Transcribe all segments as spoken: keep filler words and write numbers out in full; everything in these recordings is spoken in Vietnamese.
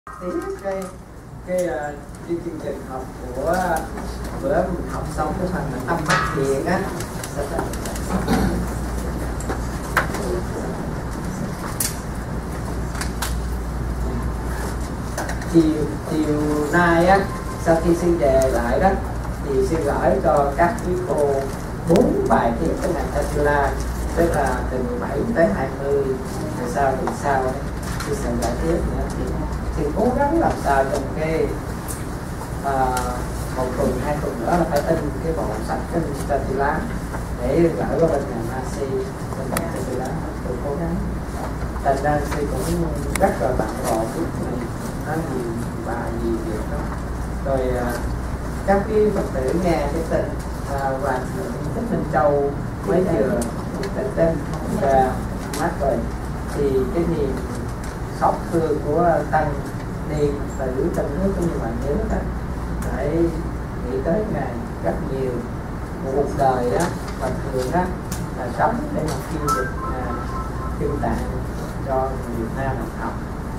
Tí cái cái uh, cái chương trình học của bữa mình học xong cái phần tâm bất thiện á, chiều chiều nay á, sau khi sư về lại đó thì sư gửi cho các quý cô bốn bài thiền cái ngành Atula, tức là từ mười bảy tới hai mươi, rồi sau tuần sau ấy, sư sẽ giải tiếp nữa. thì thì cố gắng làm sao trong cái à, một tuần hai tuần nữa là phải in cái bộ sách cái Atula để gửi qua bên nhà Masi, bên nhà Atula. Tôi cố gắng, thành ra sư cũng rất là bận rộn lúc này, nói gì bài gì việc đó. Rồi à, các cái Phật tử nghe cái tin à, Hoàng thượng Thích Minh Châu mới vừa tỉnh tin ra mắt rồi, thì cái niềm xót thương của tăng ni tử trong nước cũng như ngoài nước đó, phải nghĩ tới ngài rất nhiều. Một cuộc đời đó và thường đó là sống để mà phiên dịch à, kinh tạng cho người Việt Nam học học.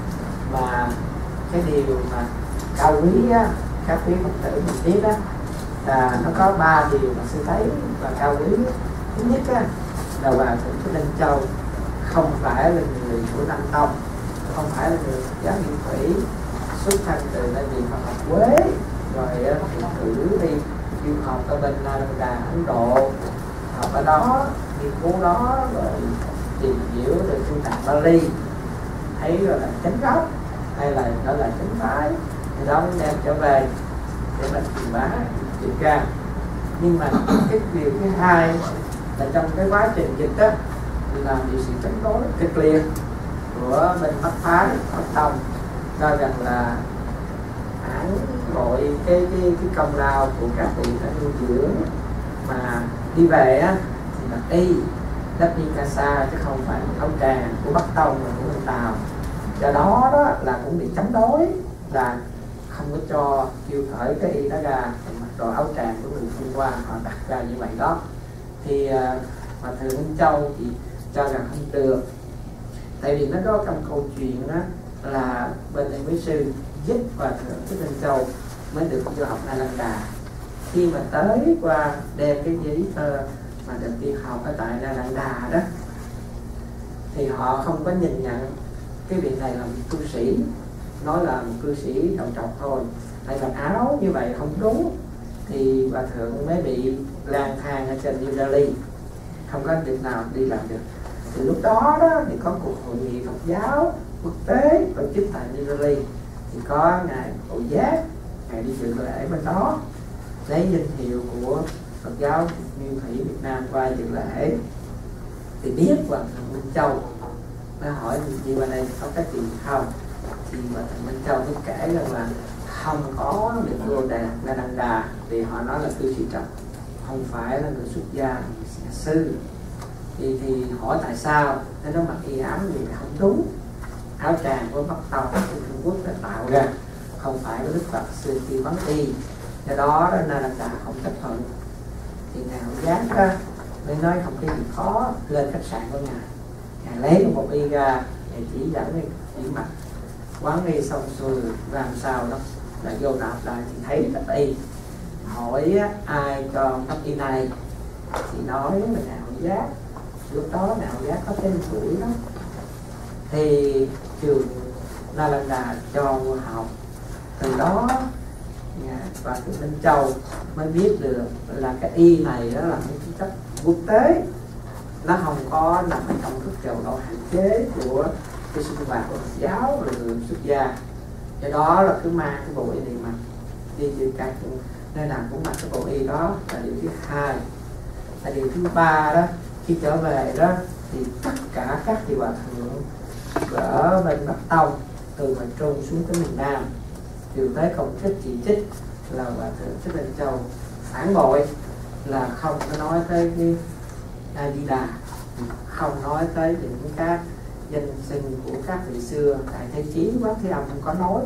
Mà cái điều mà cao quý á, các quý Phật tử mình biết đó là nó có ba điều mà sư thấy và cao quý. Thứ nhất á, là Hòa Thượng Thích Minh Châu không phải là người của Nam Tông, không phải là người giáo Nguyên Thủy, xuất thân từ nơi miền Phật học Quế, rồi cử đi du học ở bên Nalanda, Ấn Độ, học ở đó, nghiên cứu đó, rồi tìm hiểu từ kinh tạng Bali, thấy rồi là chánh gốc hay là gọi là chánh phái, thì đó mới đem trở về để mình truyền bá truyền ra. Nhưng mà cái điều thứ hai là trong cái quá trình dịch đó là bị sự chống đối kịch liệt của bên Bắc phái Bắc Tông, cho rằng là hãng gọi cái cái cái công lao của các vị đã nuôi dưỡng mà đi về á thì là y đất đi Casa chứ không phải áo tràng của Bắc Tông mà của bên Tàu. Do đó đó là cũng bị chống đối, là không có cho kêu khởi cái y đó ra, mặc đồ áo tràng của người Trung Hoa họ đặt ra như vậy đó. Thì mà Thượng Minh Châu thì cho rằng không được, tại vì nó có trong câu chuyện đó là bên đây quý sư giúp Hòa Thượng Thích Minh Châu mới được vô học Nalanda. Khi mà tới qua đem cái giấy tờ mà được đi học ở tại Nalanda đó thì họ không có nhìn nhận cái việc này là một cư sĩ, nói là một cư sĩ đầu trọc thôi, tại mặc áo như vậy không đúng, thì Hòa Thượng mới bị lang thang ở trên New Delhi, không có việc nào đi làm được. Thì lúc đó đó thì có cuộc hội nghị Phật giáo quốc tế tổ chức tại New Delhi, thì có ngài Hội Giác, ngài đi dự lễ bên đó, lấy danh hiệu của Phật giáo Nguyên Thủy Việt Nam qua dự lễ. Thì biết Hòa Thượng Minh Châu, nó hỏi gì bên đây có cái gì không, thì Hòa Thượng Minh Châu mới kể rằng là không có được vô Đà Nalanda, vì họ nói là cư sĩ trật, không phải là người xuất gia, người nhà sư. Thì, thì hỏi tại sao, nên nó mặc y áo gì là không đúng, áo tràng của Bắc Tông của Trung Quốc đã tạo ra, không phải của Đức Phật xưa khi vấn y, do đó đó Nalanda không chấp thuận. Thì ngài Hội Giác đó mới nói không có gì khó, lên khách sạn của ngài, ngài lấy một y ra, ngài chỉ dẫn chỉ mặt quán y xong xuôi làm sao đó là vô nạp lại thì thấy là y. Hỏi ai cho cấp y này thì nói là ngài Hội Giác. Lúc đó ngài Hội Giác có tên tuổi đó, thì trường Nalanda cho học. Từ đó ngài và Thượng Minh Châu mới biết được là cái y này đó là một cái chất quốc tế, nó không có nằm ở trong các trường độ hạn chế của cái sinh hoạt của Phật giáo rồi người xuất gia. Do đó là cứ mang cái bộ y này mặc đi từ các nơi nào cũng mặc cái bộ y đó, là điều thứ hai. Là điều thứ ba đó, khi trở về đó thì tất cả các vị hòa thượng ở bên Bắc Tông từ miền Trung xuống tới miền Nam đều tới công kích chỉ trích là Hòa Thượng Thích Minh Châu phản bội, là không có nói tới cái A Di Đà, không nói tới những các danh xưng của các vị xưa, tại Thế Chí Quán Thế Âm không có nói,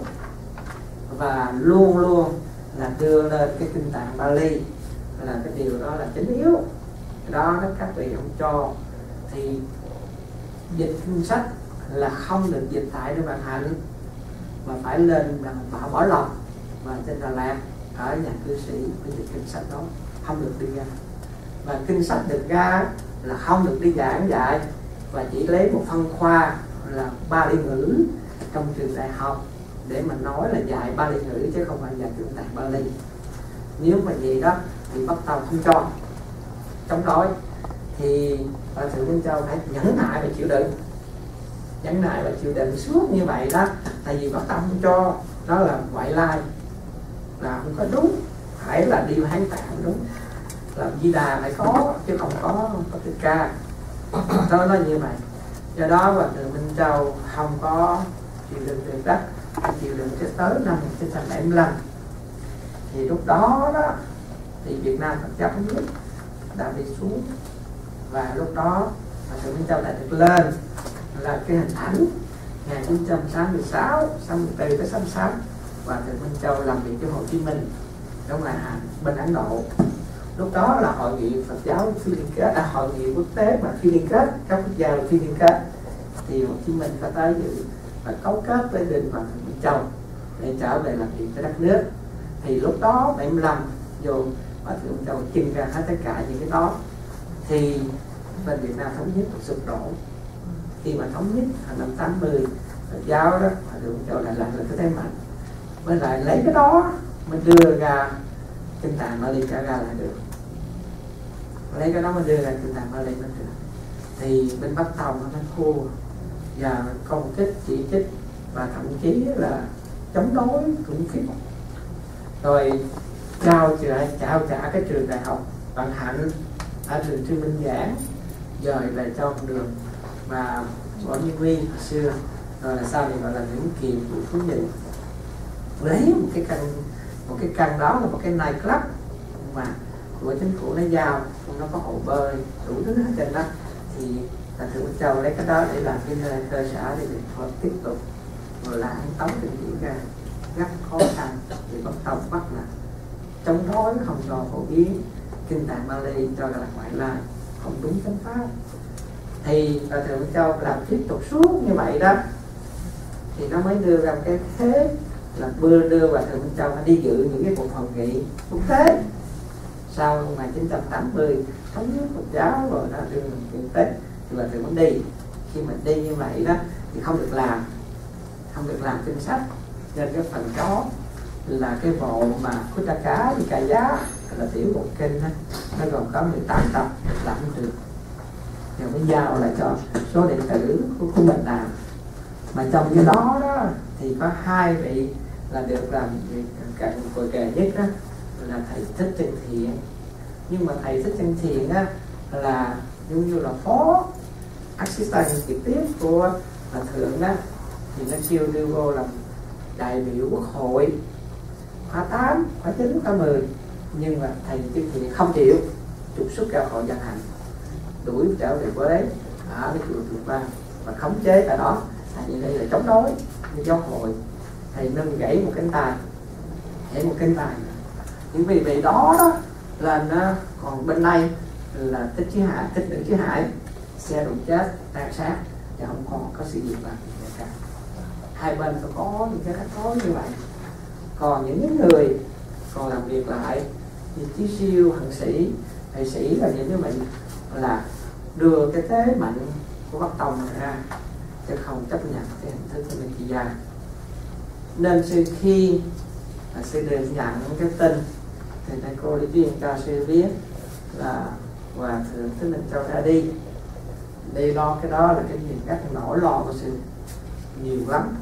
và luôn luôn là đưa lên cái kinh tạng Bali là cái điều đó là chính yếu, đó đó các vị không cho. Thì dịch kinh sách là không được dịch tại Đức Bàn Hạnh, mà phải lên Bảo Bảo Lộc và trên Đà Lạt ở nhà cư sĩ mới dịch kinh sách đó, không được đi ra. Và kinh sách được ra là không được đi giảng dạy, và chỉ lấy một phân khoa là Bali ngữ trong trường đại học để mà nói là dạy Bali ngữ chứ không phải dạy kinh tạng Bali. Nếu mà vậy đó thì Bắc Tông không cho, chống đối thì Hòa Thượng Minh Châu phải nhẫn nại và chịu đựng, nhẫn nại và chịu đựng suốt như vậy đó. Tại vì Bắc Tông không cho, nó là ngoại lai, là không có đúng, phải là đi Hán Tạng đúng, làm Di Đà phải có chứ không có có Thích Ca. Đó nói như vậy. Do đó Hòa Thượng Minh Châu không có chịu đựng được đó, chịu đựng cho tới năm một nghìn chín trăm bảy mươi lăm. Thì lúc đó đó thì Việt Nam Phật giáo thống nhất đã đi xuống, và lúc đó Hòa Thượng Minh Châu đã được lên là cái hình ảnh một nghìn chín trăm sáu mươi sáu, sáu mươi tư tới sáu mươi sáu. Hòa Thượng Minh Châu làm việc cho Hồ Chí Minh ở ngoài Hàn bên Ấn Độ. Lúc đó là hội nghị Phật giáo phi liên kết, à, hội nghị quốc tế mà phi liên kết, các quốc gia là phi liên kết, thì Hồ Chí Minh có tới dự và cấu kết với bên Hòa Thượng Minh Châu để trở về làm việc cho đất nước. Thì lúc đó bảy mươi lăm vô Hòa Thượng Minh Châu trưng ra hết tất cả những cái đó, thì bên Việt Nam thống nhất sụp đổ. Khi mà thống nhất năm tám mươi, Phật giáo đó Hòa Thượng Minh Châu lại lại là cái thế mạnh, mới lại lấy cái đó mới đưa ra kinh tạng Bali trả ra lại được, lấy cái đó mới đưa ra kinh tạng Bali mới được. Thì bên Bắc Tông nó thua và công kích, chỉ trích và thậm chí là chống đối khủng khiếp. Rồi trao trả trao trả cái trường đại học Vạn Hạnh ở trường Trương Minh Giảng, dời về cho con đường và Võ Như Huy hồi xưa, rồi là sau này gọi là Nguyễn Kiệm của Phú Nhuận, lấy một cái căn một cái căn đó là một cái night club mà của chính phủ nó giao, nó có hồ bơi đủ thứ hết trên đó. Thì Hòa Thượng Minh Châu lấy cái đó để làm cái nơi cơ sở để Phật tiếp tục rồi là An Tống trình diễn ra rất khó khăn. Thì Bắc Tông bắt là chống đối, không cho phổ biến kinh tạng Bali, cho là ngoại lai, không đúng chánh pháp. Thì Hòa Thượng Minh Châu làm tiếp tục suốt như vậy đó, thì nó mới đưa ra cái thế là đưa đưa Hòa Thượng Minh Châu đi dự những cái cuộc hội nghị quốc tế sau một nghìn chín trăm tám mươi thống nhất Phật giáo rồi nó đưa mình kinh tế, thì Hòa Thượng mới đi. Khi mình đi như vậy đó thì không được làm không được làm kinh sách, nên cái phần đó là cái bộ mà Khuddaka thì Ca Giá là tiểu bộ kinh đó, nó gồm có mười tám tập làm không được, rồi mới giao lại cho số đệ tử của, của mình làm. Mà trong cái đó đó thì có hai vị là được làm cận cội kề nhất đó là thầy Thích Chân Thiện. Nhưng mà thầy Thích Chân Thiện á là giống như là phó assistant trực tiếp của Hòa Thượng đó, thì nó kêu đưa vô làm đại biểu quốc hội khóa tám, khóa chín, khóa mười. Nhưng mà thầy Chân Thiện không chịu, trục xuất ra khỏi Văn Hành, đuổi trở về Quế ở cái chùa Thượng Văn và khống chế tại đó. Tại vì đây là chống đối với giáo hội. Thầy nâng gãy một cánh tay, gãy một cánh tay. Nhưng vì vậy đó đó là nó còn bên đây là Thích Chí Hải, Thích Nữ Chí Hải xe đụng chết, tàn sát và không còn có sự việc làm gì cả. Hai bên phải có những cái rắc rối như vậy. Còn những người còn làm việc lại như Chí Siêu, Hằng Sĩ, thầy Sĩ là những cái mình là đưa cái thế mạnh của Bắc Tông ra, chứ không chấp nhận cái hình thức của Kỳ Gia. Nên sư khi là sư được nhận cái tin thì thầy cô lý viên cho sư biết là Hòa Thượng Thích Minh Châu ra đi. Đi lo cái đó là cái gì các nỗi lo của sư nhiều lắm.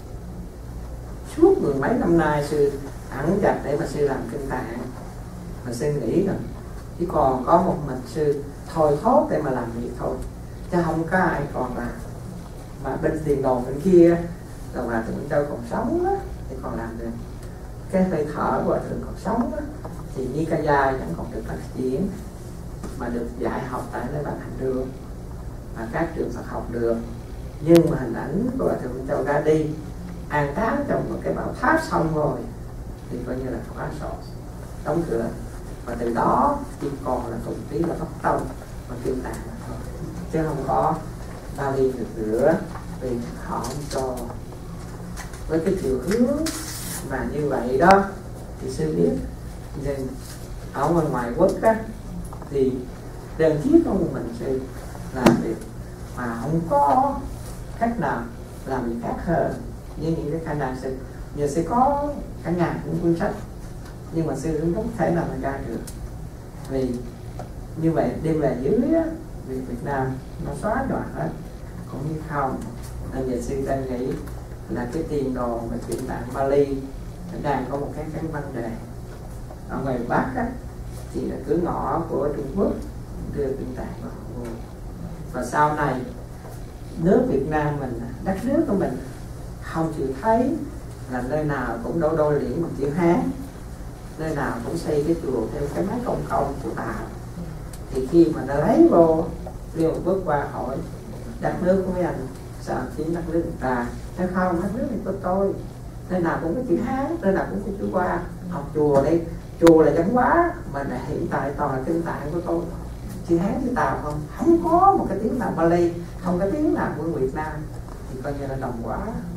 Suốt mười mấy năm nay sư ẩn dật để mà sư làm kinh tạng, mà sư nghĩ rằng chỉ còn có một mình sư thôi thốt để mà làm việc thôi, chứ không có ai còn làm. Mà bên tiền đồn bên kia là Hòa Thượng Minh Châu còn sống đó, thì còn làm được. Cái hơi thở của Hòa Thượng còn sống đó, thì Nikaya vẫn còn được phát triển, mà được dạy học tại nơi Vạn Hành Đường và các trường Phật học được. Nhưng mà hình ảnh của Hòa Thượng Minh Châu ra đi, an táng trong một cái bảo tháp xong rồi thì coi như là khóa sổ, đóng cửa. Và từ đó chỉ còn là thuần túy là Bắc Tông và kinh tạng thôi, chứ không có Bali được nữa, vì họ không cho. với cái chiều hướng mà như vậy đó, thì sư biết nên ở ngoài ngoại quốc á thì đơn thiết của mình sư làm việc mà không có cách nào làm việc khác hơn với những cái khả năng sư. Giờ sẽ có cả ngàn những cuốn sách nhưng mà sư cũng không thể nào mà ra được, vì như vậy đem về dưới á, vì Việt Nam nó xóa đoạn hết cũng như không. Nên giờ sư đang nghĩ là cái tiền đồ về truyện tạng Bali nó đang có một cái cái vấn đề. Ở ngoài Bắc á, thì là cửa ngõ của Trung Quốc đưa truyện tạng vào, và sau này nước Việt Nam mình, đất nước của mình không chịu thấy là nơi nào cũng đổ đôi liễn bằng chữ Hán, nơi nào cũng xây cái chùa theo cái máy công công của Tàu. Thì khi mà nó lấy vô Liên Hợp Quốc qua hỏi đất nước của mấy anh sao chiếm đất nước người ta, hay không, đất nước này của tôi, nơi nào cũng có chữ Hán, nơi nào cũng có chữ Hoa. Học chùa đây, chùa là văn hóa mà là hiện tại toàn là kinh tạng của tôi, chữ Hán chữ Tàu không, không có một cái tiếng nào Bali, không có tiếng nào của Việt Nam, thì coi như là đồng quá.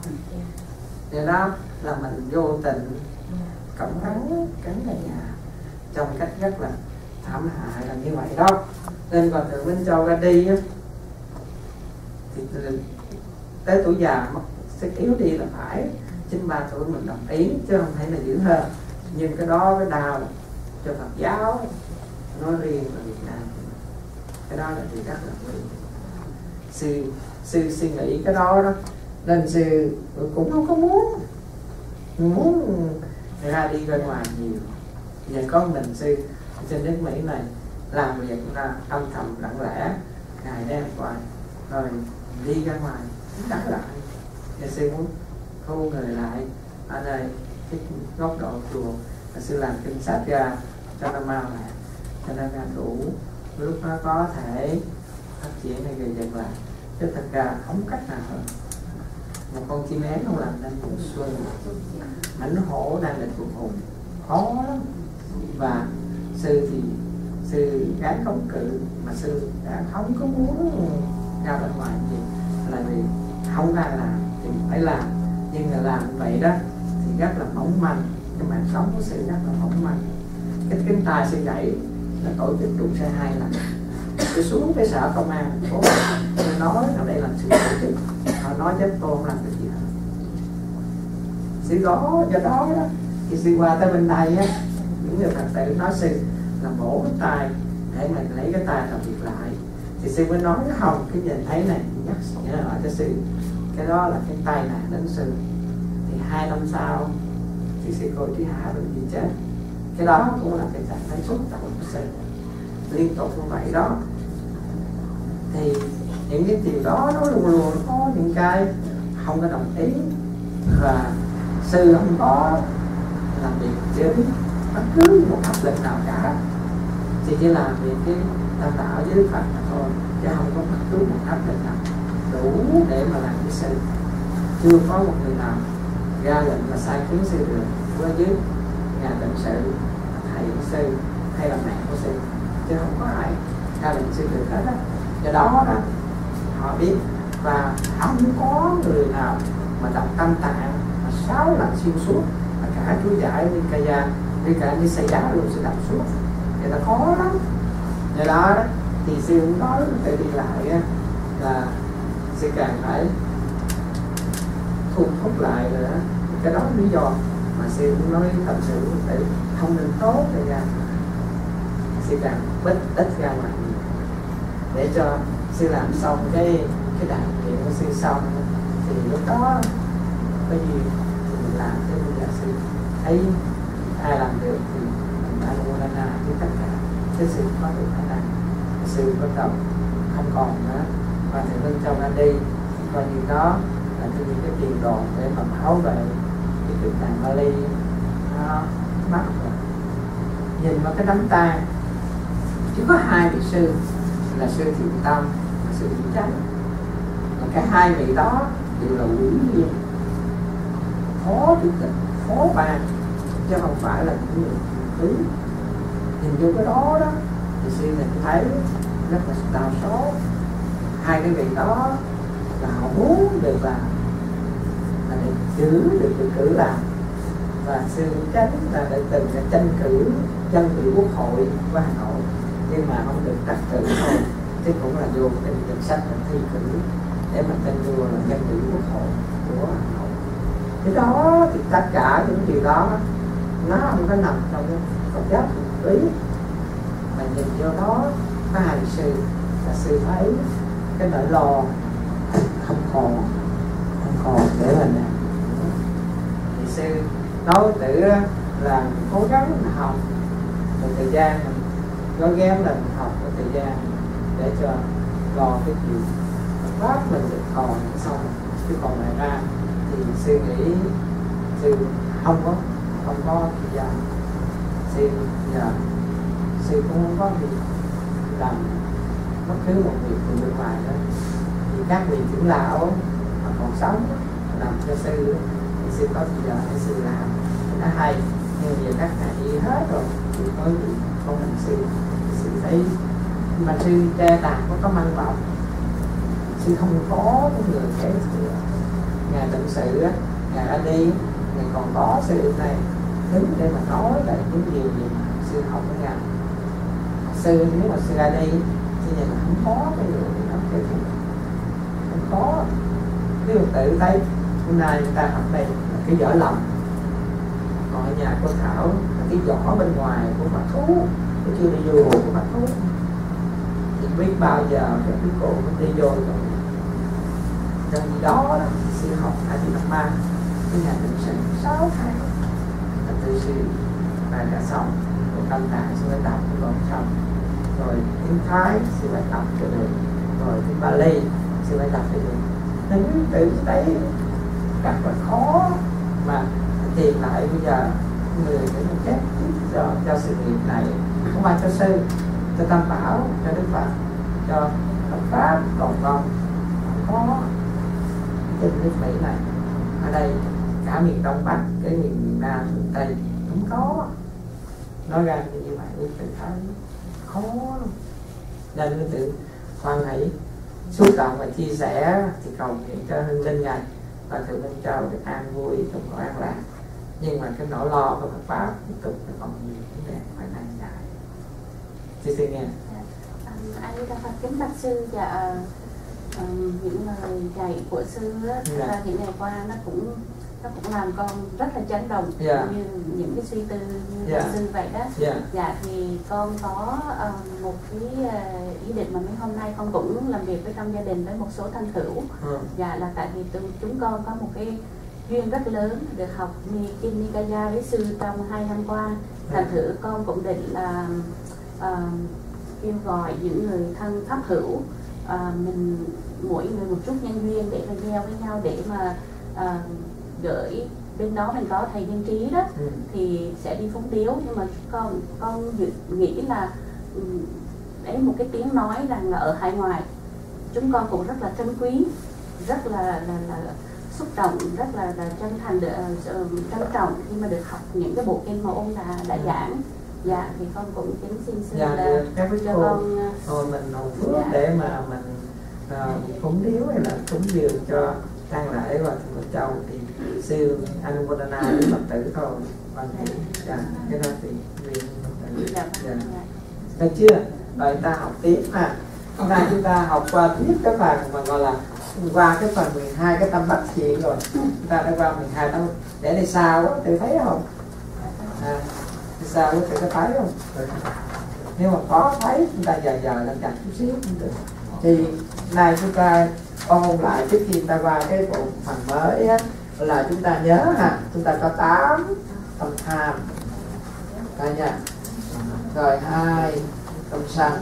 Điều đó là mình vô tình cẩn thận cắn này nhà trong cách rất là thảm hại là như vậy đó. Nên còn từ Minh Châu ra đi á, thì tới tuổi già mất sẽ yếu đi là phải, chín mươi ba tuổi mình đồng ý chứ không thể là giữ hơn. Nhưng cái đó cái đau cho Phật giáo nói riêng là Việt Nam, cái đó là điều rất là nguy. Sư sư suy nghĩ cái đó đó, nên sư cũng không có muốn muốn ra đi bên ngoài nhiều. Giờ có mình sư trên nước Mỹ này làm việc là âm thầm lặng lẽ ngày đêm hoài, rồi đi ra ngoài đắng lại. Giờ sư muốn thu người lại ở đây cái góc độ chùa, và sư làm kinh sách ra cho nó mau lại, cho nó ra đủ, lúc nó có thể phát triển hay gây dựng lại. Chứ thật ra không cách nào hơn. Một con chim én không làm nên cuộc xuân, mảnh hổ đang định cuộc hùng, khó lắm. Và sư thì sư gái không cự, mà sư đã không có muốn ra bên ngoài gì, là vì không ra làm thì phải làm. Nhưng mà làm vậy đó thì rất là mỏng manh, cái mạng sống của sư rất là mỏng manh. Cái cánh tay sư gãy là tổ chức đụng xe hai lần. Tôi xuống cái sở công an phố, tôi nói ở đây là sự tổ chức, họ nói chết tôi không làm được gì hết. Sư đó do đó đó thì sư qua tới bên đây á, những người Phật tử nói sư là bổ cái tay để mình lấy cái tay làm việc lại, thì sư mới nói không, cái nhìn thấy này nhắc nhớ lại cho sư cái đó là cái tay này đến sư. Thì hai năm sau thì sư cô Trí Hạ bệnh viện chết. Cái đó cũng là cái trạng thái xúc động của sư liên tục như vậy đó. Thì những cái điều đó nó luôn luôn có những cái không có đồng ý, và sư không có làm việc chưa biết bất cứ một áp lực nào cả, thì chỉ làm việc cái tam đạo với Đức Phật mà thôi, chứ không có bất cứ một áp lực nào đủ để mà làm cái sư. Chưa có một người nào ra lệnh mà sai khiến sư được với dưới nhà tịnh sự, thầy sư hay là mẹ của sư, chứ không có ai ra lệnh sư được hết đó. Do đó đó họ biết, và không có người nào mà đọc tâm tạng mà sáu lần xuyên suốt, mà cả chú giải Nikaya, đi cả đi xây giá luôn sẽ đọc suốt, thì là khó lắm. Do đó đó thì sư cũng nói để đi lại á, là sư càng phải thu thúc lại nữa. Cái đó lý do mà sư cũng nói thật sự để không nên tốt để ra, sư càng bích ít ra ngoài để cho sư làm xong cái cái đại diện của sư xong, thì lúc đó có gì thì mình làm. Chứ bây giờ sư thấy ai làm được thì mình ai mua ra nào với tất cả, chứ sư có được khả năng sư bắt đầu không còn nữa. Và thì bên trong ra đi coi như đó là cái những cái tiền đồ để mà bảo vệ cái truyện tạng Bali nó mất rồi. Nhìn vào cái đám tang chỉ có hai vị sư là sư Thiện Tâm và sư Thiện Chánh, và cả hai vị đó đều là quý viên, phó chủ tịch, phó ban, chứ không phải là những người quý. Nhìn vô cái đó đó thì sư mình thấy rất là đau xót. Hai cái vị đó là họ muốn được làm là được cử được được cử làm, và sư tránh là đã từng là tranh cử tranh cử quốc hội của Hà Nội, nhưng mà không được trắc cử thôi, chứ cũng là vô cái danh sách là thi cử để mà tranh đua là tranh cử quốc hội của Hà Nội. Cái đó thì tất cả những điều đó nó không có nằm trong cái Phật giáo thuần túy, mà nhìn vô đó có hai sư là sư thấy cái nỗi lo không còn không còn để mình nè, thì sư nói tự là cố gắng học một thời gian, mình gói ghém là mình học một thời gian để cho lo cái chuyện pháp mình được còn xong, chứ còn lại ra thì sư nghĩ sư không có không có thời gian, sư giờ sư cũng không có gì làm bất cứ một việc từ bên ngoài đó, thì các vị trưởng lão mà còn sống làm cho sư thì sư có gì giờ để sư làm nó hay, nhưng giờ các thầy đi hết rồi thì mới không làm sư. Sư thấy mà sư tre tàn có có mang vọng, sư không có cái người kế thừa. Ngài Tịnh Sự á, Ngài đã đi, Ngài còn có sư này đứng để mà nói lại những điều gì sư học với Ngài. Sư nếu mà sư ra đi thì nhà không có cái người để nói cái gì, không có. Nếu tự thấy hôm nay người ta học đây là cái vỏ lòng, còn ở nhà cô Thảo là cái vỏ bên ngoài của mặt thú, cái chưa đi vô của mặt thú, thì biết bao giờ cái cái cô mới đi vô rồi trong gì đó, đó sư học hai mươi năm ba cái nhà Tịnh Sự sáu tháng là từ sư bài cả xong, rồi tâm tạng sư phải tập còn xong, rồi tiếng Thái sư phải tập cho được, rồi tiếng Bali sư phải tập cho được. Nên tự thấy rất là khó mà tìm lại bây giờ người để mà chết cho, cho sự nghiệp này, không phải cho sư, cho Tam Bảo, cho Đức Phật, cho Phật Pháp, còn không có trên nước Mỹ này, ở đây cả miền Đông Bắc, cái miền miền Nam, miền Tây cũng có. Nói ra như vậy tự thấy khó lắm. Nên tự hoan hỷ xúc động và chia sẻ thì cầu nguyện cho hương linh Ngài và Thượng Minh Châu được an vui trong cõi an lạc. Nhưng mà cái nỗi lo của Phật Pháp tiếp tục là còn nhiều vấn đề phải nan giải. Chị xin nghe. Anh đã Phật kính bạch sư, dạ um, những lời dạy của sư á, yeah. Ra những ngày qua nó cũng nó cũng làm con rất là chấn động, yeah. Như những cái suy tư như yeah. sư vậy đó. Yeah. Dạ thì con có um, một cái uh, ý định mà mấy hôm nay con cũng làm việc với trong gia đình với một số thân hữu. Ừ. Dạ là tại vì tụi, chúng con có một cái duyên rất lớn được học Kinh Nikaya với sư trong hai năm qua. Thành thử con cũng định là uh, kêu gọi những người thân pháp hữu, uh, mình mỗi người một chút nhân duyên để mà gieo với nhau để mà uh, gửi bên đó mình có thầy Nhân Trí đó, ừ. Thì sẽ đi phúng điếu. Nhưng mà con con nghĩ là đấy một cái tiếng nói rằng là ở hải ngoại chúng con cũng rất là trân quý, rất là là, là, là xúc động, rất là, là chân thành được, uh, trân trọng khi mà được học những cái bộ kinh mà ông đã đã ừ. giảng. Dạ thì con cũng kính xin sư dạ, là cho cô, con thôi mình hồng phước dạ. Để mà mình uh, phúng điếu hay là cúng dường cho tang lễ và Thượng Minh Châu thì sư Anumodana với Phật tử thôi. Vâng, dạ, cái đó thì riêng Phật tử. Dạ, dạ. Được chưa? Rồi ta học tiếp ha. Hôm nay chúng ta học qua tiếp cái phần mà gọi là qua cái phần mười hai cái tâm bát thiện rồi. Chúng ta đã qua mười hai tâm để đi sao á, tự thấy không? À, đi sao á, tự có thấy không? Rồi. Nếu mà có thấy chúng ta giờ giờ lên chặt chút xíu cũng được. Thì nay chúng ta ôn lại trước khi ta qua cái bộ phần mới á, là chúng ta nhớ ha, chúng ta có tám tâm tham, đây nha, rồi hai tâm sân,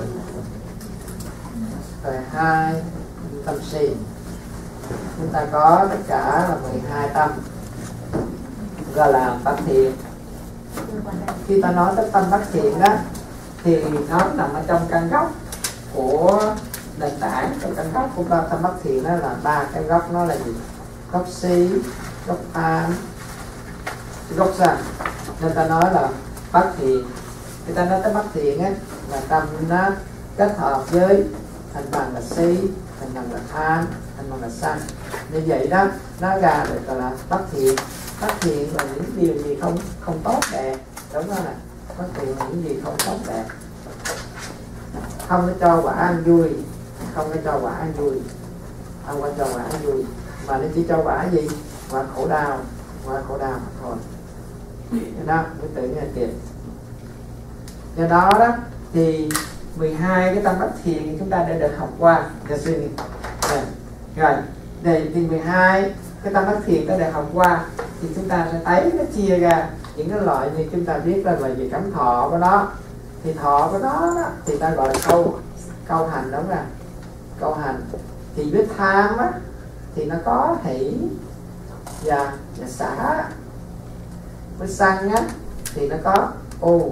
rồi hai tâm si, chúng ta có tất cả là mười hai tâm gọi là bát thiện. Khi ta nói tới tâm bát thiện đó thì nó nằm ở trong căn gốc của nền tảng, trong căn gốc của tâm bát thiện đó là ba cái gốc. Nó là gì? Gốc si, gốc tham, gốc sân. Nên ta nói là bát thiện. Khi ta nói tới bát thiện á là tâm nó kết hợp với thành phần là si, thành phần là tham, thành phần là sân. Như vậy đó, nó ra được gọi là bất thiện. Bất thiện là những điều gì không không tốt đẹp, đúng không ạ? Bất thiện là những gì không tốt đẹp, không có cho quả ăn vui, không có cho quả ăn vui, không có cho quả ăn vui, mà nó chỉ cho quả gì? Quả khổ đau, quả khổ đau mà thôi. Do đó mới tự nghe kịp. Do đó đó thì mười hai cái tâm bất thiện chúng ta đã được học qua. Rồi, rồi để thì mười hai cái tâm bất thiện đã được học qua thì chúng ta sẽ thấy nó chia ra những cái loại như chúng ta biết là về cảm thọ của nó. Thì thọ của nó đó, thì ta gọi là câu câu hành, đúng không? Câu hành thì với tham á thì nó có hỷ và, và xả. Với sân á thì nó có ô.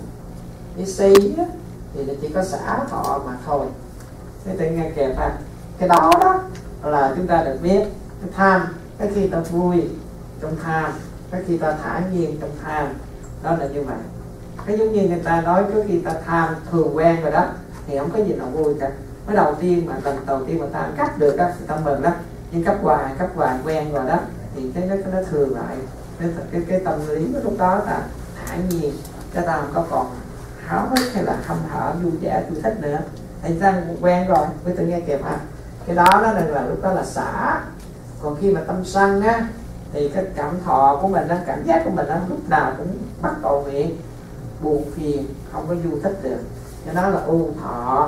Với si á thì nó chỉ có xả thọ mà thôi. Thế tự nghe kẹp ha. Cái đó đó là chúng ta được biết. Cái tham, cái khi ta vui trong tham, cái khi ta thả nhiên trong tham, đó là như vậy. Cái giống như người ta nói trước khi ta tham thường quen rồi đó thì không có gì nào vui cả. Mới đầu tiên mà lần đầu tiên mà ta cắt được đó thì ta mừng đó, nhưng cấp hoài cấp hoài quen rồi đó thì cái nó nó thường lại. Nên cái cái tâm lý của lúc đó là thản nhiên, cái ta không có còn háo hức hay là hâm hở vui vẻ vui thích nữa, thành ra quen rồi với tự nghe kẹp ha. Cái đó nó là lúc đó là xả. Còn khi mà tâm sân á thì cái cảm thọ của mình, cảm giác của mình lúc nào cũng bắt đầu miệng buồn phiền, không có vui thích được, cho nó là u thọ.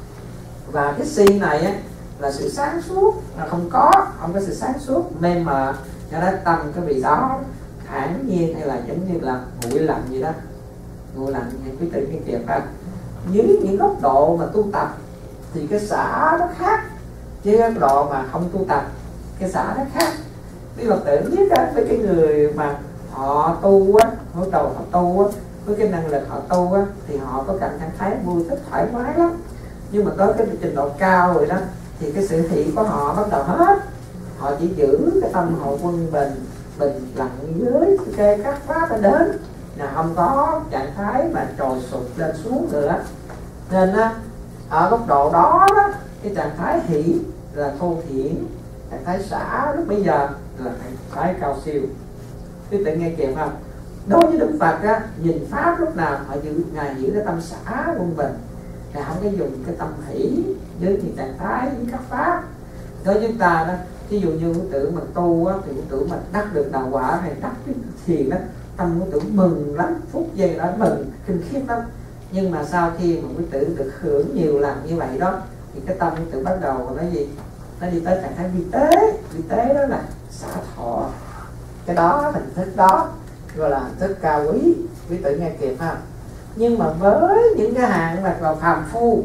Và cái si này á là sự sáng suốt, là không có không có sự sáng suốt, mê mờ, cho nó tâm cái vị đó thản nhiên hay là giống như là nguội lạnh gì đó. Nguội lạnh thì quý tự nhiên kịp ha. Dưới những góc độ mà tu tập thì cái xả nó khác, chứ góc độ mà không tu tập cái xả nó khác. Ví dụ tự biết á, với cái người mà họ tu á, họ đầu họ tu á, với cái năng lực họ tu á, thì họ có cảm thấy vui thích thoải mái lắm. Nhưng mà tới cái trình độ cao rồi đó thì cái sự thị của họ bắt đầu hết. Họ chỉ giữ cái tâm họ quân bình, bình lặng dưới cái các pháp đã đến, là không có trạng thái mà trồi sụt lên xuống nữa. Nên á, ở góc độ đó, đó cái trạng thái hỷ là thô thiển, trạng thái xả lúc bây giờ là trạng thái cao siêu. Quý tự nghe kịp không? Đối với Đức Phật á, nhìn pháp lúc nào họ giữ, ngài giữ cái tâm xả quân bình, ngài không có dùng cái tâm hỷ với những trạng thái với các pháp. Đối với chúng ta đó, ví dụ như tưởng mà tu á, thì tưởng mà đắc được đạo quả hay đắc cái thiền đó, tâm của tưởng mừng lắm, phút giây đó mừng kinh khiếp lắm. Nhưng mà sau khi mà quý tử được hưởng nhiều lần như vậy đó thì cái tâm quý tử bắt đầu nói gì? Nó đi tới trạng thái vi tế. Vi tế đó là xả thọ. Cái đó, hình thức đó gọi là hình thức cao quý, quý tử nghe kịp ha. Nhưng mà với những cái hạng là vào phàm phu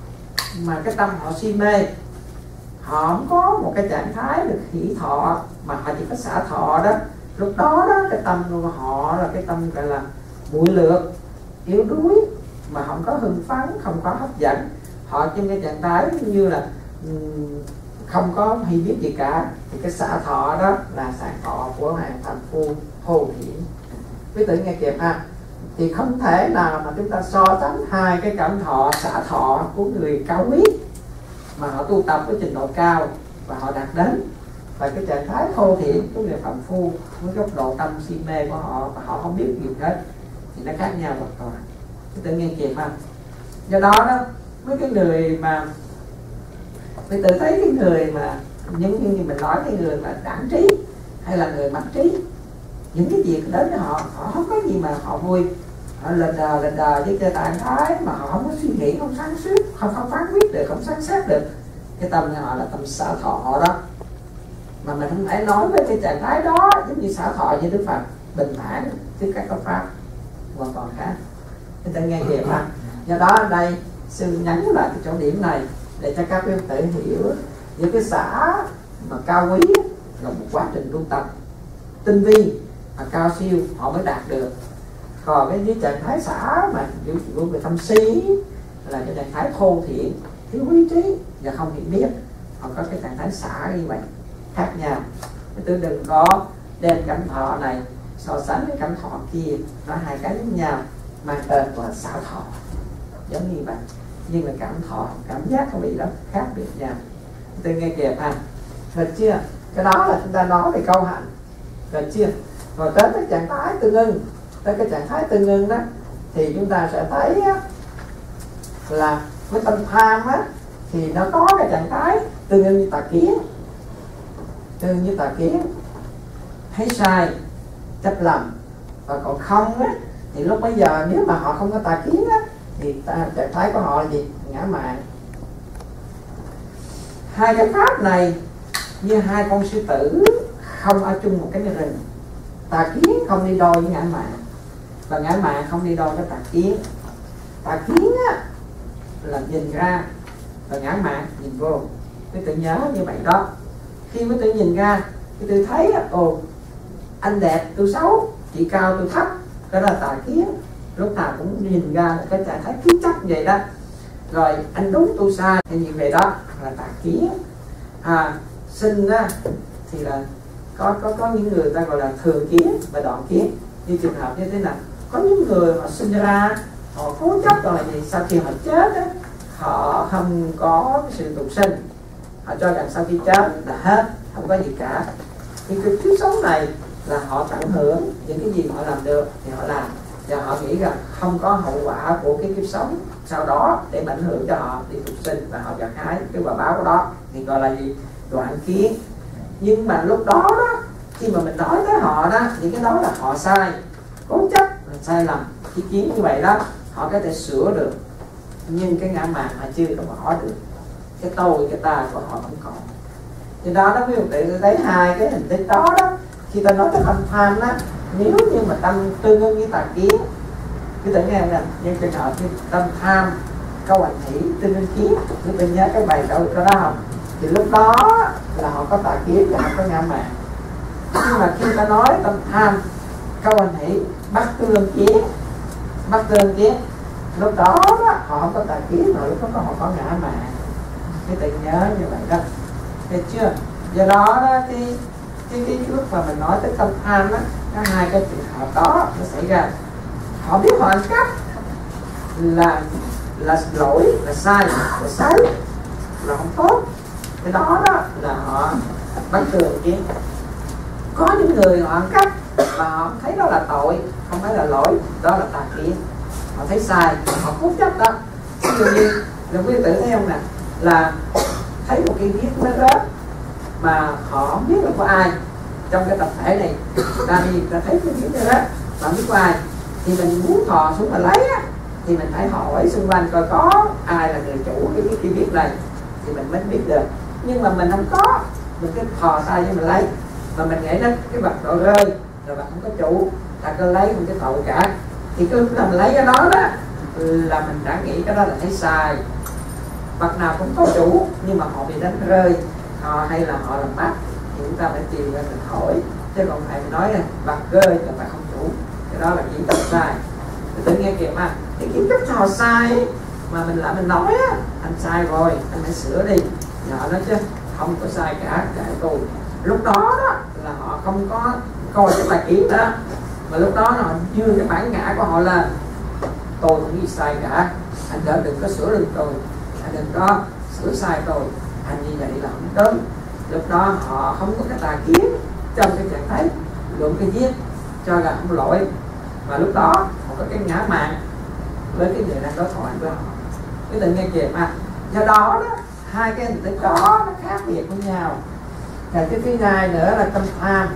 mà cái tâm họ si mê, họ không có một cái trạng thái được hỷ thọ mà họ chỉ có xả thọ đó, lúc đó đó cái tâm của họ là cái tâm gọi là muội lược, yếu đuối, mà không có hưng phấn, không có hấp dẫn. Họ trong cái trạng thái như là không có hay biết gì cả, thì cái xả thọ đó là xả thọ của hàng phàm phu thô thiển. Quý tử nghe kịp ha. Thì không thể nào mà chúng ta so sánh hai cái cảm thọ xả thọ của người cao quý mà họ tu tập với trình độ cao và họ đạt đến, và cái trạng thái thô thiển của người phàm phu với góc độ tâm si mê của họ và họ không biết gì hết, thì nó khác nhau hoàn toàn. Quý tử nghe kịp ha. Do đó đó, với cái người mà quý tử thấy cái người mà những như mình nói, cái người mà đẳng trí hay là người mãnh trí, những cái việc đến với họ, họ không có gì mà họ vui, họ lần đờ lần đờ với cái trạng thái mà họ không có suy nghĩ, không sáng suốt, không không phán quyết được, không sáng xét được. Cái tâm của họ là tâm xả thọ đó. Mà mình không thể nói với cái trạng thái đó giống như xả thọ như Đức Phật bình thản trước các pháp pháp hoàn toàn khác. Chúng ta nghe kịp ha. Do đó ở đây sư nhấn lại cái chỗ điểm này để cho các quý tử hiểu những cái xả mà cao quý là một quá trình tu tập tinh vi và cao siêu họ mới đạt được. Còn cái với trạng thái xả mà ví dụ về tâm si là cái trạng thái thô thiển, thiếu lý trí và không hiểu biết, họ có cái trạng thái xả như vậy khác nhau. Tôi đừng có đem cảm thọ này so sánh với cảm thọ kia, nó hai cái giống nhau, mang tên là xả thọ giống như vậy, nhưng là cảm thọ, cảm giác của vị đó khác biệt nhau. Tôi nghe kịp ha, được chưa? Cái đó là chúng ta nói về câu hạnh, được chưa? Rồi tới cái trạng thái tương ưng, tới cái trạng thái tương ưng đó thì chúng ta sẽ thấy á, là với tâm tham á thì nó có cái trạng thái tương ưng như tà kiến, tương ưng như tà kiến, thấy sai, chấp lầm. Và còn không á thì lúc bây giờ nếu mà họ không có tà kiến á thì ta, trạng thái của họ là gì? Ngã mạn. Hai cái pháp này như hai con sư tử không ở chung một cái rừng. Tà kiến không đi đôi với ngã mạn, và ngã mạn không đi đôi với tà kiến. Tà kiến á là nhìn ra, và ngã mạn nhìn vô. Quý tự nhớ như vậy đó. Khi quý tự nhìn ra, quý tự thấy ồ anh đẹp tôi xấu, chị cao tôi thấp, đó là tà kiến. Lúc nào cũng nhìn ra một cái trạng thái kiến chấp vậy đó. Rồi anh đúng tôi sai thì như vậy đó là tà kiến. À, sinh á thì là có có có những người ta gọi là thường kiến và đoạn kiến. Như trường hợp như thế nào, có những người họ sinh ra họ cố chấp rồi thì sau khi họ chết á, họ không có sự tục sinh, họ cho rằng sau khi chết là hết, không có gì cả. Thì cái kiếp sống này là họ tận hưởng những cái gì họ làm được thì họ làm, và họ nghĩ rằng không có hậu quả của cái kiếp sống sau đó để ảnh hưởng cho họ đi tục sinh và họ gặt hái cái quả báo của đó, thì gọi là gì? Đoạn kiến. Nhưng mà lúc đó đó, khi mà mình nói tới họ đó, những cái đó là họ sai, cố chấp là sai lầm, ý kiến như vậy đó họ có thể sửa được, nhưng cái ngã mạn họ chưa có bỏ được, cái tôi cái ta của họ vẫn còn. Thì đó đó, ví dụ tự thấy hai cái hình thức đó đó, khi ta nói tới tâm tham đó, nếu như mà tâm tương ứng với tà kiến, cứ tự nghe nè, nhưng trường hợp như tâm tham câu hành hỷ tương ứng kiến, cứ tự nhớ cái bài câu đó không? Thì lúc đó là họ có tà kiến và họ có ngã mạn. Nhưng mà khi ta nói tâm tham câu hành hỷ bắt tương kiến, bắt tương kiến, lúc đó, đó họ không có tà kiến, mà lúc đó họ có ngã mạn. Cái tự nhớ như vậy đó, được chưa? Do đó, đó cái cái cái lúc mà mình nói tới tâm tham á, có hai cái trường hợp đó nó xảy ra. Họ biết họ ăn cắp là là lỗi, là sai, là xấu, là không tốt. Cái đó đó là họ bắt tường kiến. Có những người họ ăn cắp mà họ thấy đó là tội, không phải là lỗi, đó là tà kiến. Họ thấy sai, họ cố chấp đó. Ví dụ như là quý tử thấy không nè, là thấy một cái viết nó rớt mà họ không biết là có ai trong cái tập thể này, ta đi ta thấy cái viết nó rớt mà không biết có ai, thì mình muốn thò xuống mà lấy á, thì mình phải hỏi xung quanh coi có ai là người chủ cái cái viết này thì mình mới biết được. Nhưng mà mình không có, mình cứ thò tay với mình lấy, mà mình nghĩ đến cái vật độ rơi rồi vật không có chủ, ta cứ lấy một cái tội cả, thì cứ làm lấy cái đó đó là mình đã nghĩ cái đó là thấy sai. Vật nào cũng có chủ nhưng mà họ bị đánh rơi, họ hay là họ làm mất, thì chúng ta phải tìm ra mình hỏi, chứ còn phải nói là vật rơi là vật không chủ, cái đó là kiến thức sai. Tự nghe kìa mà cái kiến thức họ sai mà mình lại mình nói á, anh sai rồi anh phải sửa đi, thì họ nói chứ không có sai cả, kệ tôi. Lúc đó đó là họ không có coi cái bài kiến đó, mà lúc đó họ dương cái bản ngã của họ lên, tôi không gì sai cả, anh đỡ đừng có sửa được tôi, anh đừng có sửa sai tôi, anh như vậy là không đúng. Lúc đó họ không có cái tà kiến trong cái trạng thái luận cái viết cho là không lỗi, và lúc đó họ có cái ngã mạn với cái người đang đối thoại với họ. Cái tự nghe kìa mà, do đó đó hai cái hình thức đó nó khác biệt với nhau. Và cái thứ hai nữa là tâm tham,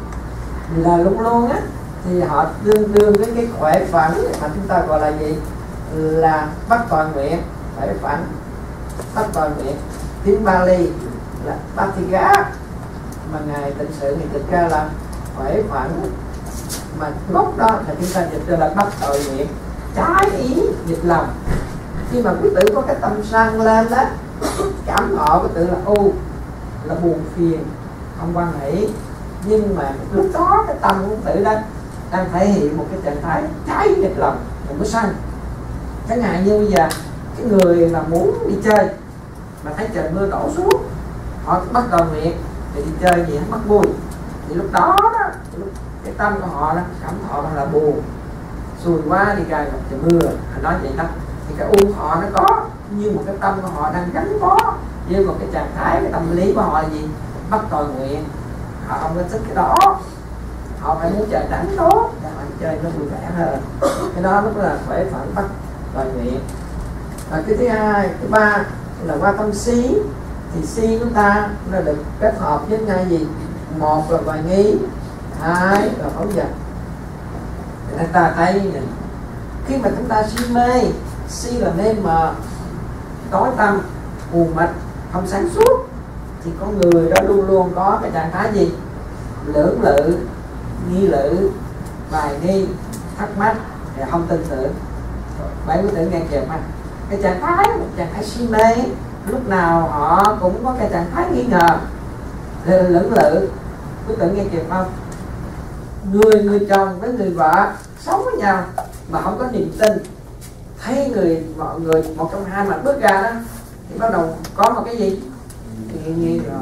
là luôn luôn á thì họ tương đương với cái khỏe phẳng mà chúng ta gọi là gì, là bất toàn nguyện. Khỏe phẳng, bất toàn nguyện, tiếng Bali là Patiga, mà ngài tịnh sự thì thực ra là khỏe phẳng, mà gốc đó là chúng ta dịch ra là bất tội nguyện, trái ý dịch lòng. Khi mà quý tử có cái tâm sang lên đó, cảm ngộ quý tử là u là buồn phiền, không quan hỷ, nhưng mà lúc đó cái tâm của quý tử đó đang thể hiện một cái trạng thái trái nghịch lòng, đừng có sân. Chẳng hạn như bây giờ cái người mà muốn đi chơi mà thấy trời mưa đổ xuống, họ bắt đầu nguyện thì đi chơi gì mất vui, thì lúc đó đó cái tâm của họ đó cảm thọ là buồn, xui quá đi ra gặp trời mưa, anh nói vậy đó. Thì cái u họ nó có như một cái tâm của họ đang gắn bó với một cái trạng thái, cái tâm lý của họ là gì, bắt tội nguyện, họ không có thích cái đó, họ phải muốn trời nắng tốt để họ chơi nó vui vẻ hơn. Cái đó lúc là phải phản bắt tội nguyện. Và cái thứ hai, thứ ba là qua tâm xí, thì xí chúng ta nó được kết hợp với ngay gì? Một là hoài nghi, hai là phóng dật. Người ta thấy khi mà chúng ta si mê, si là mê mờ, tối tăm, mù mịt, không sáng suốt, thì con người đó luôn luôn có cái trạng thái gì? Lưỡng lự, nghi lự, bài nghi, thắc mắc, thì không tin tưởng. Bảy quý tử nghe kịp mà cái trạng thái, một trạng thái si mê, lúc nào họ cũng có cái trạng thái nghi ngờ, lưỡng lự. Quý tử nghe kịp không? Người người chồng với người vợ sống với nhau mà không có niềm tin, thấy người mọi người một trong hai mặt bước ra đó thì bắt đầu có một cái gì? Nghi, nghi ngờ.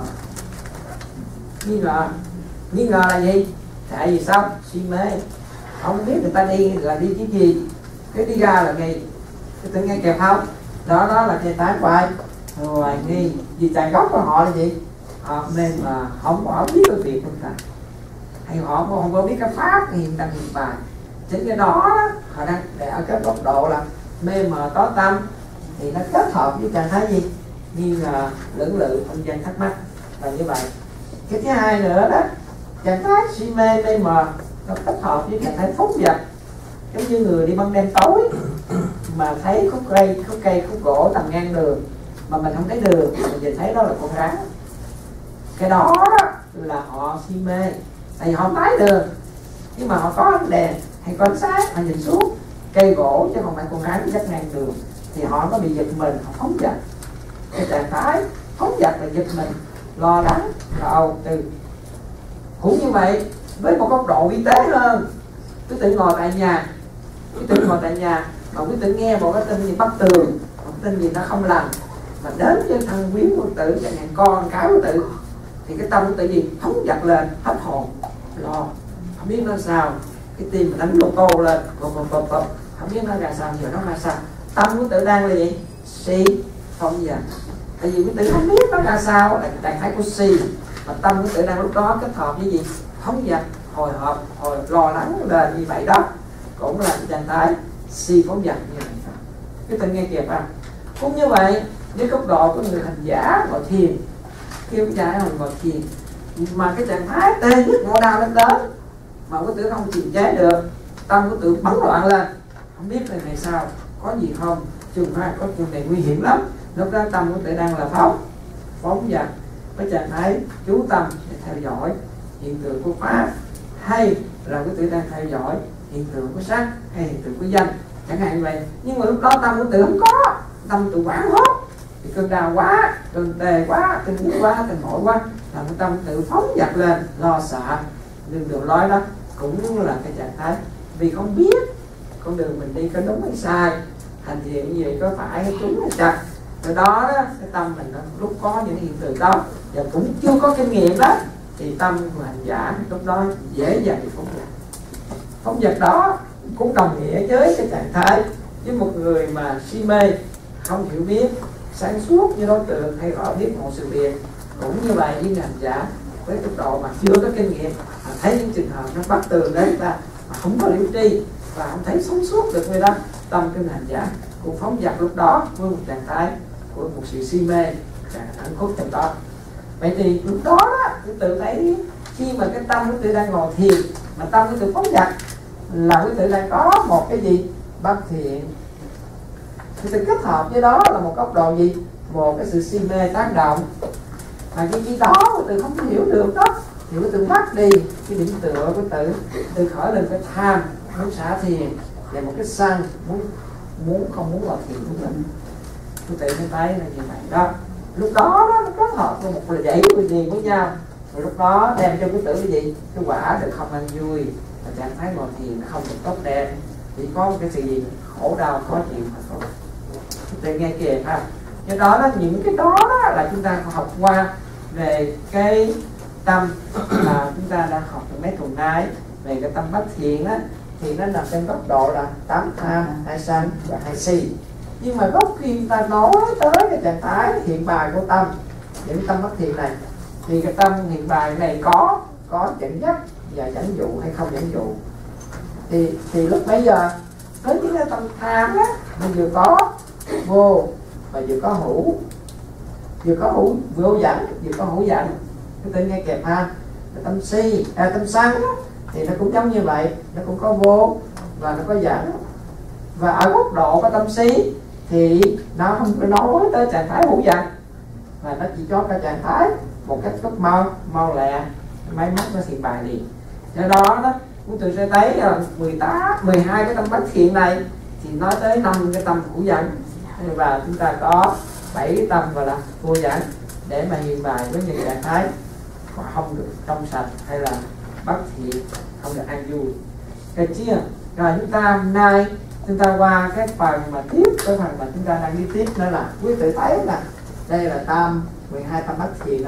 Nghi ngờ. Nghi ngờ là gì? Tại vì sao? Si mê, không biết người ta đi là đi cái gì, cái đi ra là nghi. Cái tự nghe kịp không? Đó đó là cái tái hoài hoài nghi. Vì tại gốc của họ là gì? Họ nên mà không có biết cái việc của người ta, hay họ không có biết cái pháp hiện đang hiện bài. Chính cái đó, đó họ đang để ở cái góc độ là mê mờ tối tâm, thì nó kết hợp với trạng thái gì? Nghi ngờ, lưỡng lự, không gian thắc mắc là như vậy. Cái thứ hai nữa đó, trạng thái si mê mê mờ nó kết hợp với trạng thái phóng dật, giống như người đi ban đêm tối mà thấy khúc cây khúc cây khúc gỗ nằm ngang đường mà mình không thấy đường, mình nhìn thấy đó là con rắn. Cái đó, đó là họ si mê, tại vì họ không thấy đường, nhưng mà họ có ánh đèn hay có ánh sáng, họ nhìn xuống cây gỗ chứ không phải con rắn dắt ngang đường, thì họ có bị giật mình, họ phóng dật. Cái trạng thái phóng dật là giật mình, lo lắng, lo âu tư. Cũng như vậy, với một góc độ vi tế hơn, quý tử ngồi tại nhà, quý tử ngồi tại nhà mà quý tử nghe một cái tin gì bắt tường, một tin gì nó không lành mà đến với thân quyến của quý tử, chẳng hạn con cái của quý tử, thì cái tâm của tự gì phóng dật lên, hết hồn, lo, không biết nó sao, cái tim mình đánh lô tô lên, bộp bộp bộp bộp, không biết nó ra sao, giờ nó ra sao. Tâm của tự đang là gì? Si, phóng dật. Tại vì quý tử không biết nó ra sao là trạng thái của si, mà tâm của tự đang lúc đó kết hợp với gì? Phóng dật, hồi hộp, hồi lo lắng lên như vậy đó, cũng là trạng thái si phóng dật như vậy. Cái tự nghe kịp à? Cũng như vậy, với góc độ của người hành giả ngồi thiền, khi ông cha mình ngồi thiền mà cái trạng thái tê nhất ngộ đau lên đến mà quý tử không kiềm chế được, tâm của tự bấn loạn lên, không biết là này sao, có gì không, trường hợp có trường này nguy hiểm lắm. Lúc đó tâm của tự đang là phóng phóng dật, với trạng thái chú tâm để theo dõi hiện tượng của pháp, hay là quý tử đang theo dõi hiện tượng của sắc hay hiện tượng của danh, chẳng hạn như vậy. Nhưng mà lúc đó tâm của tự không có, tâm tự hoảng hốt, thì cơn đau quá, cơn tê quá, cơn nhức quá, cơn mỏi quá, làm cái tâm tự phóng dật lên, lo sợ. Đường đường lối đó cũng là cái trạng thái vì không biết con đường mình đi có đúng hay sai, hành thiện như vậy có phải hay trúng hay chặt. Từ đó đó cái tâm mình nó lúc có những hiện tượng đó và cũng chưa có kinh nghiệm đó, thì tâm của hành giả lúc đó dễ dàng bị phóng dật. Phóng dật đó cũng đồng nghĩa với cái trạng thái với một người mà si mê, không hiểu biết, sáng suốt như đối tượng hay rõ biết một sự việc, cũng như vậy với hành giả với tốc độ mà chưa có kinh nghiệm, mà thấy những trường hợp nó bắt tường đấy ta mà không có liễu tri và không thấy sống suốt được người đó, tâm cái hành giả cũng phóng dật lúc đó với một trạng thái của một sự si mê, trạng ẩn khuất trong đó. Vậy thì lúc đó quý tự thấy khi mà cái tâm quý tự đang ngồi thiền mà tâm quý tự phóng dật là quý tự đang có một cái gì bất thiện. Quý tự kết hợp với đó là một góc độ gì? Một cái sự si mê tác động, mà cái gì đó quý tự không hiểu được đó, thì quý tự mất đi cái điểm tựa của tự, tự khởi lên cái tham, muốn xả thiền, và một cái sân, muốn muốn không muốn vào thiền của mình. Quý tự mới thấy là như vậy đó. Lúc đó, đó nó kết hợp với một là dãy người thiền với nhau, rồi lúc đó đem cho quý tử cái gì? Cái quả được không ăn vui, và trạng thái ngồi thiền nó không được tốt đẹp, chỉ có một cái sự gì? Khổ đau, khó chịu mà thôi. Quý tử nghe kìa ha. Do đó, đó những cái đó, đó là chúng ta học qua về cái tâm mà chúng ta đang học từ mấy tuần nay, về cái tâm bất thiện á, thì nó nằm trên góc độ là tám tham, hai sân và hai si. Nhưng mà gốc khi chúng ta nói tới cái trạng thái hiện bài của tâm, những tâm bất thiện này, Thì cái tâm hiện bài này có có dẫn dắt và dẫn dụ hay không dẫn dụ. Thì thì lúc bây giờ với những cái tâm tham á, mình vừa có vô và vừa có hữu, vừa có hữu vô dẫn, vừa có hữu dẫn. Cái tự nghe kẹp ha. Tâm si, à, tâm sân thì nó cũng giống như vậy, nó cũng có vô và nó có dẫn. Và ở góc độ của tâm si thì nó không có nói tới trạng thái hữu dẫn, mà nó chỉ cho cái trạng thái một cách rất mau mau lẹ, máy móc nó hiện bài liền. Do đó đó chúng tôi sẽ thấy là mười tám, mười hai cái tâm bất thiện này thì nói tới năm cái tâm hữu dẫn, và chúng ta có bảy cái tâm gọi là vô dẫn để mà hiện bài với những trạng thái không được trong sạch hay là bất thiện, không được an vui. Cái chia rồi chúng ta hôm nay chúng ta qua cái phần mà tiếp, cái phần mà chúng ta đang đi tiếp nữa là quý tự thấy nè, đây là tâm mười hai tâm bất thiện nè,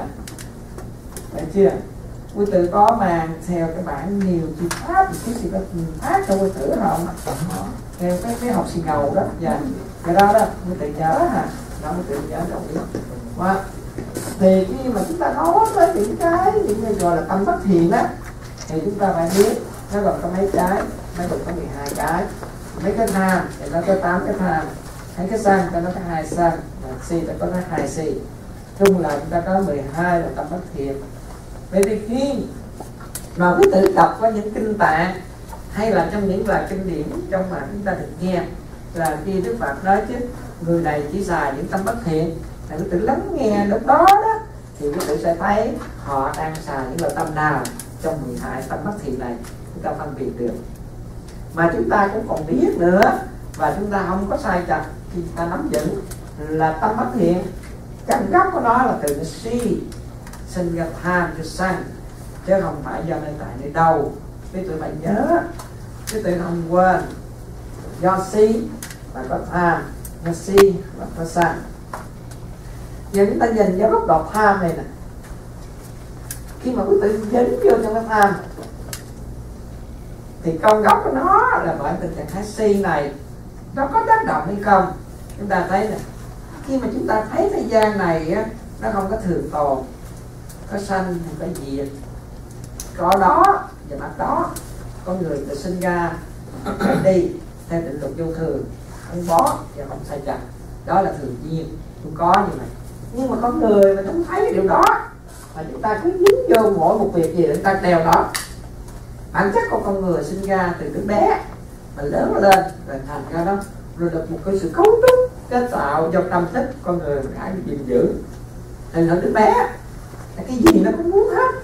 thấy chưa? Quý tự có màn theo cái bản nhiều chữ pháp thì quý có phát cho quý tử không? Theo cái cái học sinh ngầu đó, dạ. Cái đó đó quý tự nhớ ha, đó quý tự nhớ đồng ý. Wow. Thì khi mà chúng ta nói tới những cái những cái gọi là tâm bất thiện đó thì chúng ta phải biết nó gồm có mấy cái, nó gồm có mười hai cái. Mấy cái tham thì nó có tám cái tham, mấy cái sân thì nó có hai sân, và si thì có hai si. Chung là chúng ta có mười hai là tâm bất thiện. Vậy thì khi mà quý tự đọc qua những kinh tạng hay là trong những bài kinh điển trong mà chúng ta được nghe là khi Đức Phật nói chứ người này chỉ xài những tâm bất thiện, là quý tự lắng nghe lúc đó đó thì quý tự sẽ thấy họ đang xài những loại tâm nào trong mười hai tâm bất thiện này, chúng ta phân biệt được. Mà chúng ta cũng còn biết nữa, và chúng ta không có sai chặt khi chúng ta nắm vững là tâm bất thiện căn gốc của nó là từ si sinh ra tham cho sân, chứ không phải do nơi tại nơi đâu. Cái tụi bạn nhớ, cái tụi không quên, do si và có tham, do si và có sân. Giờ chúng ta nhìn vào góc độ tham này nè, khi mà quý tự dính vô trong cái tham thì con gốc của nó là bởi tình trạng thái si này nó có tác động hay không. Chúng ta thấy nè, khi mà chúng ta thấy thế gian này á, nó không có thường tồn, có sanh thì có diệt, có đó và mặt đó, con người tự sinh ra đi theo định luật vô thường, không bó và không sai chặt, đó là thường nhiên, không có như vậy. Nhưng mà con người mà không thấy cái điều đó mà chúng ta cứ dính vô mỗi một việc gì để chúng ta đeo đó. Bản chất của con người sinh ra từ đứa bé mà lớn lên rồi thành ra đó, rồi được một cái sự cấu trúc cái tạo do tâm thức con người phải gìn giữ. Thành ra đứa bé là cái gì nó cũng muốn hết,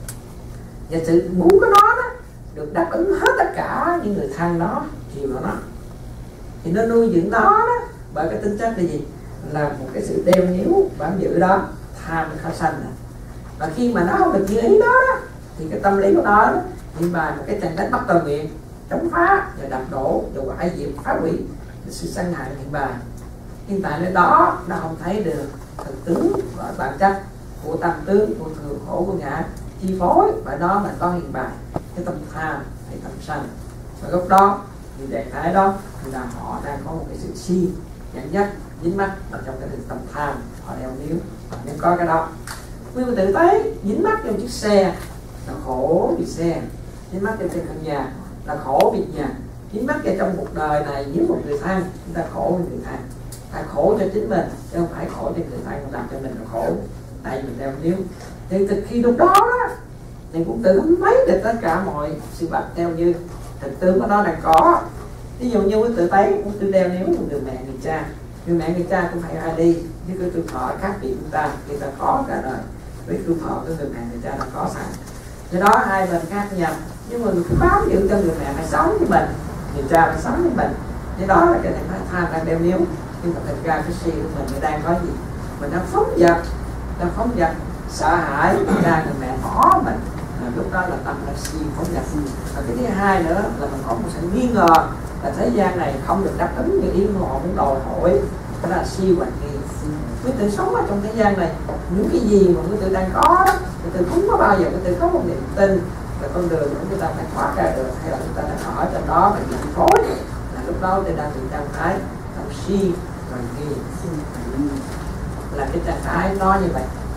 và sự muốn của nó đó được đáp ứng hết tất cả những người thân nó, chiều nó, thì nó nuôi dưỡng nó đó bởi cái tính chất là gì, là một cái sự đeo níu bám giữ đó, tham khởi sanh này. Và khi mà nó không được như ý đó, đó thì cái tâm lý của nó đó, hiện bài một cái trạng thái bất tận nguyện, chống phá và đập đổ và hoại diệt phá hủy sự sân hại hiện bài. Hiện tại nơi đó nó không thấy được thực tướng và bản chất của tâm tướng của thường khổ của ngã chi phối, và đó mà có hiện bài cái tâm tham hay tâm sân. Và lúc đó thì trạng thái đó thì là họ đang có một cái sự si dẫn dắt dính mắc vào trong cái tâm tham, họ đeo níu. Nếu có cái đó, quý vị tự thấy dính mắc trong chiếc xe là khổ vì xe, dính mắc trong căn nhà là khổ vì nhà, dính mắc vào trong cuộc đời này với một người thân, chúng ta khổ với người thân, ta khổ cho chính mình chứ không phải khổ cho người thân, làm cho mình là khổ tại mình đeo níu. Thì từ khi lúc đó đó thì cũng tự không thấy được tất cả mọi sự vật theo như thực tướng của nó đang có. Ví dụ như quý tự thấy quý tự đeo níu một người mẹ người cha, người mẹ người cha cũng phải ai đi với cái tuổi thọ khác biệt chúng ta, người ta có cả đời với tuổi thọ của người mẹ người cha là có sẵn. Do đó hai bên khác nhau, nhưng mà mình cứ bám giữ cho người mẹ phải sống với mình, người cha phải sống với mình. Do đó là cái này tham đang đeo níu, nhưng mà thực ra cái si của mình nó đang có gì, mình đang phóng dật, đang phóng dật sợ hãi ra người mẹ bỏ mình, à, lúc đó là tâm là si phóng dật. Và cái thứ hai nữa là mình có một sự nghi ngờ là thế gian này không được đáp ứng như ý của họ muốn đòi hỏi, đó là si hoài nghi. Quý tự sống ở trong thế gian này, những cái gì mà quý tự đang có đó, quý tự không có bao giờ quý tự có một niềm tin là con đường của chúng ta phải thoát ra được, hay là chúng ta đang ở trong đó phải bị phối, là lúc đó chúng ta đang từ trạng thái tâm si hoài nghi, là cái trạng thái nó như vậy.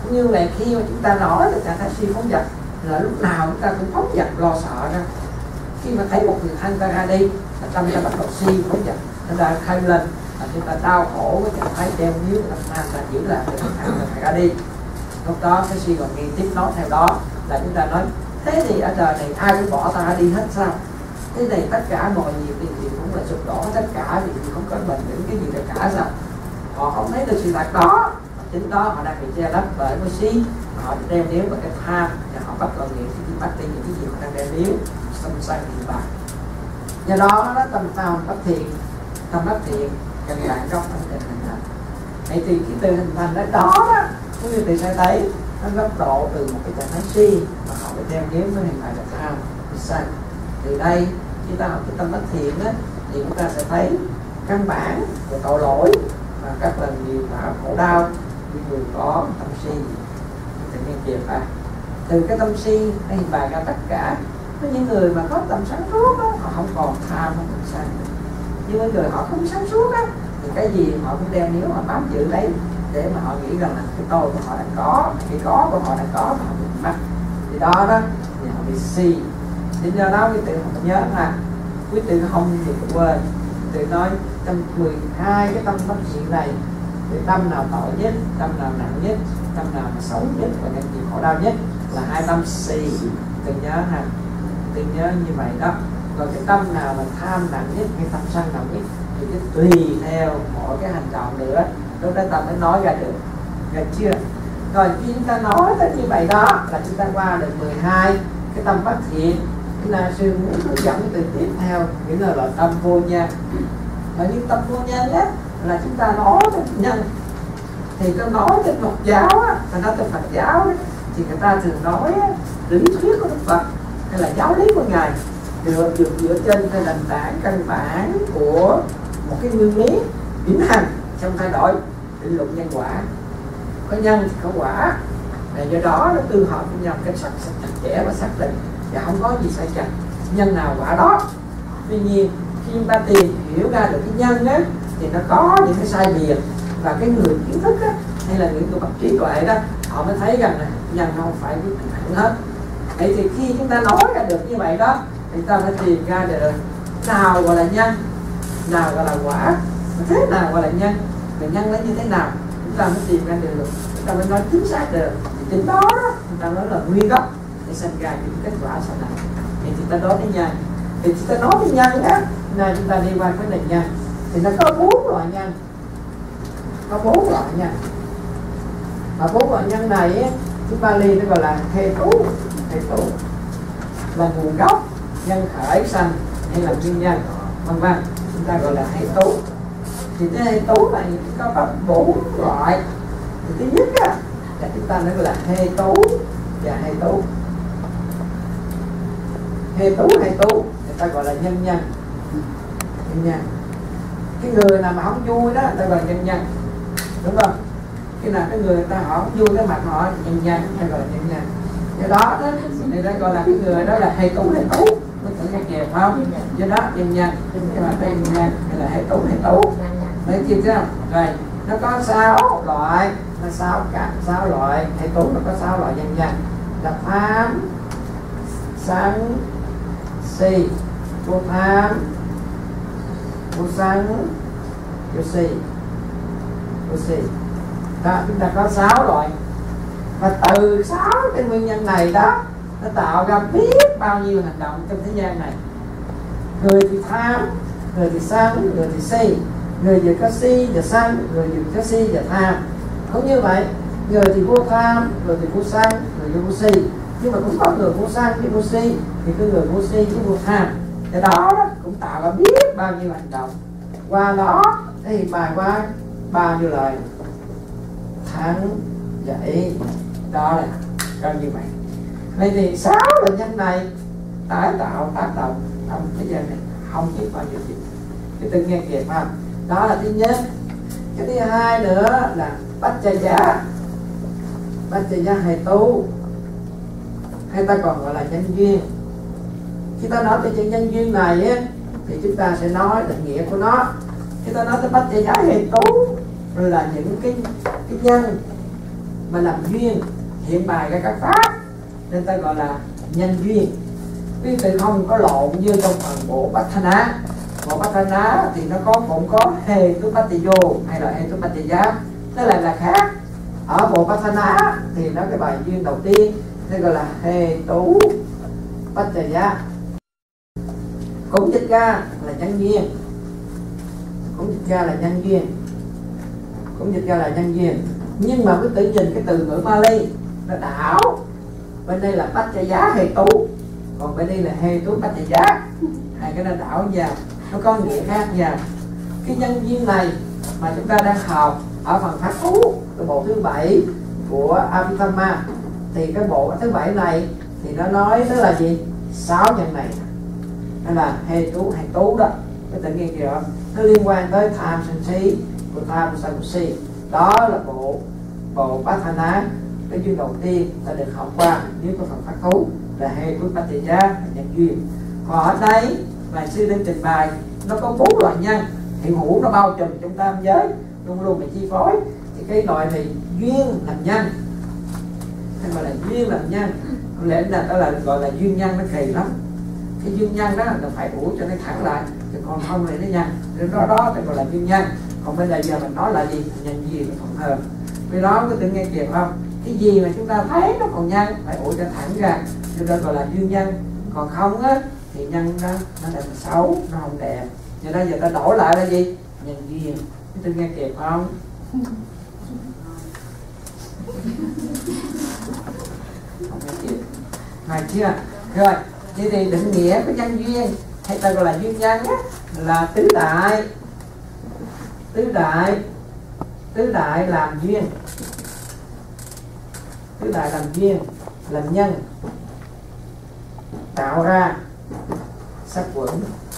Cũng như là khi mà chúng ta nói là trạng thái si phóng dật là lúc nào chúng ta cũng phóng dật lo sợ ra. Khi mà thấy một người thanh ta ra đi là tâm ta bắt đầu si phóng dật, nó ta khai lên là chúng ta đau khổ với trạng thái đeo níu làm tham ta giữ lại để thanh ta ra đi. Lúc đó cái si còn nghi tiếp nói theo đó là chúng ta nói thế thì ở đời này ai cũng bỏ ta ra đi hết sao? Thế này tất cả mọi việc thì, thì cũng là sụp đổ, tất cả thì không có bền vững cái gì để cả sao? Họ không thấy được sự thật đó, chính đó họ đang bị che lấp bởi cái si, họ đeo níu vào cái tham và họ bắt đầu nghiện cái bắt đi những cái gì họ đang đeo níu, xâm sang hiện bạc. Do đó nó tâm tâm bất thiện, tâm bất thiện cần bạn gốc nó để hình thành. Vậy thì cái từ hình thành đó đó cũng như từ sai thấy nó góc độ từ một cái trạng thái si mà họ phải đeo níu với hình thành là tham, sân. Từ đây khi ta học cái tâm bất thiện á thì chúng ta sẽ thấy căn bản của tội lỗi và các lần nhiều tạo khổ đau như người có tâm si tự nhiên kiệt à. Từ cái tâm si nó hình bày ra tất cả. Có những người mà có tâm sáng suốt đó, họ không còn tham không còn sân. Nhưng những người họ không sáng suốt á thì cái gì họ cũng đem nếu họ bám giữ lấy để mà họ nghĩ rằng là cái tôi của họ đang có, cái có của họ đang có mà họ bị mất. Thì đó đó thì họ bị si. Thì do đó quý tự không nhớ là quý tự không thì quên. Tự nói trong mười hai cái tâm bất thiện này thì tâm nào tội nhất, tâm nào nặng nhất, tâm nào mà xấu nhất và gây nhiều khổ đau nhất là hai tâm si. Tự nhớ ha, tự nhớ như vậy đó. Còn cái tâm nào mà tham nặng nhất hay tâm sân nặng nhất thì cái tùy theo mỗi cái hành động nữa lúc đó ta mới nói ra được, được chưa? Rồi khi chúng ta nói tới như vậy đó là chúng ta qua được mười hai cái tâm bất thiện. Cái là sư muốn hướng dẫn từ tiếp theo nghĩa là là tâm vô nhân. Và những tâm vô nhân á là chúng ta nói tới nhân thì ta nói trên Phật giáo á, ta nói trên Phật giáo á, thì người ta thường nói á, lý thuyết của Đức Phật hay là giáo lý của ngài được được dựa trên cái nền tảng căn bản của một cái nguyên lý vĩnh hằng trong thay đổi định luật nhân quả. Có nhân thì có quả, và do đó nó tương hợp với nhau cái sắc chặt chẽ và xác định và không có gì sai chặt, nhân nào quả đó. Tuy nhiên khi chúng ta tìm hiểu ra được cái nhân á thì nó có những cái sai biệt, và cái người kiến thức á hay là những người bậc trí tuệ đó họ mới thấy rằng là nhân không phải quyết định hẳn hết. Vậy thì khi chúng ta nói ra được như vậy đó thì ta phải tìm ra được nào gọi là nhân, nào gọi là quả, thế nào gọi là nhân, và nhân nó như thế nào chúng ta mới tìm ra được, chúng ta mới nói chính xác được. Thì trên đó đó chúng ta nói là nguyên gốc để sinh ra những kết quả sau này. Thì chúng ta nói đến nhân, thì chúng ta nói đến nhân á, này chúng ta đi qua cái nền nhân thì nó có bốn loại nhân, có bốn loại nhân. Và bốn loại nhân này á, chúng ta liên nó gọi là hệ tú, hệ tú là nguồn gốc, nhân khởi sanh hay là nguyên nhân vân vân, chúng ta gọi là hệ tú. Thì cái hệ tú này có bốn loại. Thì thứ nhất á, là chúng ta nói là hệ tú và hệ tú. Hệ tú hệ tú người ta gọi là nhân nhân, nhân nhân. Cái người nào mà không vui đó người ta gọi là nhân nhân, đúng không? Cái nào cái người ta họ không vui cái mặt họ nhân nhân, hay gọi là nhân nhân. Do đó đó người ta gọi là cái người đó là hệ tú hệ tú, mới thử nghe kèm không? Do đó nhân nhân, cái mặt đây nhân nhân hay là hệ tú hệ tú. Đấy chưa chưa? Rồi nó có sáu loại, nó sáu cả sáu loại hệ tú, nó có sáu loại nhân nhân là tham, sân, si, vô tham, vô sân, vô si, vô si. Đó, chúng ta có sáu loại. Và từ sáu cái nguyên nhân này đó nó tạo ra biết bao nhiêu hành động trong thế gian này. Người thì tham, người thì sân, người thì si, người vừa có si và sân, người vừa có si và tham. Không như vậy, người thì vô tham, người thì vô sân, người vô si. Nhưng mà cũng có người vô sân với vô si, thì cái người vô si với vô tham. Cái đó, đó cũng tạo ra biết bao nhiêu hành động. Qua đó thì bài qua bao nhiêu lời thắng dậy đó là coi như vậy. Vậy thì sáu bệnh nhân này tái tạo tác động trong thế gian này không biết bao nhiêu chuyện. Cái tự nghe kịp không? Đó là thứ nhất. Cái thứ hai nữa là bách cha giá, bách cha giá hay tu, hay ta còn gọi là nhân duyên. Khi ta nói tới nhân duyên này á, thì chúng ta sẽ nói định nghĩa của nó. Khi ta nói tới bách cha giá hay tu là những cái cái nhân mà làm duyên hiện bày ra các pháp, nên ta gọi là nhân duyên. Quý vị không có lộn như trong phần bộ Patthana. Bộ Patthana thì nó có cũng có hê tu pattiyo hay là hê tu pattiya, nó lại là khác. Ở bộ Patthana thì nó cái bài duyên đầu tiên nó gọi là hê tu pattiya, cũng dịch ra là nhân duyên, cũng dịch ra là nhân duyên, cũng dịch ra là nhân duyên. Nhưng mà quý tự nhìn cái từ ngữ Pali nó đảo, bên đây là pattiya hê tu, còn bên đây là hê tu pattiya, hai cái nó đảo vào, nó có nghĩa khác nhau. Cái nhân duyên này mà chúng ta đang học ở phần pháp thú, cái bộ thứ bảy của Abhidhamma, thì cái bộ thứ bảy này thì nó nói đó là gì? Sáu nhân này, đó là hê tú hay tú đó, cái tự nhiên kìa, nó liên quan tới tham sân si của tham sân si. Đó là bộ bộ Patthana, cái duyên đầu tiên ta được học qua nếu có phần pháp thú là hê tú pattiya nhân duyên. Còn ở đây bài sư đang trình bày nó có bốn loại nhân hiện hữu, nó bao trùm trong tam giới luôn luôn bị chi phối. Thì cái loại này duyên làm nhân, hay gọi là duyên làm nhân, có lẽ là đó là gọi là duyên nhân, nó kỳ lắm. Cái duyên nhân đó là phải ủa cho nó thẳng lại, chứ còn không này nó nhân, nên đó đó thì gọi là duyên nhân. Còn bây giờ mình nói là gì? Nhân duyên nó thuận hơn. Vì đó có tự nghe kịp không? Cái gì mà chúng ta thấy nó còn nhân phải ủa cho thẳng ra, cho nên gọi là duyên nhân. Còn không á thì nhân đó nó là xấu, nó không đẹp. Giờ đây giờ ta đổi lại là gì? Nhân duyên. Tôi nghe kịp không? Không nghe kịp. Này chưa? Rồi, vậy thì định nghĩa của nhân duyên hay ta gọi là duyên nhân á, là tứ đại. Tứ đại Tứ đại làm duyên. Tứ đại làm duyên, làm nhân, tạo ra sắc quẩn.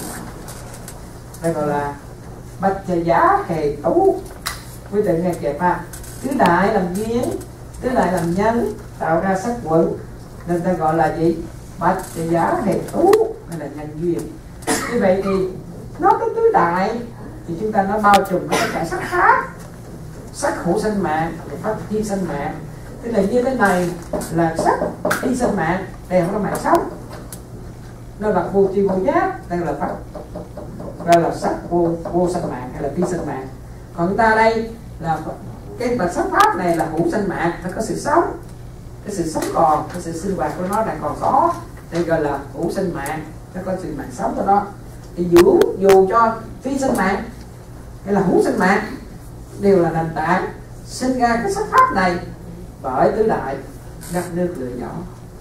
Đây gọi là Pattiya hê tú. Quý vị nghe kịp ha. Tứ đại làm duyên, tứ đại làm nhân, tạo ra sắc quẩn, nên ta gọi là gì? Pattiya hê tú, hay là nhân duyên. Như vậy thì nói tới tứ đại thì chúng ta nó bao trùm tất cả sắc pháp, sắc hữu sanh mạng, pháp thiên sanh mạng. Tức là như thế này là sắc thiên sanh mạng, đây không có mạng sống, nó là vô tri vô giác, đây là pháp, đây là sắc vô vô sanh mạng hay là phi sanh mạng. Còn chúng ta đây là cái bản sắc pháp này là hữu sanh mạng, nó có sự sống, cái sự sống còn, cái sự sinh hoạt của nó đang còn có, đây gọi là hữu sanh mạng, nó có sự mạng sống của nó. Thì dù dù cho phi sanh mạng hay là hữu sanh mạng đều là nền tảng sinh ra cái sắc pháp này bởi tứ đại đất nước lửa nhỏ.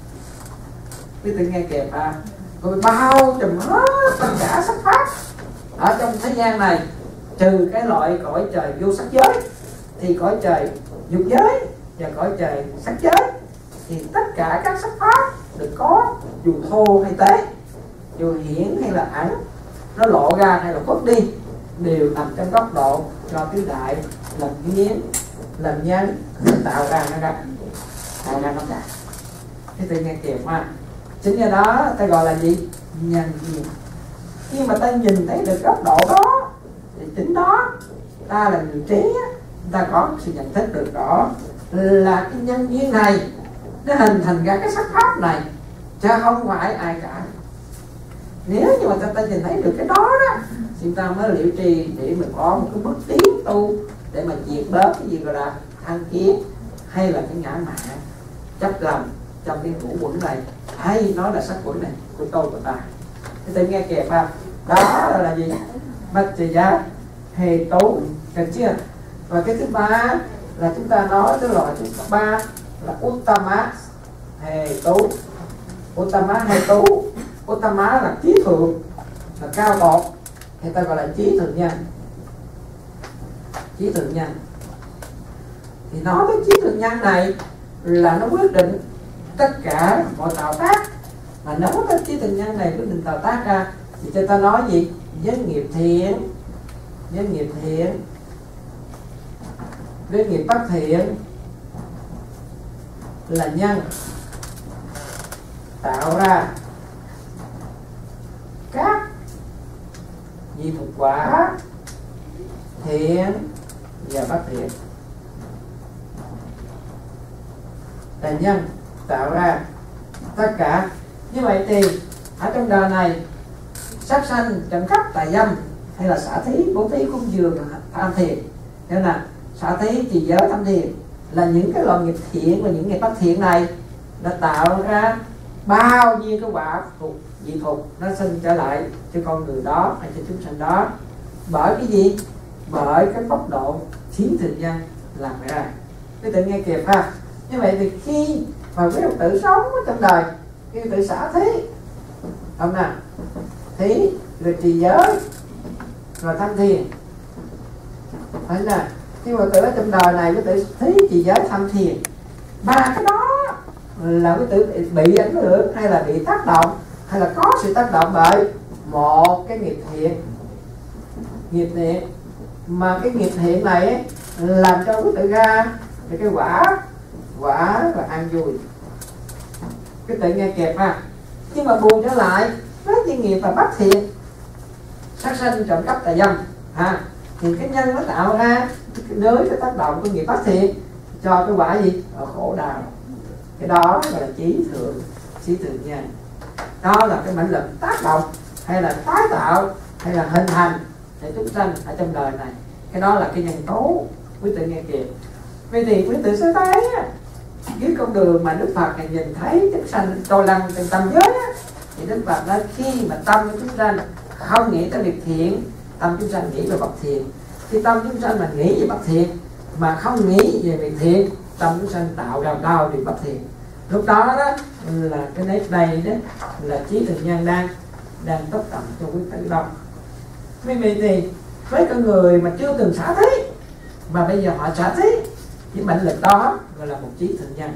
Quý vị nghe kịp à? Rồi bao trùm hết tất cả sắc pháp ở trong thế gian này, trừ cái loại cõi trời vô sắc giới, thì cõi trời dục giới và cõi trời sắc giới thì tất cả các sắc pháp được có, dù thô hay tế, dù hiển hay là ẩn, nó lộ ra hay là khuất đi, đều nằm trong góc độ cho tứ đại làm duyên, làm nhân, tạo ra nó ra, tạo ra nó cả. Thế tự nghe kịp mà. Chính do đó ta gọi là gì? Nhân duyên. Khi mà ta nhìn thấy được góc độ đó thì chính đó ta là người trí, ta có sự nhận thức được rõ là cái nhân duyên này nó hình thành ra cái sắc pháp này, chứ không phải ai cả. Nếu như mà ta, ta nhìn thấy được cái đó đó thì chúng ta mới liệu trì để mình có một cái bước tiến tu để mà diệt bớt cái gì gọi là tham kiến hay là cái ngã mạn chấp lầm trong cái ngũ quẩn này, hay nói là sắc quẩn này của tôi của ta. Thế tự nghe kịp ha. Đó là gì? Pattiya hê tú, được chưa? Và cái thứ ba là chúng ta nói tới loại thứ ba là Uttama hê tú. Uttama hê tú, Uttama là trí thượng, là cao tột, người ta gọi là trí thượng nhân. Trí thượng nhân thì nói tới trí thượng nhân này là nó quyết định tất cả mọi tạo tác. Mà nói tới trí thượng nhân này quyết định tạo tác ra thì cho ta nói gì? Với nghiệp thiện, với nghiệp thiện, với nghiệp bất thiện là nhân, tạo ra các di thực quả thiện và bất thiện. là nhân tạo ra tất cả. Như vậy thì ở trong đời này sát sanh, trộm cắp, tà dâm hay là xả thí, bố thí, cúng dường, tham thiền, nên là xả thí, trì giới, tham thiền là những cái loại nghiệp thiện và những nghiệp bất thiện này nó tạo ra bao nhiêu cái quả phục dị phục nó sinh trở lại cho con người đó hay cho chúng sanh đó. Bởi cái gì? Bởi cái tốc độ chiến thường nhân làm ra. Quý tự nghe kịp ha. Như vậy thì khi mà quý Phật tử sống ở trong đời, khi tự xả thí, không nào, thí rồi trì giới rồi tham thiền, phải là khi mà tự ở trong đời này quý tự thí, trì giới, tham thiền, ba cái đó là quý tự bị ảnh hưởng hay là bị tác động hay là có sự tác động bởi một cái nghiệp thiện. Nghiệp thiện mà cái nghiệp thiện này ấy, làm cho quý tự ra thì cái quả quả là an vui. Quý tự nghe kịp ha. Nhưng mà buồn trở lại với cái nghiệp và bất thiện, sát sanh, trộm cắp, tà dâm ha, thì cái nhân nó tạo ra nơi cái tác động của nghiệp bất thiện cho cái quả gì? Ở khổ đau. Cái đó gọi là chí thượng, chí thượng nhân. Đó là cái mãnh lực tác động hay là tái tạo hay là hình thành để chúng sanh ở trong đời này. Cái đó là cái nhân tố. Quý tự nghe kịp. Vậy thì quý tự sẽ thấy dưới con đường mà Đức Phật này nhìn thấy chúng sanh trôi lăn trên tâm giới á, thì Đức Phật nói khi mà tâm của chúng sanh không nghĩ tới việc thiện, tâm chúng sanh nghĩ về bất thiện. Khi tâm chúng sanh mà nghĩ về bất thiện mà không nghĩ về việc thiện, tâm chúng sanh tạo ra đau điều bất thiện. Lúc đó đó là cái nếp này đó là trí thường nhân đang đang tác động cho quý tử đông. Vì vậy thì với con người mà chưa từng xả thí mà bây giờ họ xả thí, cái mệnh lực đó gọi là một trí thường nhân.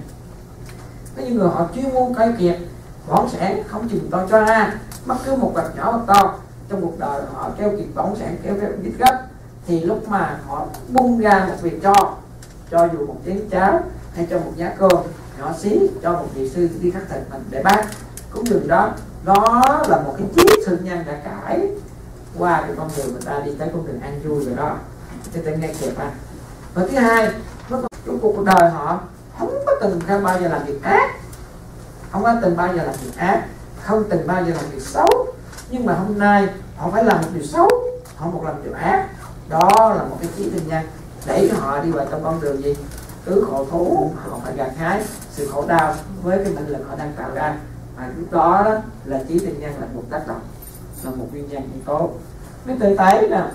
Có những người họ chuyên môn cay kiệt, bỏng sẻn không chừng to cho ra bất cứ một vật nhỏ hoặc to trong cuộc đời họ kéo kiệt bỏng sẻn kéo kéo biết gấp, thì lúc mà họ bung ra một việc cho cho dù một chén cháo hay cho một giá cơm nhỏ xí cho một vị sư đi khắc thực mình để bác cũng đường đó, đó là một cái trí thường nhân đã cải qua cái con đường người ta đi tới con đường an vui rồi đó. Cho tôi nghe kịp à. Và thứ hai, trong cuộc đời họ không có từng không bao giờ làm việc ác, không có từng bao giờ làm việc ác, không từng bao giờ làm việc xấu, nhưng mà hôm nay họ phải làm một điều xấu, họ một làm điều ác. Đó là một cái trí thường nhân để cho họ đi vào trong con đường gì tứ khổ thú, họ phải gặt hái sự khổ đau với cái mệnh lực họ đang tạo ra. Và lúc đó, đó là trí thường nhân là một tác động, là một nguyên nhân yếu tố. Mới tự thấy là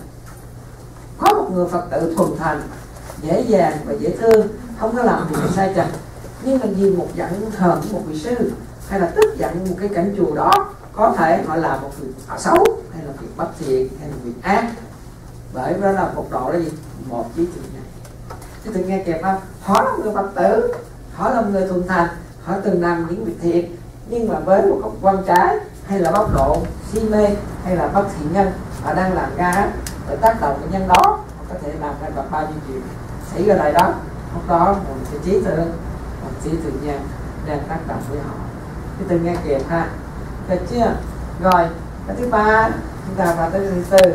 có một người Phật tử thuần thành, dễ dàng và dễ thương, không có làm việc sai trật, nhưng mà vì một giận hờn một vị sư hay là tức giận một cái cảnh chùa đó, có thể họ làm một việc xấu hay là việc bất thiện hay là việc ác. Bởi đó là một độ là gì? Một trí thường nhân. Chứ tự nghe kịp không? Họ là một người Phật tử, họ là một người thuần thành, họ từng làm những việc thiện, nhưng mà với một góc quan trái hay là bóc độ si mê hay là bất thiện nhân họ đang làm ra để tác động cái nhân đó, họ có thể làm ra gặp bao nhiêu chuyện xảy ra đời đó. Lúc đó một cái trí thường, một trí thường nhân đang tác động với họ. Cái từ nghe kịp ha, được chưa? Rồi cái thứ ba chúng ta vào tới thứ tư,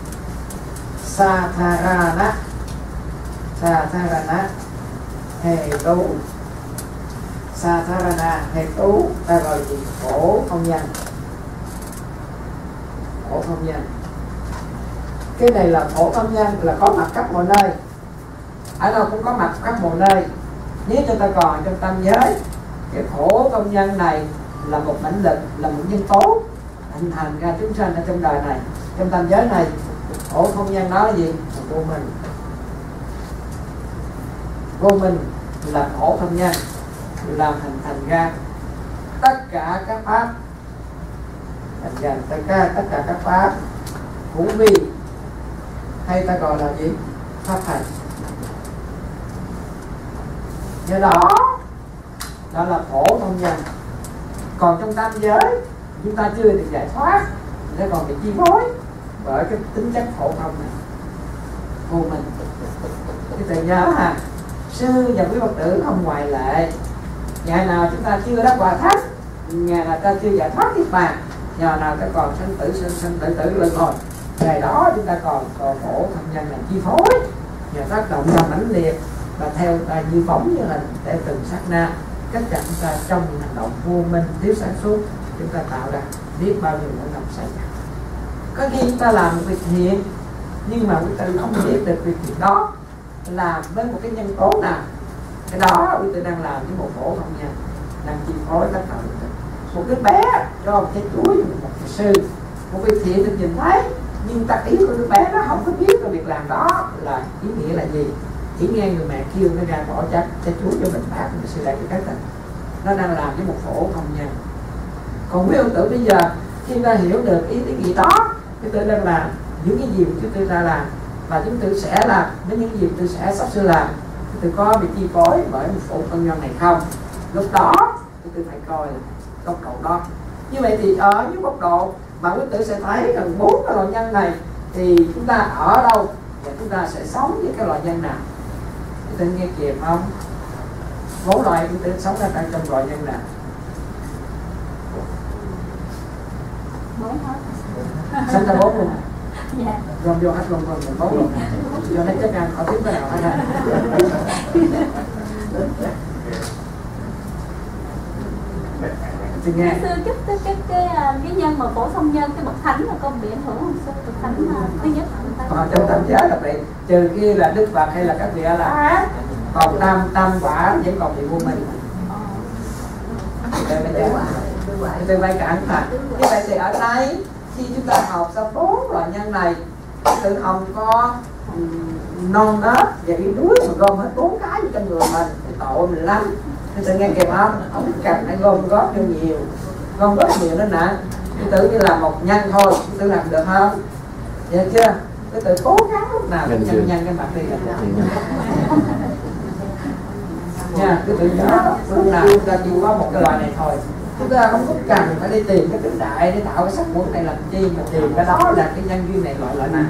Satharana. Satharana hệ tu. Satharana hệ tu ta gọi là khổ không nhân. Khổ không nhân, cái này là khổ không nhân là có mặt khắp mọi nơi, ở đâu cũng có mặt khắp mọi nơi. Nếu chúng ta còn trong tâm giới, cái khổ công nhân này là một mãnh lực, là một nhân tố hình thành ra chúng sanh ở trong đời này, trong tâm giới này. Khổ không nhân đó là gì? Là vô minh. Vô minh là khổ không nhân, làm hình thành ra tất cả các pháp, thành ra tất cả tất cả các pháp hữu vi, hay ta gọi là gì? Pháp hành. Do đó đó là khổ không nhân. Còn trong tam giới chúng ta chưa được giải thoát, nó còn bị chi phối bởi cái tính chất khổ không này, vô minh. Cái tự nhớ ha, sư và quý Phật tử không ngoại lệ. Ngày nào chúng ta chưa đắc quả thánh, ngày nào ta chưa giải thoát niết bàn, ngày nào ta còn sanh tử sanh sanh tử tử luân hồi, ngày đó chúng ta còn còn khổ không nhân làm chi phối và tác động ra mãnh liệt và theo ta như bóng như hình theo từng sát na tất cả chúng ta trong những hành động vô minh thiếu sáng suốt, chúng ta tạo ra biết bao nhiêu nỗi lầm sai lầm. Có khi chúng ta làm một việc thiện nhưng mà quý tử không biết được việc thiện đó làm với một cái nhân tố nào, cái đó quý tử đang làm với một khổ không nhân, đang chi phối tất cả quý tử. Một đứa bé cho một trái chuối một cái sư, một việc thiện được nhìn thấy nhưng tác ý của đứa bé nó không có biết cái việc làm đó là ý nghĩa là gì. Chỉ nghe người mẹ kêu nó ra bỏ trái trái chuối cho mình bác mình sư lại cái cách này, nó đang làm với một khổ không nhân. Còn với ông tử bây giờ khi ta hiểu được ý tiếng gì đó, chúng tôi đang làm những cái gì chúng tôi ta làm và chúng tôi sẽ làm với những gì tôi sẽ sắp sửa làm, chúng tôi có bị chi phối bởi một khổ không nhân này không, lúc đó chúng tôi phải coi góc độ đó. Như vậy thì ở những góc độ mà quý tử sẽ thấy rằng bốn cái loại nhân này thì chúng ta ở đâu và chúng ta sẽ sống với cái loại nhân nào. Quý tử nghe kịp không? Bốn loại quý tử sống ra trong loại nhân nào? Bốn hết. Sống ra bốn luôn. Dạ. Gom vô hết gom gom mình bốn luôn. Cho nên chắc ăn khỏi tiếp cái nào hết ha. Nghe. Sư chúc cái cái cái cái nhân mà phổ thông nhân, cái bậc thánh là con bị ảnh hưởng không sư? Bậc thánh là thứ nhất là Ờ, trong tam giới là vậy, trừ khi là Đức Phật hay là các vị A La Hán, còn tam tam quả vẫn còn bị vô minh. Đây bây giờ tôi vay cản thật. Như vậy thì ở đây khi chúng ta học ra bốn loại nhân này, tự không có um, non nớt và yếu đuối mà gom hết bốn cái trong người mình thì tội mình lắm. Tôi tự nghe kịp không? Không cần phải gom góp cho nhiều, gom góp nhiều nó nặng. Tôi tự như là một nhân thôi, tôi làm được không? Được chưa? Tôi tự cố gắng lúc nào cũng nhân nhân cái mặt đi nha. Tôi tự nhớ lúc nào chúng ta chỉ có một cái loại này thôi. Chúng ta không có cần phải đi tìm cái tứ đại để tạo cái sắc muôn này làm chi, mà tìm cái đó là cái nhân duyên này loại loại nào.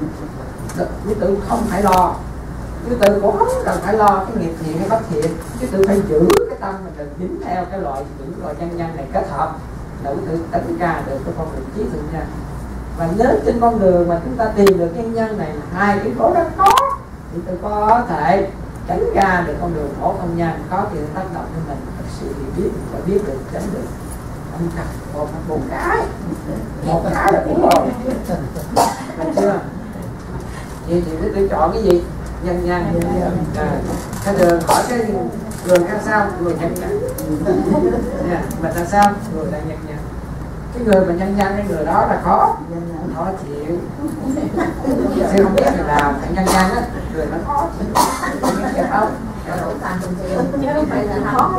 Quý tử không phải lo, quý tử cũng không cần phải lo cái nghiệp thiện hay bất thiện, quý tử phải giữ cái tâm mình đừng dính theo cái loại những loại nhân nhân này kết hợp để quý tử tấn ca được cái con đường trí thượng nhân. Và nhớ trên con đường mà chúng ta tìm được nhân nhân này hai cái cố rất khó thì tôi có thể tránh ra được con đường khổ không nhân, có sự tác động cho mình thật sự thì biết và biết được tránh được. Không cần một một cái một cái là cũng rồi, được chưa? Vậy thì tôi chọn cái gì? Nhân nhân. À, cái đường hỏi cái đường ra sao? Người nhân nhân. Nha, mà tại sao? Người đang nhân nhân. Cái người mà nhân nhân cái người đó là khó, khó chịu. Sư không biết người nào phải nhân nhân á, người nó khó chịu. Không? chứ phải là khó.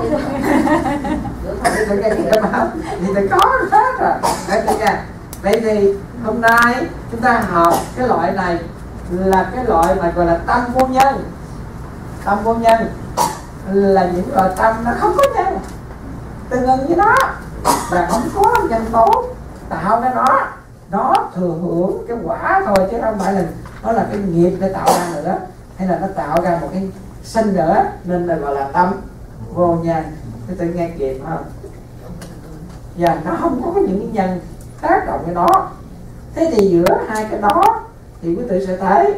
Thì tôi nghe cái bảo thì tôi có hết rồi. Đấy tôi nghe. Vậy thì hôm nay chúng ta học cái loại này là cái loại mà gọi là tâm vô nhân. Tâm vô nhân là những loại tâm nó không có nhân, tương ứng với nó và không có nhân tố tạo ra nó, nó thừa hưởng cái quả thôi chứ không phải là nó là cái nghiệp để tạo ra nữa, hay là nó tạo ra một cái sinh nữa, nên là gọi là tâm vô nhân. Tôi tự nghe kịp không? Và nó không có những nhân tác động cái đó. Thế thì giữa hai cái đó thì quý vị sẽ thấy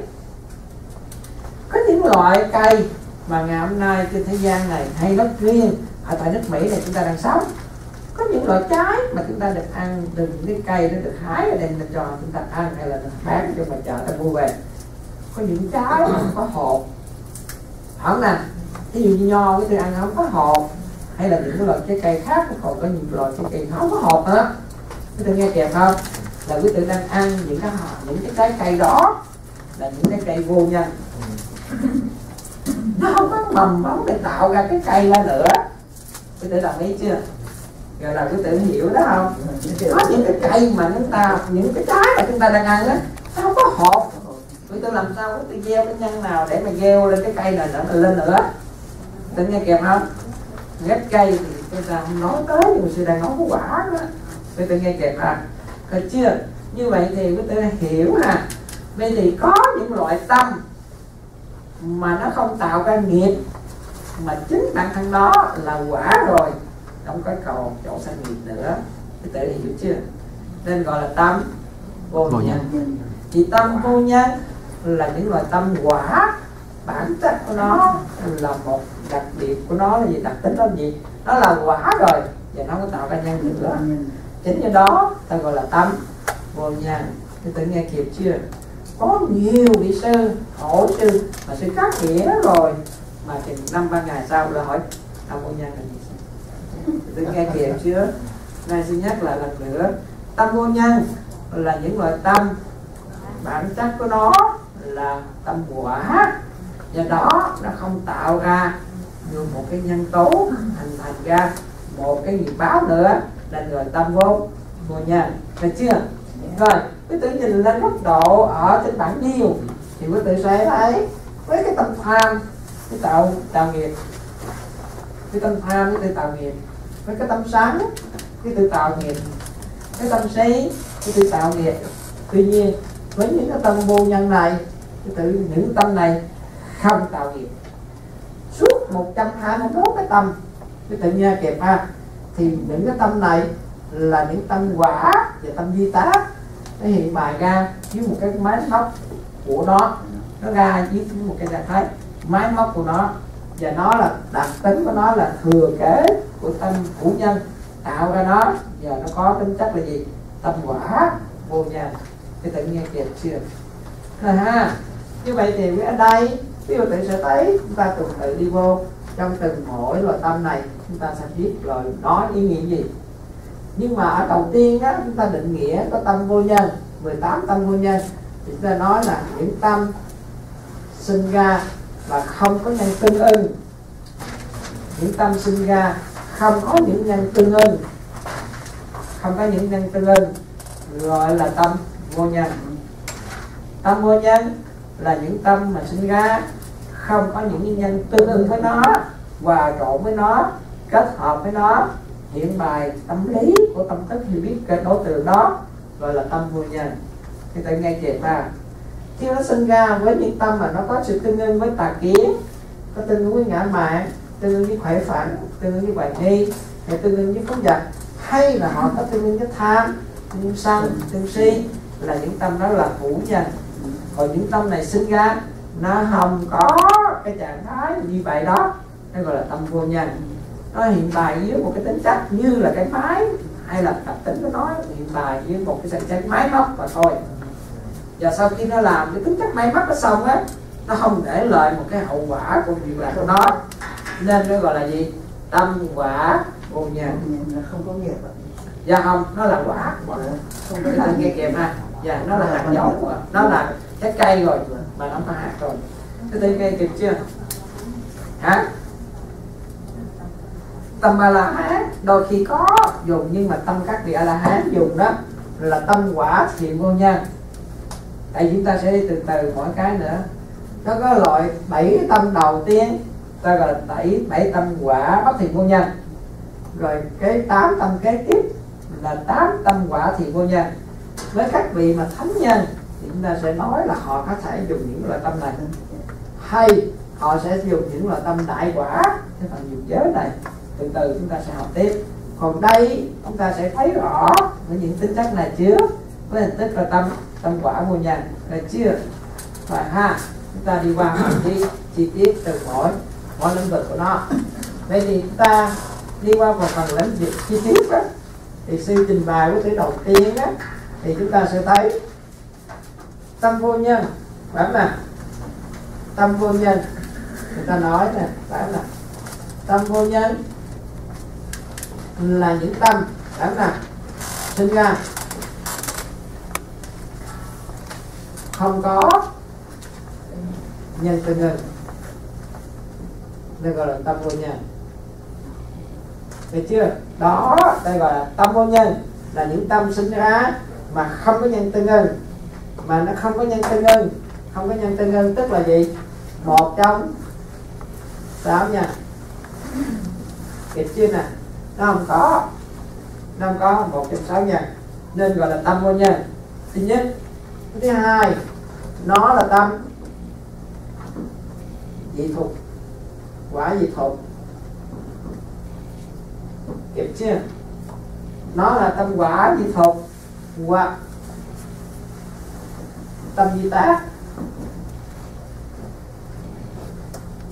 có những loại cây mà ngày hôm nay trên thế gian này hay đất riêng ở tại nước Mỹ này chúng ta đang sống, có những loại trái mà chúng ta được ăn từ những cái cây nó được hái ở đây là cho chúng ta ăn hay là bán cho ngoài chợ ta mua về. Có những trái mà không có hột, không nè, ví dụ như nho cái tôi ăn không có hột, hay là những cái loại trái cây khác còn có những loại trái cây không có hột nữa. Quý vị nghe kịp không? Là quý vị đang ăn những cái những cái trái cây đó là những cái cây vô nhân. Nó không có mầm móng để tạo ra cái cây ra nữa. Quý vị đồng ý chưa? Rồi là quý vị hiểu đó không? Có những cái cây mà chúng ta, những cái trái mà chúng ta đang ăn á, nó không có hột. Quý vị làm sao quý vị gieo cái nhân nào để mà gieo lên cái cây này nữa mà lên nữa? Quý vị nghe kịp không? Ghép cây thì chúng ta không nói tới, nhưng mà sư đang nói có quả đó. Quý vị nghe kịp ha? Được chưa? Như vậy thì quý vị hiểu ha. Vậy thì có những loại tâm mà nó không tạo ra nghiệp, mà chính bản thân đó là quả rồi, không có cầu chỗ sanh nghiệp nữa. Quý vị hiểu chưa? Nên gọi là tâm vô nhân. Thì tâm vô nhân là những loại tâm quả bản chất của nó là một đặc điểm của nó là gì, đặc tính đó là gì, nó là quả rồi và nó có tạo ra nhân nữa. Chính như đó ta gọi là tâm vô nhân. Thì tự nghe kịp chưa? Có nhiều vị sư hỏi sư mà sư cắt nghĩa rồi mà chừng năm ba ngày sau là hỏi tâm vô nhân là gì? Tự nghe kịp chưa? Nay xin nhắc lại lần nữa, tâm vô nhân là những loại tâm bản chất của nó là tâm quả, do đó nó không tạo ra như một cái nhân tố hình thành ra một cái nghiệp báo nữa, nên gọi tâm vô vô nhân. Được chưa? Rồi quý tử nhìn lên góc độ ở trên bảng nhiêu thì quý tử sẽ thấy với cái tâm tham cái tạo tạo nghiệp, cái tâm tham cái tự tạo nghiệp, với cái tâm sáng cái tự tạo nghiệp, cái tâm si cái tự tạo nghiệp. Tuy nhiên với những cái tâm vô nhân này, cái tự những tâm này không tạo nghiệp. Suốt một trăm hai mươi mốt cái tâm cái tự nhiên kẹp ha, thì những cái tâm này là những tâm quả và tâm di tác, nó hiện bài ra với một cái máy móc của nó, nó ra với một cái trạng thái máy móc của nó, và nó là đặc tính của nó là thừa kế của tâm hữu nhân tạo ra nó, và nó có tính chất là gì, tâm quả vô nhân. Cái tự nghe kịp chưa? Rồi ha, như vậy thì ở đây ví dụ tự sẽ thấy chúng ta từng tự đi vô trong từng mỗi loại tâm này, chúng ta sẽ biết rồi nó ý nghĩa gì. Nhưng mà ở đầu tiên á, chúng ta định nghĩa có tâm vô nhân, mười tám tâm vô nhân, thì chúng ta nói là những tâm sinh ra và không có nhân tương ưng. Những tâm sinh ra không có những nhân tương ưng, không có những nhân tương ưng gọi là tâm vô nhân. Tâm vô nhân là những tâm mà sinh ra không có những nhân tương ưng với nó, hòa trộn với nó, kết hợp với nó, hiện bài tâm lý của tâm thức hiểu biết cái đối tượng đó gọi là tâm vô nhân. Thì tự nghe kịp ha, khi nó sinh ra với những tâm mà nó có sự tương ưng với tà kiến, có tương ưng với ngã mạn, tương ưng với khỏe phản, tương ưng với hoài nghi, hay tương ưng với phóng dật, hay là họ có tương ưng với tham, tương sân, tương si, là những tâm đó là hữu nhân. Còn những tâm này sinh ra nó không có cái trạng thái như vậy đó, nó gọi là tâm vô nhân. Nó hiện bài với một cái tính chất như là cái máy, hay là đặc tính của nó hiện bài với một cái sản chất máy móc mà thôi. Và sau khi nó làm cái tính chất máy móc nó xong á, nó không để lại một cái hậu quả của việc làm của nó, nên nó gọi là gì, tâm quả vô nhân. Không có nghiệp. Dạ không, nó là quả, không có là nghe kèm ha. Dạ, nó là hạt giống, nó là trái cây rồi mà nó có hạt rồi. Cái tên cây kịp chưa? Hả? Tâm A La Hán đôi khi có dùng, nhưng mà tâm các vị A La Hán dùng đó là tâm quả thiện vô nhân. Tại chúng ta sẽ đi từ từ mỗi cái nữa. Nó có loại bảy tâm đầu tiên ta gọi là bảy bảy tâm quả bất thiện vô nhân. Rồi cái tám tâm kế tiếp là tám tâm quả thiện vô nhân. Với các vị mà thánh nhân thì chúng ta sẽ nói là họ có thể dùng những loại tâm này, hay họ sẽ dùng những loại tâm đại quả. Cái phần dục giới này từ từ chúng ta sẽ học tiếp. Còn đây chúng ta sẽ thấy rõ với những tính chất này trước, với hình thức là tâm tâm quả vô nhân, được chưa? Và ha, chúng ta đi qua chi chi tiết từ mỗi mỗi lĩnh vực của nó. Vậy thì chúng ta đi qua một phần lĩnh vực chi tiết đó, thì sư trình bày với cái đầu tiên á, thì chúng ta sẽ thấy tâm vô nhân, phải nè, tâm vô nhân người ta nói nè, phải nè, tâm vô nhân là những tâm, phải nè, sinh ra không có nhân tương ưng, đây gọi là tâm vô nhân. Được chưa? Đó, đây gọi là tâm vô nhân, là những tâm sinh ra mà không có nhân tương ưng. Mà nó không có nhân tương ưng, không có nhân tương ưng tức là gì? Một trong sáu nha. Kịp chưa nè? Nó không có, nó không có một trong sáu nhân, nên gọi là tâm vô nhân. Thứ nhất. Thứ hai, nó là tâm dị thục, quả dị thục. Kịp chưa? Nó là tâm quả dị thục hoặc tâm di tác.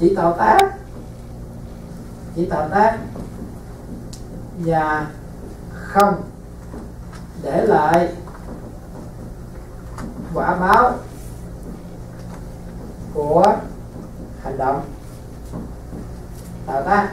chỉ tạo tác, chỉ tạo tác và không để lại quả báo của hành động tạo tác,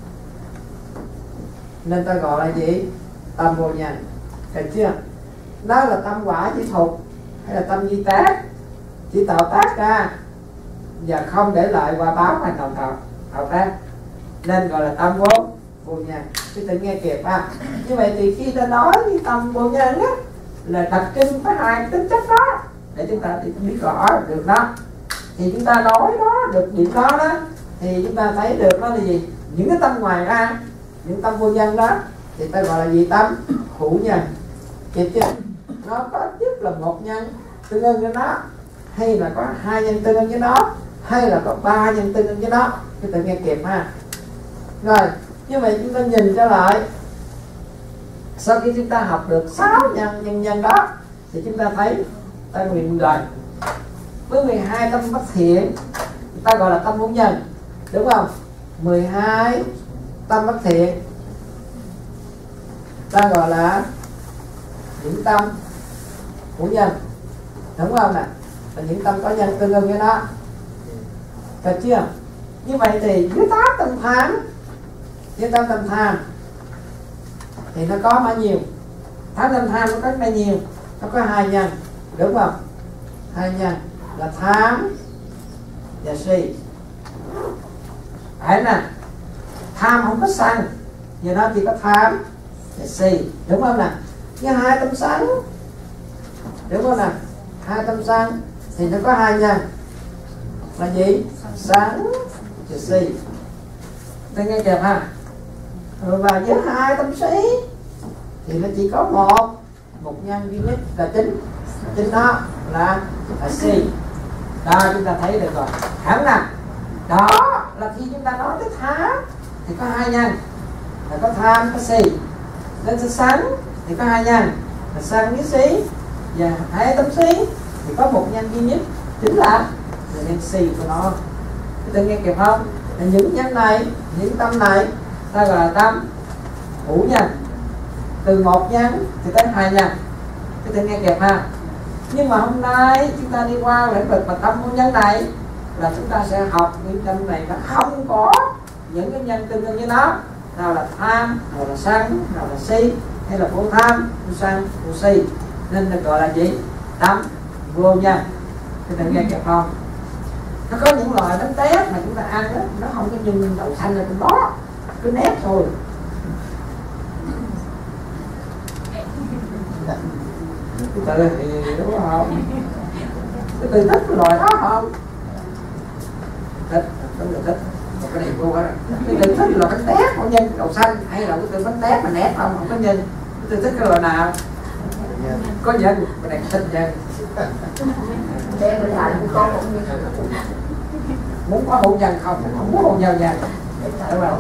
nên ta gọi là gì? Tâm vô nhân. Được chưa? Đó là tâm quả chỉ thuộc hay là tâm di tác, chỉ tạo tác ra và không để lại quả báo hành động tạo, tạo tác, nên gọi là tâm vô vô nhân. Chứ tự nghe kịp à. Như vậy thì khi ta nói với tâm vô nhân á, là đặc trưng với hai tính chất đó để chúng ta biết rõ được nó, thì chúng ta nói đó được điểm đó đó, thì chúng ta thấy được nó là gì? Những cái tâm ngoài ra, những tâm vô nhân đó thì ta gọi là gì? Tâm hữu nhân. Kịp chưa? Nó có ít nhất là một nhân tương ứng với nó, hay là có hai nhân tương ứng với nó, hay là có ba nhân tương ứng với nó. Chúng ta nghe kịp ha. Rồi, như vậy chúng ta nhìn trở lại, sau khi chúng ta học được sáu nhân nhân nhân đó thì chúng ta thấy ta nguyện rồi với mười hai tâm bất thiện ta gọi là tâm hữu nhân, đúng không? mười hai tâm bất thiện ta gọi là những tâm hữu nhân, đúng không nè? Là những tâm có nhân tương ứng với nó. Được chưa? Như vậy thì dưới tám tâm tham, dưới tám tâm tham thì nó có bao nhiêu? Tám tâm tham nó có bao nhiêu? Nó có hai nhân, đúng không? Hai nhân là tham và si. Phải nè, tham không có sân, giờ nó chỉ có tham và si, đúng không nè? Như hai tâm sân, đúng không nè? Hai tâm sân thì nó có hai nhân là gì? Sân và si. Ta nghe kịp ha? Và với hai tâm sĩ thì nó chỉ có một một nhân duy nhất là chính chính nó là, là si. Đó, chúng ta thấy được rồi, hẳn nè. Đó là khi chúng ta nói tới tham thì có hai nhân là có tham có si, nên sẽ sân thì có hai nhân là sân với si, và hai tâm si thì có một nhân duy nhất chính là, là nhân si của nó. Chúng ta nghe kịp không? Là những nhân này, những tâm này ta gọi là tâm hữu nhân, từ một nhân thì tới hai nhân. Chúng ta nghe kịp ha? Nhưng mà hôm nay chúng ta đi qua lĩnh vực mà tâm hữu nhân này là chúng ta sẽ học những nhân này nó không có những cái nhân tương đương với nó, nào là tham, nào là sân, nào là si, hay là vô tham, vô sân, vô si, nên được gọi là gì? Tâm vô nhân. Chúng ta nghe kịp không? Nó có những loại bánh tét mà chúng ta ăn đó, nó không có nhân đậu xanh ở trong đó, cứ nét thôi. Cái từ thì đúng không? Cái từ thích cái loại đó không? Thích, đúng là thích. Một cái này vô đó. Cái từ thích là bánh tét không nhân đậu xanh, hay là cái từ bánh tét mà nét không, không có nhân. Cái từ thích cái loại nào? Có nhân, cái này thích nhân. Để mình lại cũng có hôn nhân. Muốn có hôn nhân không? Không muốn hôn nhân nha. Đúng không?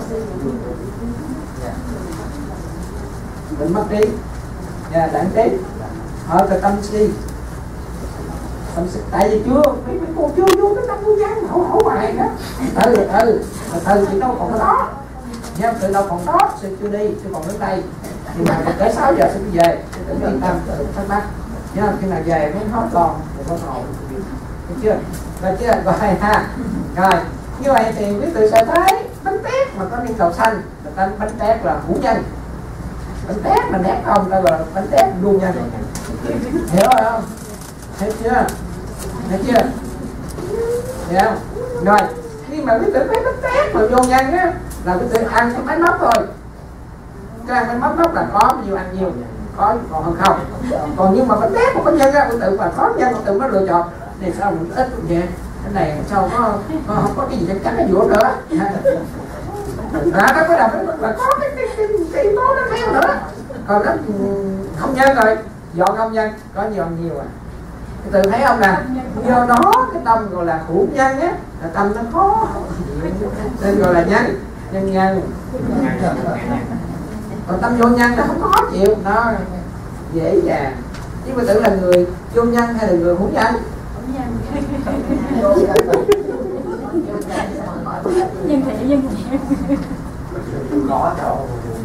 Mình mất trí, nhà đảng trí, ở cái tâm si, tâm si, tại vì chưa, mấy mấy cô chưa vô cái tâm vô nhân, hổ hổ hoài đó, ừ ừ, từ thì đâu còn cái đó, nha, từ đâu còn đó, sư chưa đi, sư còn đến đây, nhưng mà tới sáu giờ sư đi về, tự yên tâm, tự thắc mắc, nha, khi nào về mới hết còn, thì có ngồi, được chưa? Rồi chưa? Rồi ha, rồi, như vậy thì quý vị sẽ thấy bánh tét mà có niên đậu xanh, người ta bánh tét là hữu nhân. Bánh tét mà nét không ta gọi là bánh tét luôn nha, hiểu rồi không? Thấy chưa? Thấy chưa? Hiểu không? Rồi khi mà quý vị thấy bánh tét mà vô nhân á là quý vị ăn cái bánh móc thôi, cái ăn bánh móc móc là có bao nhiêu ăn nhiều, có còn hơn không. Còn nhưng mà bánh tét mà có nhân á, quý vị mà có nhân tự nó lựa chọn thì sao mình ít vậy, cái này sao có, có không có cái gì chắc chắn cái vụ nữa. Đó, nó có đồng là có cái cái cái cái yếu tố nó theo nữa, còn nó không nhân rồi dọn không nhân có nhiều ăn nhiều à. Từ thấy không nè, do đó cái tâm gọi là hữu nhân á, là tâm nó có nên gọi là nhân nhân nhân. Còn tâm vô nhân nó không có chịu, nó dễ dàng. Chứ mà tưởng là người vô nhân hay là người hữu nhân? Nhân thị, nhân thị. Có đâu.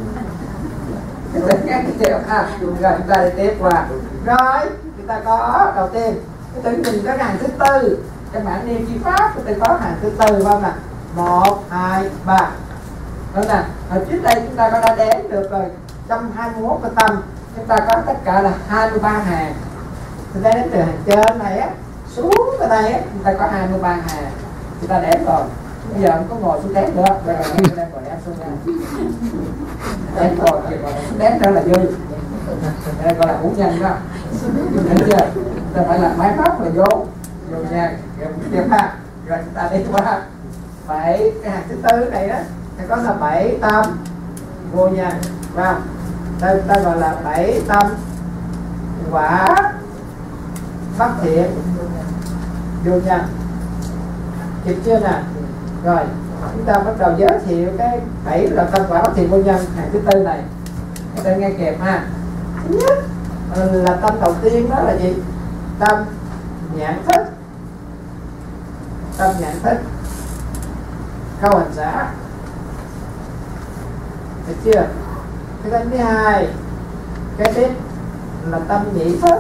Cái tiếp ha, rồi chúng ta đi tiếp qua. Rồi, chúng ta có đầu tiên cái từ mình có hàng thứ tư. Các bạn niêm chi pháp chúng ta có hàng thứ tư không nè? Một, hai, ba. Đúng nè, hồi trước đây chúng ta có đã đếm được rồi, một trăm hai mươi mốt cái tâm, chúng ta có tất cả là hai mươi ba hàng. Chúng ta đếm từ hàng trên này á xuống cái đây á, chúng ta có hai mươi ba hàng. Chúng ta đếm rồi. Bây giờ không có ngồi xuống đếm nữa, bây giờ chúng ta ngồi đếm xuống nha. Đếm rồi, đếm đó là dư. Đây gọi là ngũ nhân đó. Thấy chưa? Chúng ta phải là máy móc là vô, vô nha, tiếp ha. Rồi chúng ta đi qua bảy cái hàng thứ tư này á, thì có là bảy tâm vô nha, vào đây ta gọi là bảy tâm quả bất thiện vô nha, kịp chưa nè? Rồi chúng ta bắt đầu giới thiệu cái bảy là tâm quả bất thiện vô nhân hàng thứ tư này, các bạn nghe kịp ha. Thứ nhất là tâm đầu tiên đó là gì? Tâm nhãn thức, tâm nhãn thức câu hành giả, được chưa? Cái tâm thứ hai, cái tiếp là tâm nhị thức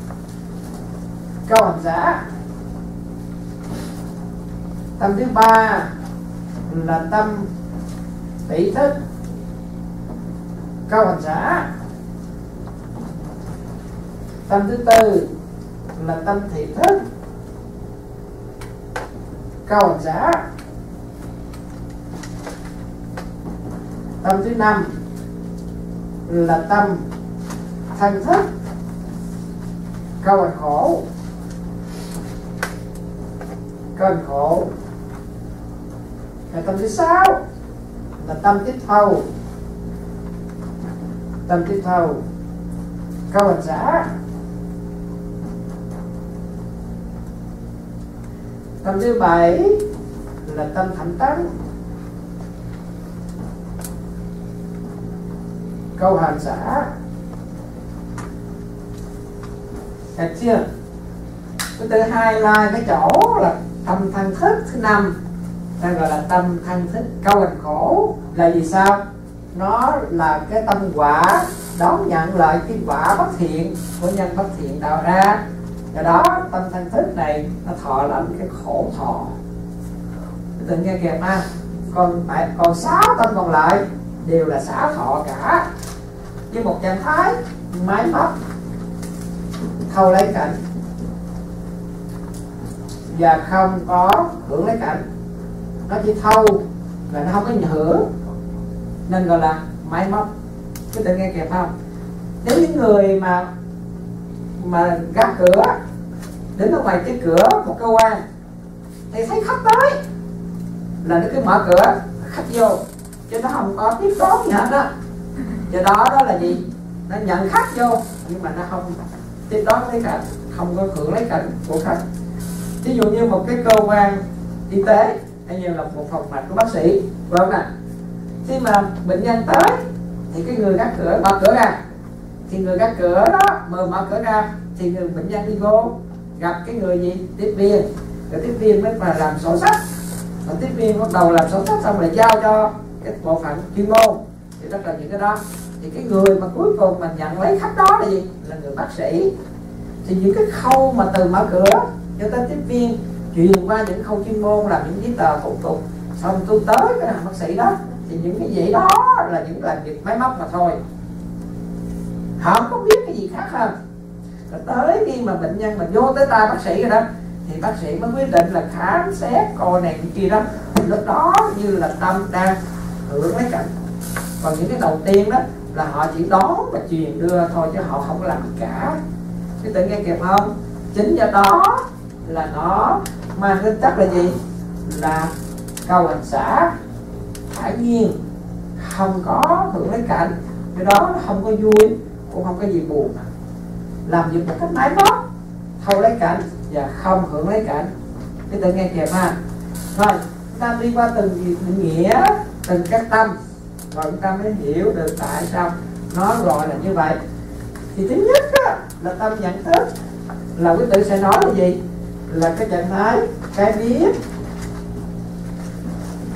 câu hành giả. Tâm thứ ba là tâm tỷ thức câu hành giả. Tâm thứ tư là tâm thị thức câu hành giả. Tâm thứ năm là tâm thân thức câu hành khổ, câu hành khổ. Và tâm thứ sáu là tâm tiếp thâu, tâm tiếp thâu câu hành giả. Tâm thứ bảy là tâm thẩm tấn câu hành giả. Được chưa? Cái thứ hai là cái chỗ là tâm thân thức thứ năm, ta gọi là tâm thân thức câu hành khổ. Là vì sao? Nó là cái tâm quả đón nhận lại cái quả bất thiện của nhân bất thiện tạo ra. Do đó tâm thân thức này nó thọ lãnh cái khổ thọ. Tự nghe kìa ha. Còn còn sáu tâm còn lại đều là xả thọ cả, với một trạng thái máy móc thâu lấy cảnh và không có hưởng lấy cảnh. Nó chỉ thâu và nó không có hưởng, nên gọi là máy móc. Cứ tự nghe kịp không? Nếu những người mà mà gác cửa đến ở ngoài cái cửa một cơ quan thì thấy khách tới là nó cứ mở cửa khách vô, chứ nó không có tiếp đón gì hết đó. Do đó đó là gì? Nó nhận khách vô nhưng mà nó không tiếp đón lấy cảnh, không có hưởng lấy cảnh của khách. Ví dụ như một cái cơ quan y tế hay như là một phòng mạch của bác sĩ, phải không nè? Khi mà bệnh nhân tới thì cái người gác cửa mở cửa ra, thì người gác cửa đó mở mở cửa ra thì người bệnh nhân đi vô gặp cái người gì? Tiếp viên. Rồi tiếp viên mới mà làm sổ sách, và tiếp viên bắt đầu làm sổ sách xong rồi giao cho cái bộ phận chuyên môn, thì tất cả những cái đó. Thì cái người mà cuối cùng mà nhận lấy khách đó là gì? Là người bác sĩ. Thì những cái khâu mà từ mở cửa cho tới tiếp viên truyền qua những khâu chuyên môn, làm những giấy tờ thủ tục, xong tôi tới cái hàng bác sĩ đó, thì những cái gì đó là những làm việc máy móc mà thôi, họ không có biết cái gì khác hơn. Rồi tới khi mà bệnh nhân mà vô tới tay bác sĩ rồi đó, thì bác sĩ mới quyết định là khám xét coi này cái kia đó. Thì lúc đó như là tâm đang hưởng lấy cảnh. Còn những cái đầu tiên đó là họ chỉ đón và truyền đưa thôi, chứ họ không có làm gì cả. Cái tự nghe kịp không? Chính do đó là nó mang tính chất là gì? Là câu hành xã thản nhiên, không có hưởng lấy cảnh. Cái đó nó không có vui, cũng không có gì buồn. Làm việc một cách máy móc, thâu lấy cảnh và không hưởng lấy cảnh. Cái tự nghe kịp ha. Rồi chúng ta đi qua từng định nghĩa, từng các tâm, rồi chúng ta mới hiểu được tại sao nó gọi là như vậy. Thì thứ nhất á, là tâm nhận thức, là quý tử sẽ nói là gì? Là cái trạng thái cái biết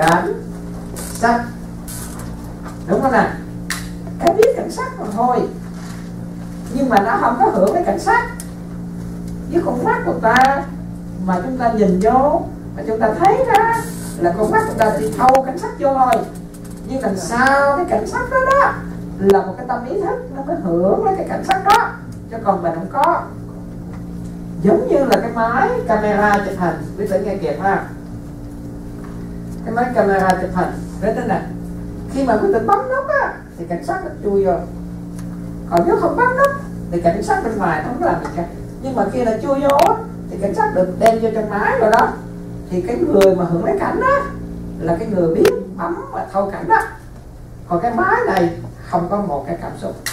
cảnh sắc, đúng không nào? Cái biết cảnh sắc mà thôi, nhưng mà nó không có hưởng cái cảnh sắc. Với con mắt của ta mà chúng ta nhìn vô mà chúng ta thấy ra là con mắt của ta chỉ thâu cảnh sắc vô thôi, nhưng đằng sau cái cảnh sắc đó đó là một cái tâm ý thức nó mới hưởng lấy cái cảnh sắc đó, chứ còn mình không có. Giống như là cái máy camera chụp hình, quý tử nghe kịp ha, cái máy camera chụp hình đấy thế này, khi mà quý tử bấm nút á thì cảnh sắc nó chui vô, còn nếu không bấm nút thì cảnh sắc bên ngoài nó không làm gì cả. Nhưng mà khi là chui vô thì cảnh sắc được đem vô trong máy rồi đó, thì cái người mà hưởng lấy cảnh đó là cái người biết bấm và thâu cảnh đó. Còn cái máy này không có một cái cảm xúc.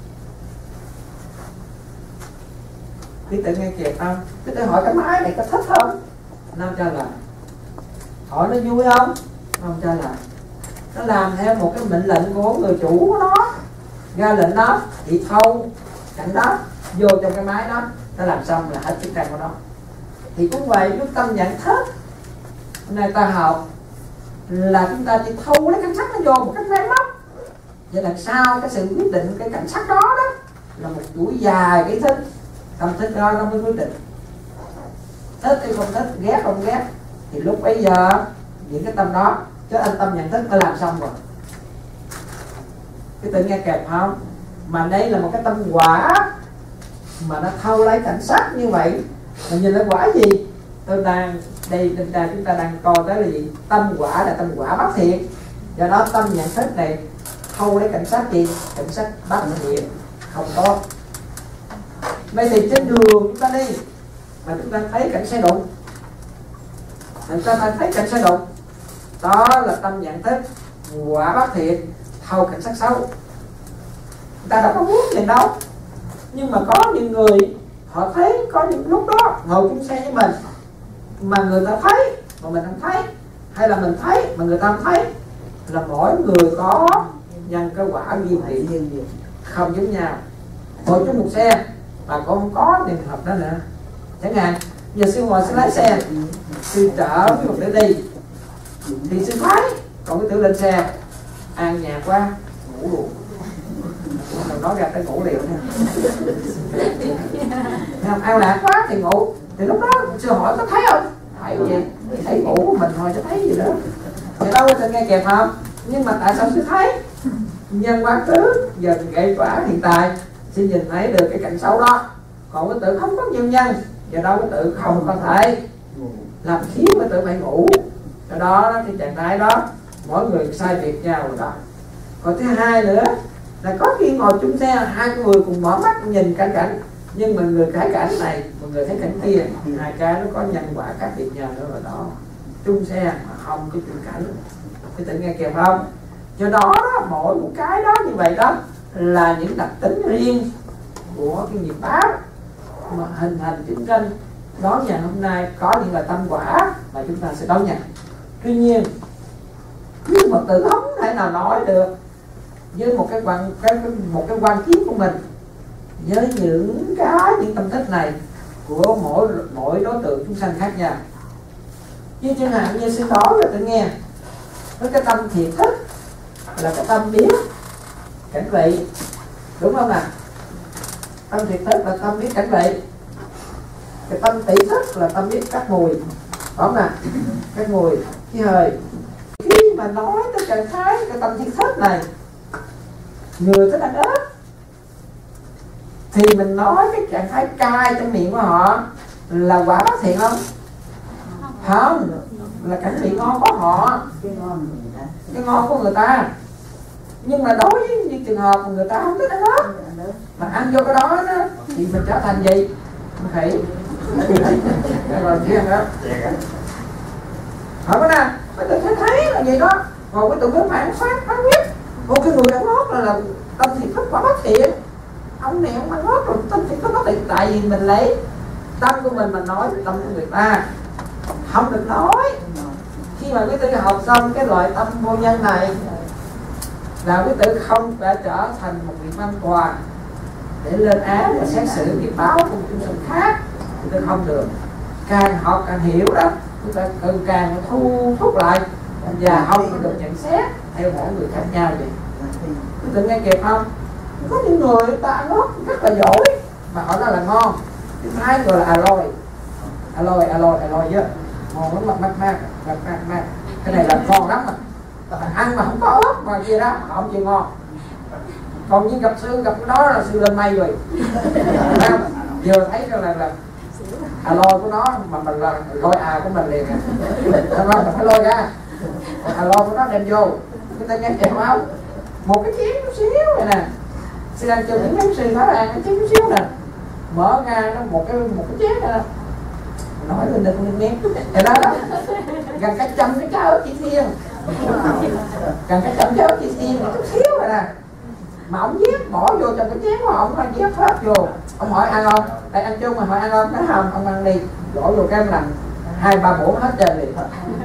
Quý tử nghe kịp không? Quý tử hỏi cái máy này có thích không? Nó trả lời. Hỏi nó vui không? Không trả lời. Nó làm theo một cái mệnh lệnh của người chủ của nó, ra lệnh đó thì thâu cảnh đó vô trong cái máy đó, nó làm xong là hết chức năng của nó. Thì cũng vậy, lúc tâm nhận thức hôm nay ta học là chúng ta chỉ thâu lấy cảnh sắc nó vô một cách máy móc. Vậy làm sao cái sự quyết định cái cảnh sắc đó đó là một chuỗi dài cái thức, tâm thức đó nó mới quyết định. Thích hay không thích, ghét không ghét, thì lúc bây giờ những cái tâm đó, chứ anh tâm nhận thức đã làm xong rồi. Cái tự nghe kẹp không? Mà đây là một cái tâm quả mà nó thâu lấy cảnh sắc như vậy. Mà nhìn là quả gì? Tôi đang đây chúng ta chúng ta đang coi tới là gì? Tâm quả là tâm quả bất thiện. Do đó tâm nhận thức này thâu lấy cảnh sắc gì? Cảnh sắc bất thiện, không tốt. Bây thì trên đường chúng ta đi mà chúng ta thấy cảnh xe đụng, chúng ta thấy cảnh xe đụng, đó là tâm nhận thức quả bất thiện, thâu cảnh sắc xấu. Người ta đâu có muốn gì đâu, nhưng mà có những người họ thấy, có những lúc đó ngồi chung xe với mình mà người ta thấy mà mình không thấy, hay là mình thấy mà người ta không thấy, là mỗi người có nhân cái quả duyên thiện không giống nhau. Ngồi chung một xe mà cũng không có trường hợp đó nữa. Chẳng hạn giờ sư ngồi sư lái xe, sư chở với một để đi thì sư thấy, còn cái tự lên xe an nhàn quá ngủ luôn, mình nói ra tới ngủ liền không, an lạc quá thì ngủ. Thì lúc đó sư hỏi có thấy không? Thấy gì? Thấy ngủ của mình thôi chứ thấy gì nữa. Thì đâu có nghe kẹp không? Nhưng mà tại sao sư thấy? Nhân quá khứ giờ gây quả hiện tại, sư nhìn thấy được cái cảnh xấu đó. Còn cái tự không có nguyên nhân, giờ đâu cái tự không có thể làm khiến cái tự phải ngủ. Do đó cái trạng thái đó mỗi người sai biệt nhau rồi đó. Còn thứ hai nữa là có khi ngồi chung xe hai người cùng mở mắt nhìn cảnh cảnh, nhưng mà người thấy cảnh này, một người thấy cảnh kia, hai cái nó có nhân quả khác biệt nhau nữa rồi đó. Chung xe mà không có chung cảnh, cái tự nghe kịp không? Do đó, đó mỗi một cái đó như vậy đó là những đặc tính riêng của cái nghiệp báo mà hình thành chứng sinh đón nhận hôm nay. Có những là tâm quả mà chúng ta sẽ đón nhận. Tuy nhiên nhưng mà tự không thể nào nói được với một cái quan cái, một cái quan kiến của mình với những cái những tâm thức này của mỗi mỗi đối tượng chúng sanh khác nhau. Như chẳng hạn như sư nói là tự nghe với cái tâm thiệt thức là cái tâm biết cảnh vị, đúng không nào? Tâm thiệt thức là tâm biết cảnh vị, cái tâm tỷ thức là tâm biết các mùi, đúng nè, các mùi khí hơi. Khi mà nói tới trạng thái cái tâm thiệt thức này, người thích ăn ớt thì mình nói cái trạng thái cay trong miệng của họ là quả bất thiện không? Không, là cảnh vị ngon của họ, cái ngon của người ta. Nhưng mà đối với những trường hợp mà người ta không thích ăn ớt mà ăn vô cái đó, đó thì mình trở thành gì? Khỉ. Rồi chỉ ăn ớt. Hỏi cái nào? Mấy tụi thấy thấy là gì đó. Còn cái tụi cái phản phát phán quyết. Ô cái người ăn ớt là, là tâm thiện thức quả bất thiện. Ông này ông ăn ớt rồi tâm thiện thức bất thiện. Tại vì mình lấy tâm của mình mà nói tâm của người ta, không được nói. Khi mà quý tử học xong cái loại tâm vô nhân này là quý tử không đã trở thành một vị văn quà để lên án và xét xử nghiệp báo của chúng sinh khác. Quý tử không được. Càng học càng hiểu đó, chúng ta càng càng thu thúc lại và ông được nhận xét theo mỗi người khác nhau vậy. Tự nghe kịp không? Có những người ta ăn ớt rất là giỏi mà họ nói là ngon, thứ hai gọi là alloy alloy alloy alloy chứ ngon lắm, mát mát mát mát mát, cái này là ngon lắm mà ăn mà không có ớt mà kia đó họ không chịu ngon. Còn như gặp sư gặp cái đó là sư lên mây rồi vừa thấy là là alloy của nó mà mình là lôi à của mình liền à, mình phải lôi ra alloy của nó đem vô. Người ta nghe kịp không? Một cái chén chút xíu này nè, sư ăn cho những cái sư nói là cái chén chút xíu nè, mở ra nó một cái một cái chén nè, nói lên được lên ném cái đó đó, gần cả trăm cái trái ớt chỉ thiên, gần cả trăm trái ớt chỉ thiên một chút xíu này nè, mà ông giết bỏ vô trong cái chén của ông, ông giết hết vô. Ông hỏi ăn không? Đây ăn chung mà hỏi ăn không? Nói không, ông ăn đi, đổ vô cái làm hai ba muỗng hết trơn liền.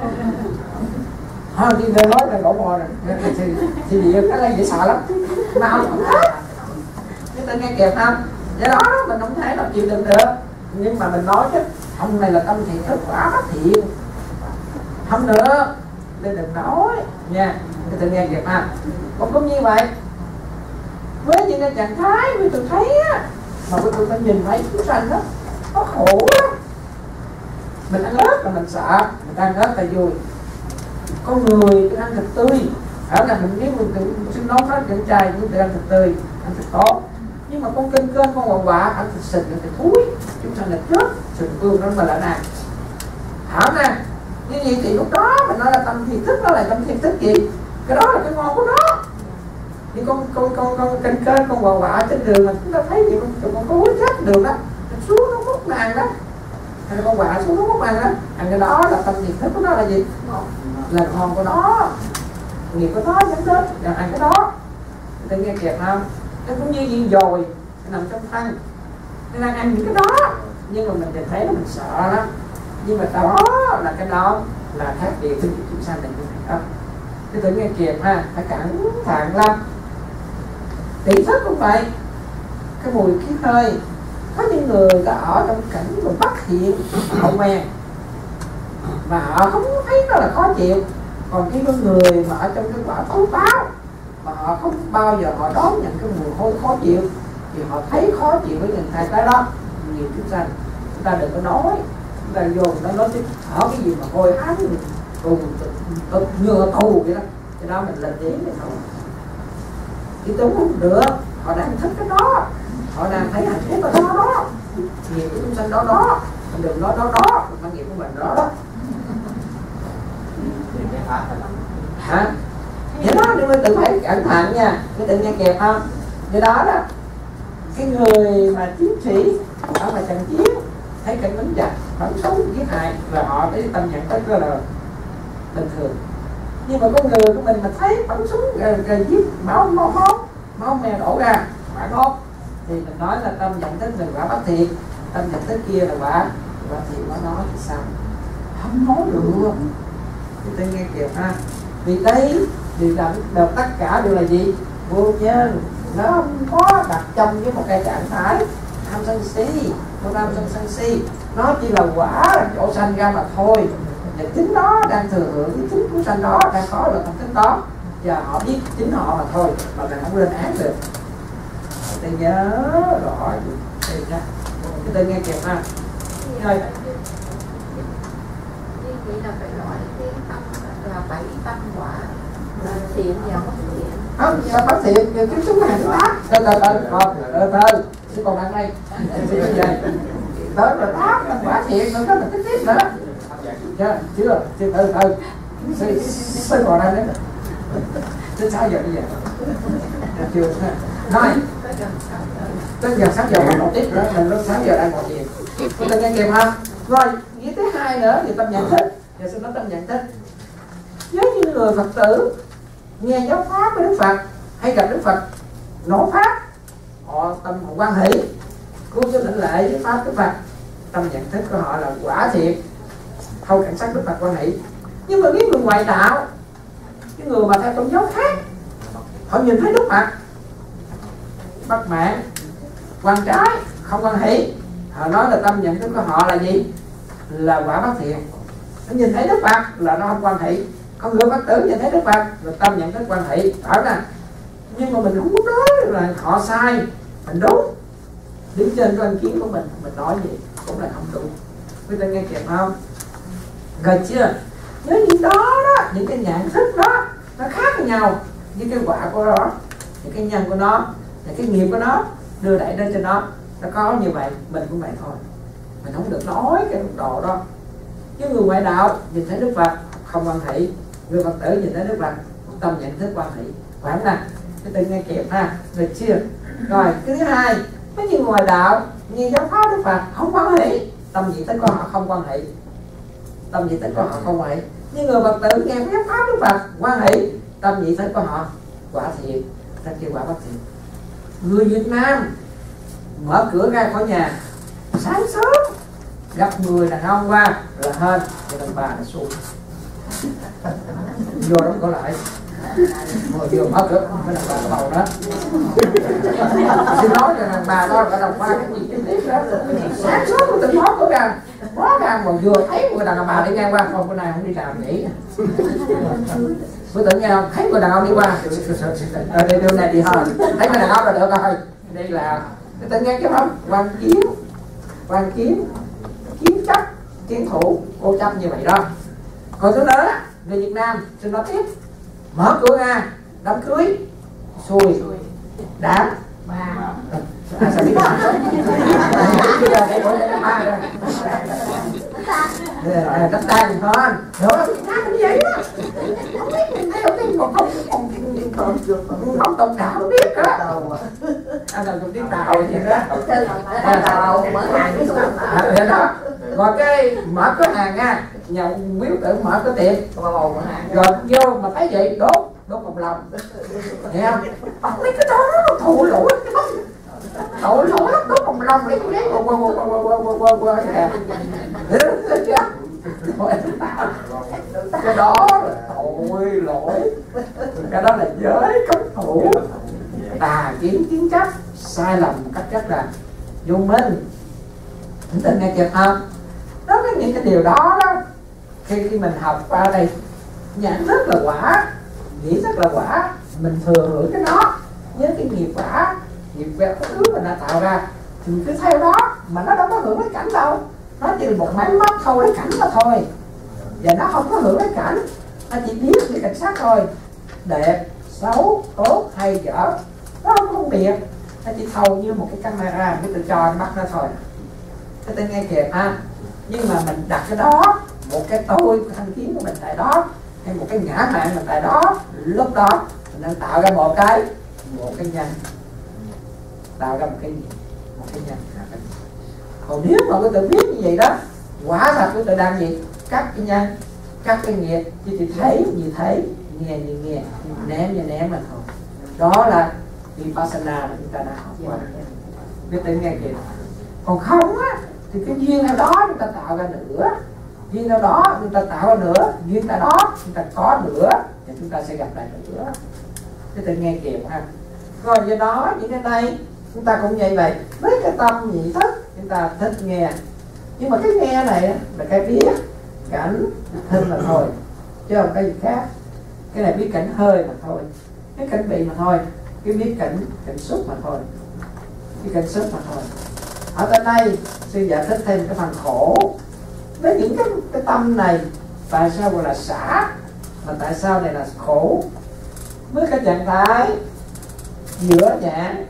Thôi đi về nói là đổ mò rồi, thì thì địa cái này dễ sợ lắm, mà ông không hết. Chúng ta nghe kịp không? Do đó mình không thể nào chịu đựng được, nhưng mà mình nói chứ ông này là tâm thiện thức quả bất thiện, không nữa nên đừng nói nha. Chúng ta nghe kịp không? Cũng cũng như vậy với những cái trạng thái như tôi thấy á, mà tôi tôi nhìn thấy chúng sanh đó nó khổ lắm. Mình ăn ớt là mình sợ, mình ăn ớt là vui. Con người tôi ăn thịt tươi, ở là mình nếu mình tự xin nói nó chỉnh trai nhưng tôi ăn thịt tươi, ăn thịt tốt. Nhưng mà con kinh cơn, con quạ quạ ăn thịt sình, ăn thịt thúi, chúng sanh là chết, sình vương đó mà là nè. Hảo nè, như vậy thì lúc đó mình nói là tâm thiện thức, đó là tâm thiện thức gì? Cái đó là cái ngon của nó. Nhưng con con con con kinh cơn, con quạ quạ trên đường mà chúng ta thấy gì con con có chết đường đó, xuống nó múc màng đó. Hay là con quạ xuống nó múc màng đó, ăn cái đó là tâm thiện thức của nó là gì? Là ngon của nó, nghiệp của nó dẫn đến là ăn cái đó. Tự nghe kịp không? Nó cũng như viên dồi nằm trong thân, nó đang ăn những cái đó, nhưng mà mình thì thấy là mình sợ lắm. Nhưng mà đó là cái đó là khác biệt với chúng sanh này như thế không? Cái tự nghe kịp ha, phải cẩn thận lắm. Tỷ thức cũng vậy, cái mùi khí hơi, có những người ta ở trong cảnh mà bất thiện hậu men mà họ không thấy nó là khó chịu. Còn cái người mà ở trong cái quả thối báo mà họ không bao giờ họ đón nhận cái mùi hôi khó chịu thì họ thấy khó chịu với những hai cái đó. Nhiều chúng sanh chúng ta đừng có nói, chúng ta vô nó nói chứ ở cái gì mà hôi ám tù nhựa tù vậy đó, cái đó mình lên tiếng thì thôi. Chứ tôi không được, họ đang thích cái đó, họ đang thấy hạnh phúc ở đó đó, nhiều cái chúng sanh đó đó, mình đừng nói đó đó, quan nghiệp của mình đó đó. Hả? Vậy đó, nhưng mà tự phải cẩn thận nha, cái tự nghe kịp không? Vậy đó đó, cái người mà chiến sĩ ở ngoài trận chiến thấy cảnh lính giặc bắn súng giết hại là họ thấy tâm nhận thức đó là bình thường. Nhưng mà con người của mình mà thấy bắn súng rồi giết máu máu máu máu me đổ ra quả tốt thì mình nói là tâm nhận thức là quả bất thiện, tâm nhận thức kia là quả quả thiện. Nó nói thì sao? Không nói được. Thì tôi nghe kịp ha. Vì đây thì đều tất cả đều là gì? Vô nhân. Nó không có đặt trong với một cái trạng thái tham sân si, không tham sân sân si. Nó chỉ là quả là chỗ sanh ra mà thôi. Và chính nó đang thừa hưởng cái chính của sanh đó, đang có được thành tích đó. Và họ biết chính họ mà thôi, mà mình không lên án được. Tôi nhớ rõ thì ra. Tôi nghe kịp ha. Rồi. Vậy là phải loại cái tâm là bảy tâm quả là thiện và bất thiện. Không, sao bất thiện? Chứ chúng ta hành tác. Từ từ từ, còn từ từ, chứ còn đang đây. Tới rồi tác là quả thiện, nó rất là tích tiếp nữa. Chưa, chưa, chưa, từ từ. Sư còn đang đấy. Đến sáu giờ bây giờ. Chưa, nói. Tới giờ sáu giờ còn một tiếp nữa, mình lúc sáu giờ đang ngồi thiền. Chúng ta nghe kịp không? Rồi, nghĩ tới hai nữa thì tâm nhận thức. Giờ xin nói tâm nhận thức. Với những người Phật tử nghe giáo pháp với Đức Phật hay gặp Đức Phật nổ pháp, họ tâm họ quan hỷ, cung cho lệnh lệ với pháp Đức Phật, tâm nhận thức của họ là quả thiện, thâu cảnh sát Đức Phật quan hỷ. Nhưng mà những người ngoại đạo, những người mà theo tôn giáo khác, họ nhìn thấy Đức Phật bất mãn, quan trái, không quan hỷ, họ nói là tâm nhận thức của họ là gì? Là quả bất thiện. Nó nhìn thấy Đức Phật là nó không quan hỷ, Còn người Phật tử nhìn thấy Đức Phật rồi tâm nhận thức quan hệ phải nè, nhưng mà mình không muốn nói là họ sai, mình đúng. Đứng trên quan kiến của mình, mình nói gì cũng là không đúng. Quý ta nghe kịp không? Rồi chưa? Nhớ những đó đó, những cái nhận thức đó nó khác với nhau, những cái quả của nó, những cái nhân của nó, những cái nghiệp của nó đưa đẩy đến cho nó, nó có như vậy, mình cũng vậy thôi. Mình không được nói cái độ đó. Chứ người ngoại đạo nhìn thấy Đức Phật không quan hệ, người Phật tử nhìn thấy Đức Phật tâm nhận thức quan hệ, phải không nào? Cái tự nghe kịp ha, được chưa? Rồi cái thứ hai, mấy người ngoại đạo như giáo pháp Đức Phật không quan hệ, tâm diện tích của họ không quan hệ, tâm diện tích của họ không quan hệ. Nhưng người Phật tử nghe giáo pháp Đức Phật quan hệ, tâm diện tích của họ quả thiện, ta kêu quả bất thiện. Người Việt Nam mở cửa ra khỏi nhà sáng sớm gặp người đàn ông qua là hên, người đàn bà là xuống vô đóng cửa lại, vừa vừa mở cửa cái đàn bà là bầu đó. Xin nói cho đàn bà đó là đàn bà cái gì cái tiếp đó, sáng sớm tôi từng mở cửa ra, mở ra mà vừa thấy người đàn bà đi ngang qua, không cái này không đi làm nghỉ. Tôi tưởng nghe không, thấy người đàn ông đi qua, ở đây đường này đi hơn, thấy người đàn ông là được rồi, đây là cái tên nghe chứ không, quan kiến, quan kiến, kiến chấp, kiến thủ, cô chấp như vậy đó. Còn thứ nữa, người Việt Nam xin nói tiếp, mở cửa ra, đám cưới, xui, đám, à, sao biết ba, bây giờ đây bữa đây là ba rồi, đất đai hơn, nữa Việt Nam như vậy đó, không biết mình theo cái một công công công tộc đạo không biết đó, anh là biết đạo gì đó, đạo mở hàng cái đó, rồi cái mở cửa hàng nha, nhà biểu tử mở cửa tiệm, rồi vô mà thấy vậy đốt đốt một lòng, hiểu không? Ông mấy cái đó nó thụ lỗi lắm, thụ lỗi lắm, đốt một lòng lấy cái qua qua qua qua qua qua qua qua cái đó là tội lỗi, cái đó là giới cấm thủ, tà kiến kiến chấp, sai lầm cách rất là vô minh. Chúng ta nghe kịp không? Đó là những cái điều đó đó, khi, khi mình học qua đây nhận rất là quả, nghĩ rất là quả, mình thừa hưởng cái đó, nhớ cái nghiệp quả, nghiệp về cái thứ mình đã tạo ra thì mình cứ theo đó, mà nó đâu có hưởng cái cảnh đâu, nó chỉ là một máy móc thôi, cái cảnh đó thôi, và nó không có hưởng cái cảnh, nó chỉ biết về cảnh sát thôi, đẹp, xấu, tốt hay dở, nó không phân biệt, nó chỉ thầu như một cái camera cái tự cho bắt nó thôi. Cái tên nghe kịp ha. Nhưng mà mình đặt cái đó, một cái tôi, cái thanh kiến của mình tại đó, hay một cái ngã mạn mình tại đó, lúc đó mình đang tạo ra một cái một cái nhân, tạo ra một cái gì, một cái nhân. Còn nếu mà cái tự biết như vậy đó, quả thật cái tự đang gì, cắt cái nhân, cắt cái nghiệp, chứ thì thấy như thấy, nghe như nghe, ném như ném mà thôi. Đó là Vipassana mà chúng ta đã học qua, biết tự nghe kịp. Còn không á thì cái duyên nào đó chúng ta tạo ra nữa, duyên nào đó chúng ta tạo ra nữa, duyên nào đó chúng ta có nữa thì chúng ta sẽ gặp lại nữa. Cái tự nghe kịp ha. Rồi do đó những cái này chúng ta cũng vậy vậy, với cái tâm nhị thức chúng ta thích nghe, nhưng mà cái nghe này là cái biết cảnh thân mà thôi, chứ không cái gì khác. Cái này biết cảnh hơi mà thôi, cái cảnh bị mà thôi, cái biết cảnh cảnh xúc mà thôi, cái cảnh xúc mà thôi. Ở trên đây sư giải thích thêm cái phần khổ với những cái, cái tâm này, tại sao gọi là xả, mà tại sao này là khổ. Với cái trạng thái giữa nhãn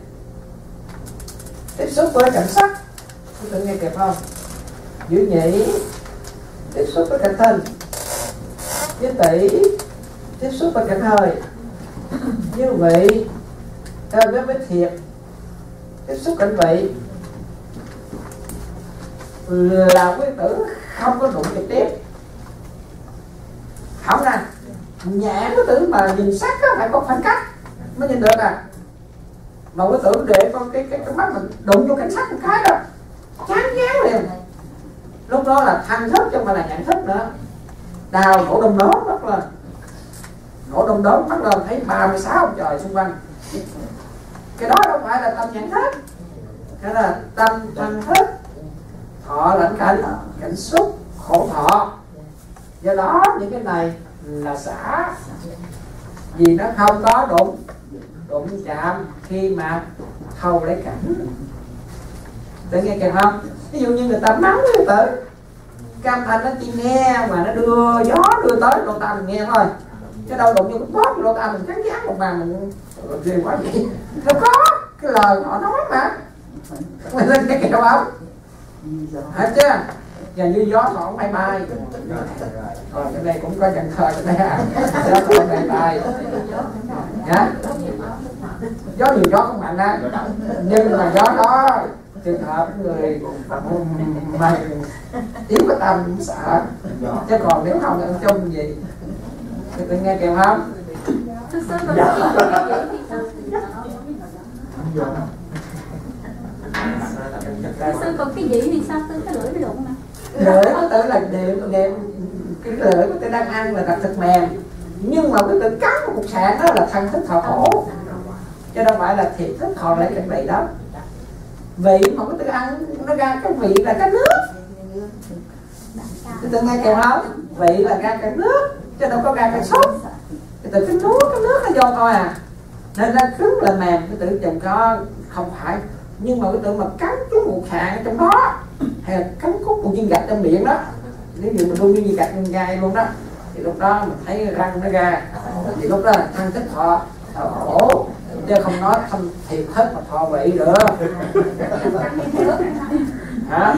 tiếp xúc với cảnh sắc, chúng ta nghe kịp không? Giữa nhĩ tiếp xúc với cảnh thân, với tỷ tiếp xúc với cảnh hơi, như vị với với thiệt tiếp xúc cảnh vị, là quý tử không có đụng trực tiếp, không nè, nhãn quý tử mà nhìn sắc đó, phải có khoảng cách mới nhìn được à. Mà quý tử để con cái cái, cái mắt mình đụng vô cảnh sắc một cái đó chán ngán liền, lúc đó là thân thức chứ không phải là nhận thức nữa. Đào nổ đông đóm rất là nổ đông đóm bắt lên thấy ba mươi sáu ông trời xung quanh, cái đó đâu phải là tâm nhận thức, cái là tâm thân thức, thọ lãnh cảnh, cảnh xúc, khổ thọ. Do đó những cái này là xả, vì nó không có đụng đụng chạm khi mà thâu lấy cảnh. Tự nghe kìa không? Ví dụ như người ta mắng người tử, cam thanh nó chỉ nghe mà nó đưa gió đưa tới lỗ tai mình nghe thôi, chứ đâu đụng vô cái bóp lỗ tai mình cắn giác một bàn mình ghê quá vậy. Đâu có, cái lời họ nói mà mình lên cái kẹo không hết chứ. Và như gió thoảng bay bay, còn cái đây cũng có Cần Thơ ở đây à, gió thoảng bay bay nhá. Gió nhiều gió không mạnh á, nhưng mà gió đó trường hợp người mà yếu cái tâm cũng sợ, chứ còn nếu không ăn chung gì thì tự nghe kèm không. Sư sư còn cái gì thì sao tư cái lưỡi nó đụng nè? Lưỡi có tự là điểm điểm cái lưỡi của tôi đang ăn là thật thật mềm, nhưng mà cái tự cắn một cục sạn đó là thân thức thọ khổ, chứ đâu phải là thiệt thức thọ lại cái vị đó. Vị mà cái tự ăn nó ra cái vị là cái nước, tôi nghe kèm không? Vị là ra cái nước chứ đâu có ra cái sốt. Cái tự cái nuốt cái nước nó vô thôi à, nên nó cứng là mềm. Cái tự chừng có không phải, nhưng mà cái tự mà cắn cái một sạn ở trong đó, hay là cắn cút một viên gạch trong miệng đó, nếu như mình nuôi viên gạch trong gai luôn đó, thì lúc đó mình thấy răng nó ra, thì lúc đó là thân thức thọ thọ khổ, chứ không nói không thiệt hết mà thọ vị được. Hả?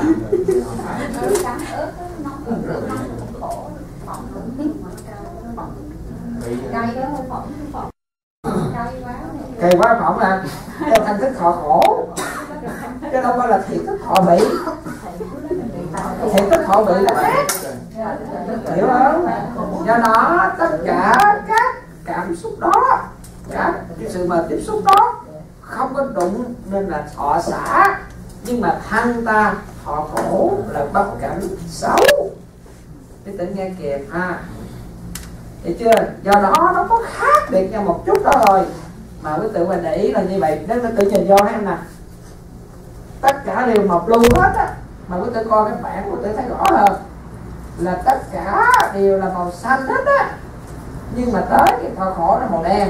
Cây quá phỏng à, theo thân thức thọ khổ, chứ đâu phải là thiệt thức thọ vị. Thiệt thức thọ vị là khác, hiểu không? Do đó tất cả các cảm xúc đó, cả cái sự mà tiếp xúc đó không có đụng nên là thọ xả, nhưng mà thân ta thọ khổ là bất cảnh xấu. Cái tự nghe kịp ha, hiểu chưa? Do đó nó có khác biệt nhau một chút đó thôi, mà quý tự mình để ý là như vậy. Nếu quý tự nhìn vô em nè, tất cả đều màu blue hết á, mà quý tự coi cái bảng quý tự thấy rõ hơn là tất cả đều là màu xanh hết á, nhưng mà tới cái thọ khổ nó màu đen,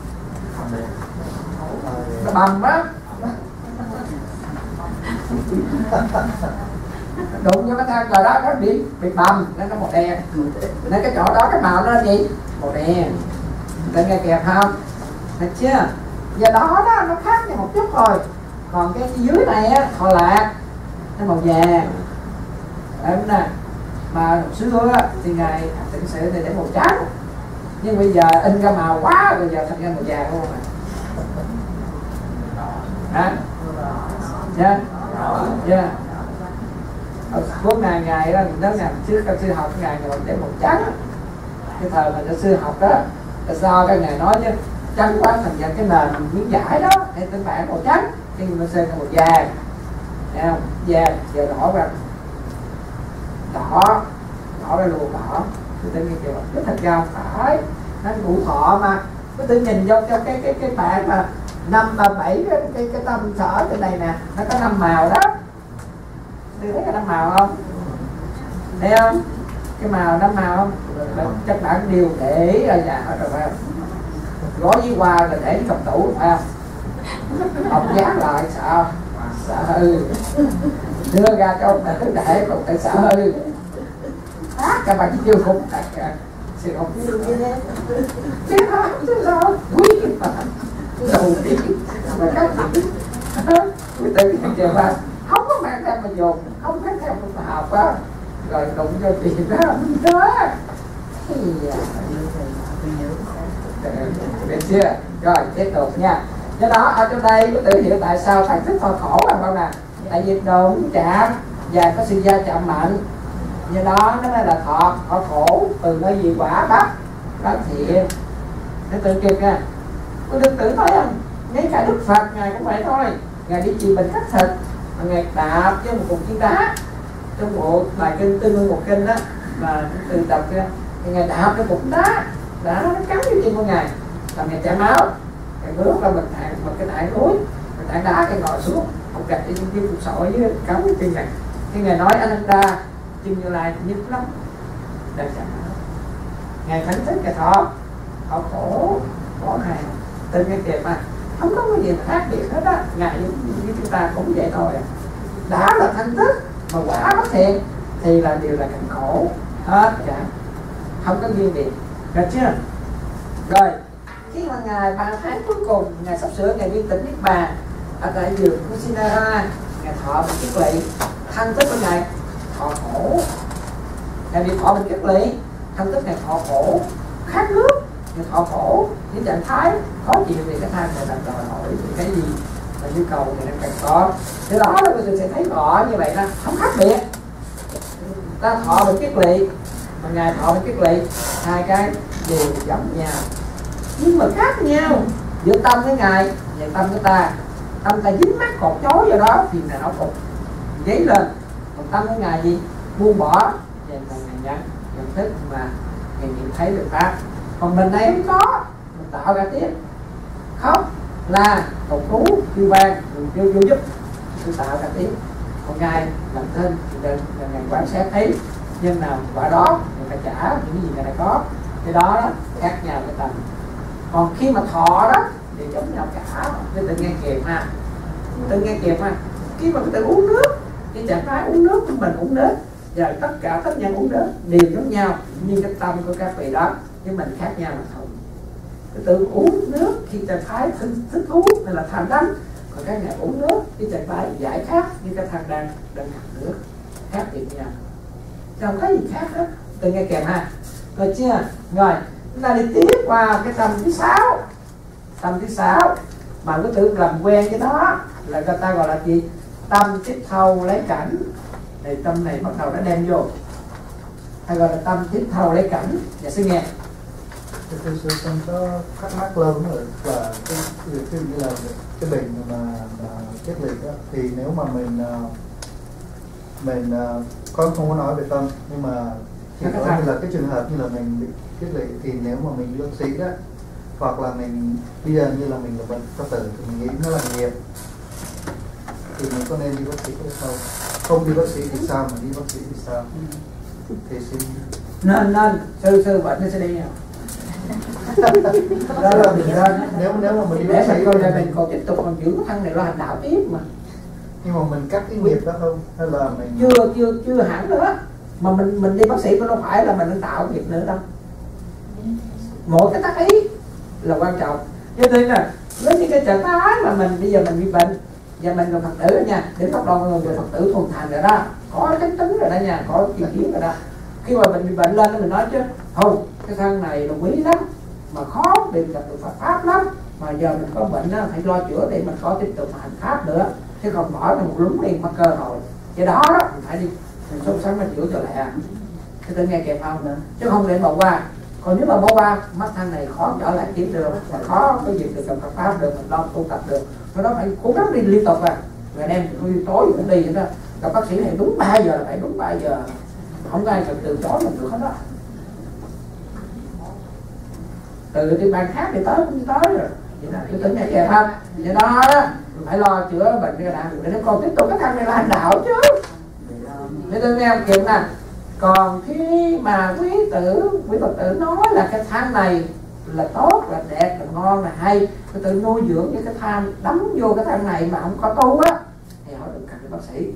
nó bầm á, đụng vô cái thang cờ đó nó bị bị bầm nên nó màu đen, nên cái chỗ đó cái màu nó là gì? Màu đen. Tự nghe kẹp không? Được chưa? Do đó đó nó khác nhau một chút thôi. Còn cái dưới này á, thọ lạc nó màu vàng. Đấy nè. Mà hồi xưa á, thì ngài tịnh sự thì để màu trắng, nhưng bây giờ in ra màu quá, bây giờ thành ra màu vàng luôn rồi. Hả? Dạ? Dạ. Cuối ngày ngày đó, đó ngày trước các sư học ngày ngày để màu trắng. Cái thời mà các sư học đó là do các ngài nói chứ trắng quá thành ra cái nền miếng vải đó hay tên bản màu trắng, nhưng mà sơn màu vàng, thấy không? Vàng giờ đỏ ra đỏ đỏ ra luôn đỏ. Tôi tự nhiên kêu cái thật ra không phải, nó ngũ thọ mà. Tôi tự nhìn vô trong cái cái cái bạn mà năm ba bảy cái cái cái tâm sở trên đây nè, nó có năm màu đó. Tôi thấy cái năm màu không? Thấy không? Cái màu năm màu không? Các bạn đều để ở nhà hết rồi phải không? Gói với hoa là để trong tủ phải không? Học dán lại sợ sợ hư, đưa ra cho để để còn tại sợ hư. Các bạn chưa không đặt cả sẽ không chứ không chứ sao quý mà đầu tiên mà các bạn người ta cái chuyện là không có mang theo mà dùng, không có theo mà học á, rồi đụng cho tiền đó đó thì được chưa? Rồi tiếp tục nha. Do đó ở trong đây có tự hiểu tại sao thầy thích thọ khổ là bao nè, tại vì đụng chạm và có sự va chạm mạnh, do đó nó là thọ thọ khổ, từ nơi gì quả bắt đó thiện. Để tự kịp nha. Có được tự nói không? Ngay cả Đức Phật ngài cũng vậy thôi, ngài đi trị bệnh khắc thịt mà ngài đạp cho một cục viên đá trong bộ bài kinh Tương Ưng Một Kinh đó mà từ đọc ra thì ngài đạp cái cục đá đá nó cắm vô chân của ngài làm ngài chảy máu, ngài bước ra mình thạng một cái đại núi, mình thạng đá cái ngồi xuống không gặp cái chân cục sọ với cắm cái chân ngài. Khi ngài nói Ananda chân Như Lai nhất lắm đang chảy máu, ngài khánh thích cái thọ thọ khổ có ngài tên nghe kịp mà không có cái gì khác biệt hết á, ngài như, như chúng ta cũng vậy thôi à. Đã là thanh thức mà quả bất thiện thì là đều là cảnh khổ hết cả, không có riêng biệt, được chưa? Rồi khi mà ngài ba tháng cuối cùng ngài sắp sửa ngài viên tịch niết bàn ở tại vườn Kusinara, ngài thọ mình kiết lỵ, thanh thức của ngài thọ khổ, ngài bị thọ mình kiết lỵ, thanh thức ngài thọ khổ, khát nước ngài thọ khổ, những trạng thái khó chịu vì cái than này làm đòi hỏi thì cái gì là nhu cầu này đang cần có, thế đó là mình sẽ thấy rõ như vậy đó, không khác biệt. Ta thọ mình kiết lỵ mà ngài thọ mình kiết lỵ, hai cái đều giống nhau nhưng mà khác nhau giữa tâm với ngài và tâm của ta. Tâm ta dính mắc cột chối vào đó thì là nó cột giấy lên, còn tâm của ngài gì buông bỏ và ngài nhận nhận thức mà ngài nhìn thấy được pháp. Còn mình đây không có, mình tạo ra tiếp khóc la cầu cứu kêu vang vô vô giúp tôi tạo ra tiếp. Còn ngài làm thân thì đừng là ngài quan sát thấy nhân nào quả đó người ta trả những gì người ta có, cái đó, đó khác nhau cái tầm. Còn khi mà thọ đó thì giống nhau cả, cái tự nghe kịp ha, tự nghe kịp ha. Khi mà tự uống nước, cái trạng thái uống nước của mình uống nước và tất cả tất nhân uống nước đều giống nhau, nhưng cái tâm của các vị đó với mình khác nhau mà thôi. Cái tự uống nước khi trạng thái thích, thích thú hay là tham đắm, còn các ngài uống nước cái trạng thái giải khát như cái thằng đang đang khát nước, khác biệt nhau, không có gì khác hết. Tự nghe kèm ha, rồi chưa? Rồi chúng ta đi tiếp qua cái tâm thứ sáu. Tâm thứ sáu mà cứ tự làm quen cái đó là người ta gọi là gì? Tâm tiếp thâu lấy cảnh. Thì tâm này bắt đầu nó đem vô, hay gọi là tâm tiếp thâu lấy cảnh. Dạ xin nghe. Thưa sư, con có thắc mắc lâu nữa là cái cái như là cái bệnh mà, mà kiết lỵ đó, thì nếu mà mình mình con không có nói về tâm, nhưng mà chỉ nói như là cái trường hợp như là mình bị kiết lỵ thì nếu mà mình đi bác sĩ đó, hoặc là mình bây giờ như là mình là bệnh Phật tử thì mình nghĩ nó là nghiệp, thì mình có nên đi bác sĩ hay không? Không đi bác sĩ thì sao, mà đi bác sĩ thì sao? Thì xin nên nên sư sư bệnh nó sẽ đi nào. đó là mình ra nếu nếu mà mình đi bác sĩ coi là mình còn tiếp tục còn giữ cái thân này lo hành đạo tiếp mà. Nhưng mà mình cắt cái nghiệp đó không, hay là mình chưa chưa chưa hẳn nữa, mà mình mình đi bác sĩ nó đâu phải là mình đang tạo nghiệp nữa đâu. Mỗi cái tác ý là quan trọng. Cho nên là với những cái trạng thái mà mình bây giờ mình bị bệnh và mình là Phật tử đó nha, đến tốc độ người Phật tử thuần thành rồi đó, có chánh tính rồi đó nha, có kiên kiến rồi đó. Khi mà mình bị bệnh lên thì mình nói chứ không, cái thân này là quý lắm mà khó tìm gặp được Phật pháp lắm, mà giờ mình có bệnh đó, phải lo chữa để mình có tiếp tục hành pháp nữa, chứ còn bỏ ra một lúng liền mắc cơ rồi. Cái đó đó mình phải đi mình sống sống mình chữa cho lại à. Cái tự nghe kèm không nữa, chứ không để bỏ qua. Còn nếu mà bỏ qua mắt thân này khó trở lại kiếm được, mà khó có việc được gặp Phật pháp được, mình lo tu tập được, cái đó phải cố gắng đi liên tục à. Ngày đêm tối cũng đi vậy đó, gặp bác sĩ này đúng ba giờ là phải đúng ba giờ, không có ai cần từ chối mình được hết đó. Từ cái bàn khác thì tới cũng tới rồi, vậy đó, cái tính nghe kèm không? Vậy đó đó, mình phải lo chữa bệnh cái đạo để nó còn tiếp tục cái thân này là hành đạo chứ. Để tôi nghe kịp nè. Còn khi mà quý tử quý Phật tử nói là cái thân này là tốt, là đẹp, là ngon, là hay, cái tự nuôi dưỡng với cái tham đắm vô cái thân này mà không có tu á, thì họ đừng cần cái bác sĩ.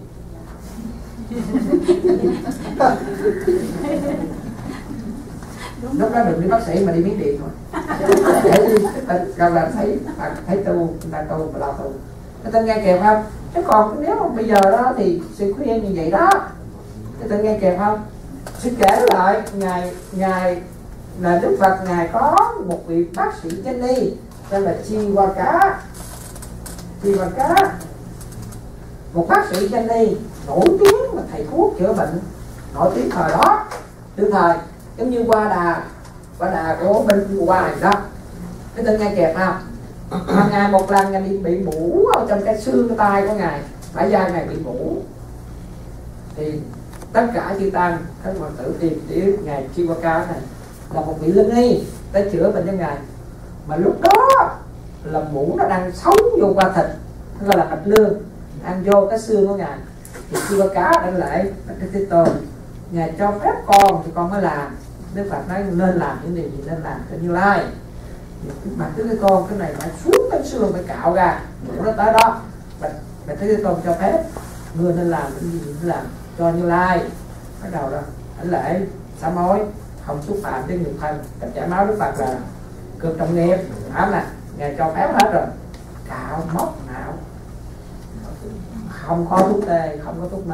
Lúc đó đừng đi bác sĩ mà đi miếng điện thôi. Để đi gần là thấy thấy tu, người ta tu mà lo tu. Người ta nghe kèm không? Chứ còn nếu mà bây giờ đó thì sự khuyên như vậy đó, người ta nghe kèm không? Xin kể lại ngài ngài là Đức Phật, ngài có một vị bác sĩ chân ni tên là Chi Hoa Cá. Chi Hoa Cá, một bác sĩ chân ni nổi tiếng mà thầy thuốc chữa bệnh nổi tiếng thời đó, đương thời giống như Hoa Đà, Hoa Đà của bên Hoa này đó. Cái tên nghe kẹp không? Mà ngài một lần ngài bị bị mũ ở trong cái xương cái tay của ngài, bả da ngài bị mũ, thì tất cả chư tăng các Phật tử tìm đến ngài Chi Hoa Cá này là một vị linh y để chữa bệnh cho ngài. Mà lúc đó là mũ nó đang sống vô qua thịt, gọi là bạch lương, ăn vô cái xương của ngài, thì Chi Hoa Cá đã lại cái Thế Tôn ngài cho phép con thì con mới làm, Đức Phật nói nên làm những điều gì nên làm cho Như Lai. Mà Thế Thế Tôn cái này phải xuống tới xương phải cạo ra, nó tới đó. Mà Thế Thế Tôn cho phép người nên làm những gì nên làm cho Như Lai. Bắt đầu đó ảnh lễ sám hối, không xúc phạm đến người thân. Tập chảy máu Đức Phật là cực trọng nghiệp, ám nè, Ngài cho phép hết rồi. Cạo móc não, không có thuốc tê, không có thuốc mê.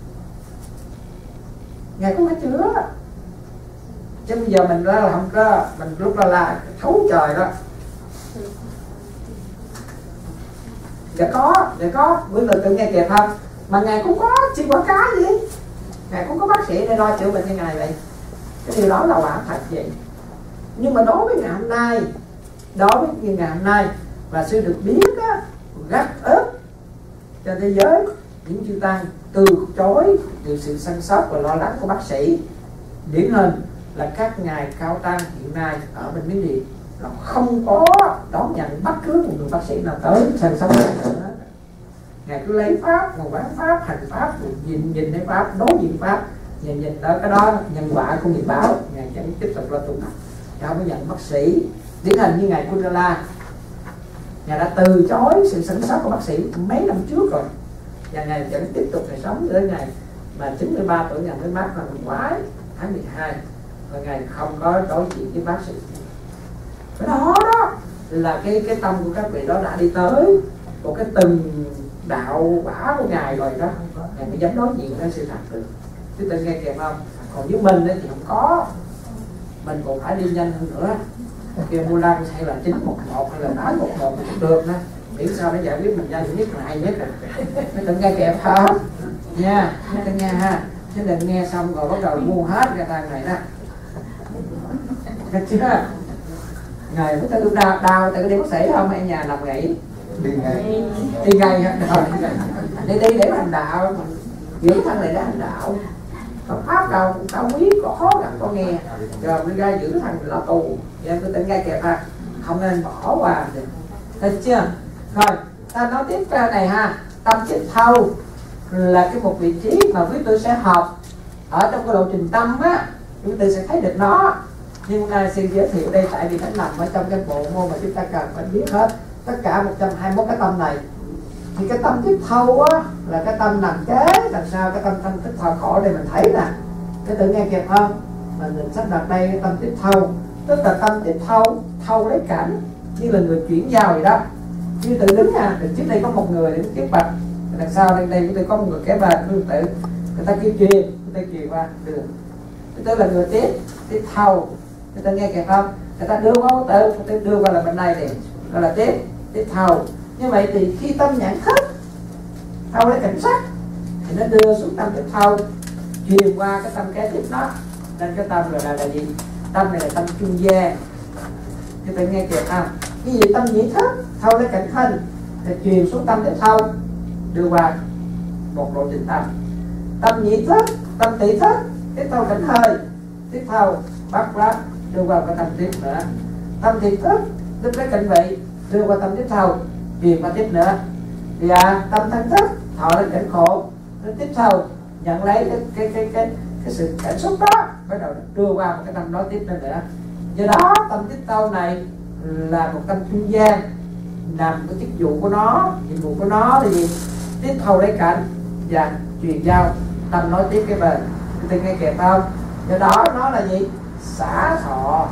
Ngài cũng phải chữa. Chứ bây giờ mình ra là không có, mình lúc đó là thấu trời đó. Dạ có, dạ có, bữa giờ tự nghe kịp không? Mà Ngài cũng có chi quảng cáo gì. Ngài cũng có bác sĩ để lo chữa bệnh cho Ngài vậy. Cái điều đó là quả thật vậy. Nhưng mà đối với ngày hôm nay, đối với ngày hôm nay và sư được biết á, rất ít cho thế giới những chư tăng từ chối từ sự săn sóc và lo lắng của bác sĩ. Điển hình là các ngài cao tăng hiện nay ở bên Miến Điện là không có đón nhận bất cứ một người bác sĩ nào tới săn sóc nữa. Ngài cứ lấy pháp, ngồi quán pháp, hành pháp, nhìn nhìn thấy pháp, đối diện pháp, nhìn nhìn tới cái đó nhân quả của nghiệp báo. Ngài chẳng tiếp tục lo tu tập, ngài không có nhận bác sĩ. Điển hình như ngài Kundala, ngài đã từ chối sự săn sóc của bác sĩ mấy năm trước rồi, và ngài vẫn tiếp tục ngày sống tới ngày mà chín mươi ba tuổi ngài mới mắc vào năm ngoái tháng mười hai, và ngài không có đối diện với bác sĩ. Cái đó đó là cái cái tâm của các vị đó đã đi tới một cái từng đạo quả của ngài rồi đó, ngài mới dám đối diện với sự thật được. Chứ tự nghe kịp không? Còn với mình thì không có, mình còn phải đi nhanh hơn nữa. Kêu mua lăng hay là chín một một hay là tám một một cũng được nữa, miễn sao để giải quyết mình nhanh nhất là hay nhất rồi. Mới tự nghe kịp không? Nha, mới tự nghe ha. Chứ đừng nghe xong rồi bắt đầu mua hết cái thằng này đó. Được chưa? Ngày mới tự đau, đau tự đi bác sĩ không? Em nhà nằm nghỉ đi ngay đi ngay rồi đi đi để hành đạo, giữ thân này để hành đạo. Còn pháp đâu tao quý có khó gặp có nghe rồi mới ra giữ thằng là tù. Vậy tôi tỉnh nghe kịp ha, không nên bỏ qua được. Được chưa? Rồi ta nói tiếp ra này ha. Tâm chích thâu là cái một vị trí mà quý tôi sẽ học ở trong cái lộ trình tâm á, quý tôi sẽ thấy được nó. Nhưng nay xin giới thiệu đây tại vì nó nằm ở trong cái bộ môn mà chúng ta cần phải biết hết tất cả một trăm hai mươi mốt cái tâm này. Thì cái tâm tiếp thâu á là cái tâm nằm kế đằng sau cái tâm tâm tiếp thâu khổ đây mình thấy nè. Cái tự nghe kịp không? Mình sắp đặt đây cái tâm tiếp thâu, tức là tâm tiếp thâu thâu lấy cảnh như là người chuyển giao vậy đó. Như tự đứng nha, trước đây có một người đứng tiếp bạch, đằng sau đây đây tôi có một người kế bên, người tự người ta kêu truyền, người ta truyền qua đường. Tức là người tiếp tiếp thâu, người ta nghe kịp không? Người ta đưa qua tự, người ta đưa qua là bên đây thì gọi là tiếp tiếp thâu. Như vậy thì khi tâm nhận thức thâu lấy cảnh sắc thì nó đưa xuống tâm tiếp thâu, truyền qua cái tâm kế tiếp đó. Nên cái tâm là, là là gì? Tâm này là tâm trung gian. Thì bạn nghe kịp không? Cái gì tâm nhĩ thức thâu lấy cảnh thân thì truyền xuống tâm tiếp thâu, đưa qua một lộ trình tâm. Tâm nhĩ thức, tâm tỷ thức tiếp thâu cảnh hơi, tiếp thâu bắt quát đưa qua cái tâm tiếp nữa. Tâm tỷ thức tiếp lấy cảnh vị đưa qua tâm tiếp thâu, truyền qua tiếp nữa. Thì à, tâm thân thức thọ lên cảnh khổ, nó tiếp thâu nhận lấy cái cái cái cái, cái sự cảm xúc đó, bắt đầu đưa qua một cái tâm đó tiếp lên nữa. Do đó tâm tiếp thâu này là một tâm trung gian, nằm cái chức vụ của nó, nhiệm vụ của nó là gì? Tiếp thâu lấy cảnh và truyền giao tâm nói tiếp cái bên. Tôi nghe kịp không? Do đó nó là gì? Xả thọ,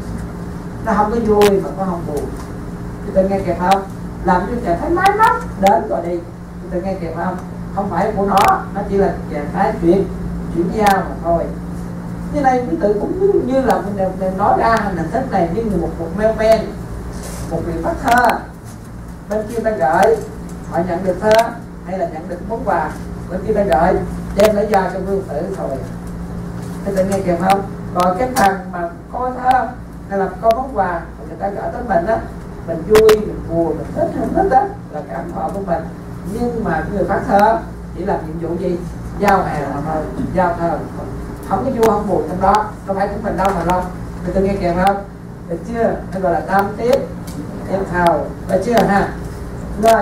nó không có vui mà có không buồn. Tôi nghe kịp không? Làm cho trạng thái máy móc đến rồi đi. Tôi nghe kịp không? Không phải của nó, nó chỉ là trạng thái chuyển chuyển giao mà thôi. Như này quý tử cũng như, như là mình đều, đều nói ra hình thức này như một một mail pen, một vị phát thơ bên kia ta gửi, họ nhận được thơ hay là nhận được món quà, bên kia ta gửi đem lấy ra cho vương tử thôi. Thế tự nghe kịp không? Còn cái phần mà có thơ hay là có món quà người ta gửi tới mình á, mình vui, mình buồn, mình thích hay thích đó là cảm thọ của mình. Nhưng mà người phát thơ chỉ làm nhiệm vụ gì? Giao hàng mà thôi, giao thơ, không có vui không buồn trong đó, đâu phải của mình đâu mà lo. Người ta nghe kịp không? Được chưa? Nó gọi là tam tiếp em thầu, được chưa ha? Rồi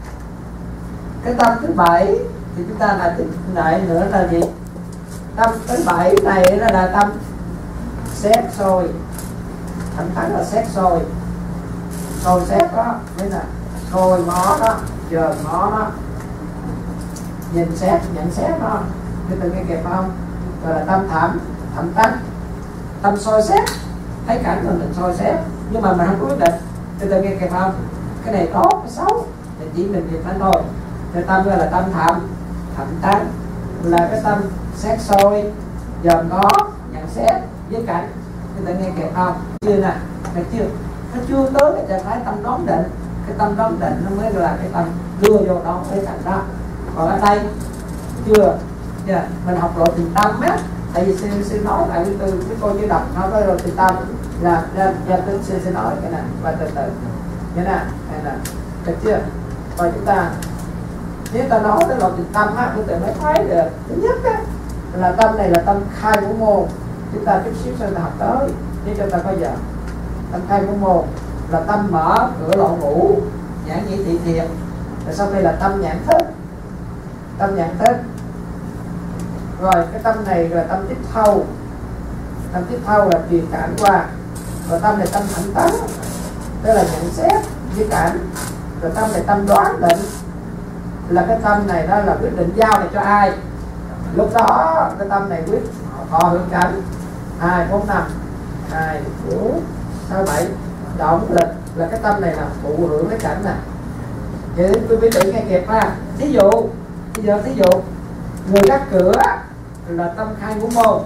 cái tâm thứ bảy thì chúng ta lại tiếp lại nữa là gì? Tâm thứ bảy này nó là tâm xét soi. Thẳng thắn là xét soi, soi xét đó, đấy là soi ngó đó, chờ ngó đó, nhìn xét, nhận xét đó, cái từ nghe kịp không? Rồi là tâm thẩm, thẩm tánh, tâm soi xét, thấy cảnh mình mình soi xét, nhưng mà mình không có quyết định. Cái từ nghe kịp không? Cái này tốt, cái xấu, thì chỉ mình nhìn tánh thôi. Cái tâm gọi là tâm thẩm, thẩm tánh là cái tâm xét soi, dòm ngó, nhận xét với cảnh. Cái tự nghe kịp không? Chưa nè, phải chưa? Nó chưa tới cái trạng thái tâm đón định. Cái tâm đón định nó mới là cái tâm đưa vô đón cái cảnh đó. Còn ở đây chưa, yeah. Mình học lộ trình tâm á. Tại vì sư, sư nói lại từ cái cô chưa đọc nói tới lộ trình tâm là ra ra tôi sư sẽ nói cái này và từ từ như nè, này nè, được chưa? Rồi chúng ta nếu ta nói tới lộ trình tâm á, chúng ta mới thấy được thứ nhất á là tâm này là tâm khai ngũ môn. Chúng ta chút xíu sau ta học tới nếu cho ta có giờ. Tâm khai ngũ môn là tâm mở cửa lộ ngũ, nhãn nhĩ thị thiệt. Rồi sau đây là tâm nhãn thức, tâm nhãn thức. Rồi cái tâm này là tâm tiếp thâu, tâm tiếp thâu là truyền cảm qua. Rồi tâm này tâm thẩm tánh, tức là nhận xét với cảnh. Rồi tâm này tâm đoán định, là cái tâm này đó là quyết định giao này cho ai. Lúc đó cái tâm này quyết thọ hưởng cảnh hai bốn năm hai bốn sáu bảy động lực là cái tâm này là thụ hưởng cái cảnh này. Vậy quý vị tự nghe kịp ha. Thí dụ bây giờ thí dụ người gác cửa là tâm khai ngũ môn,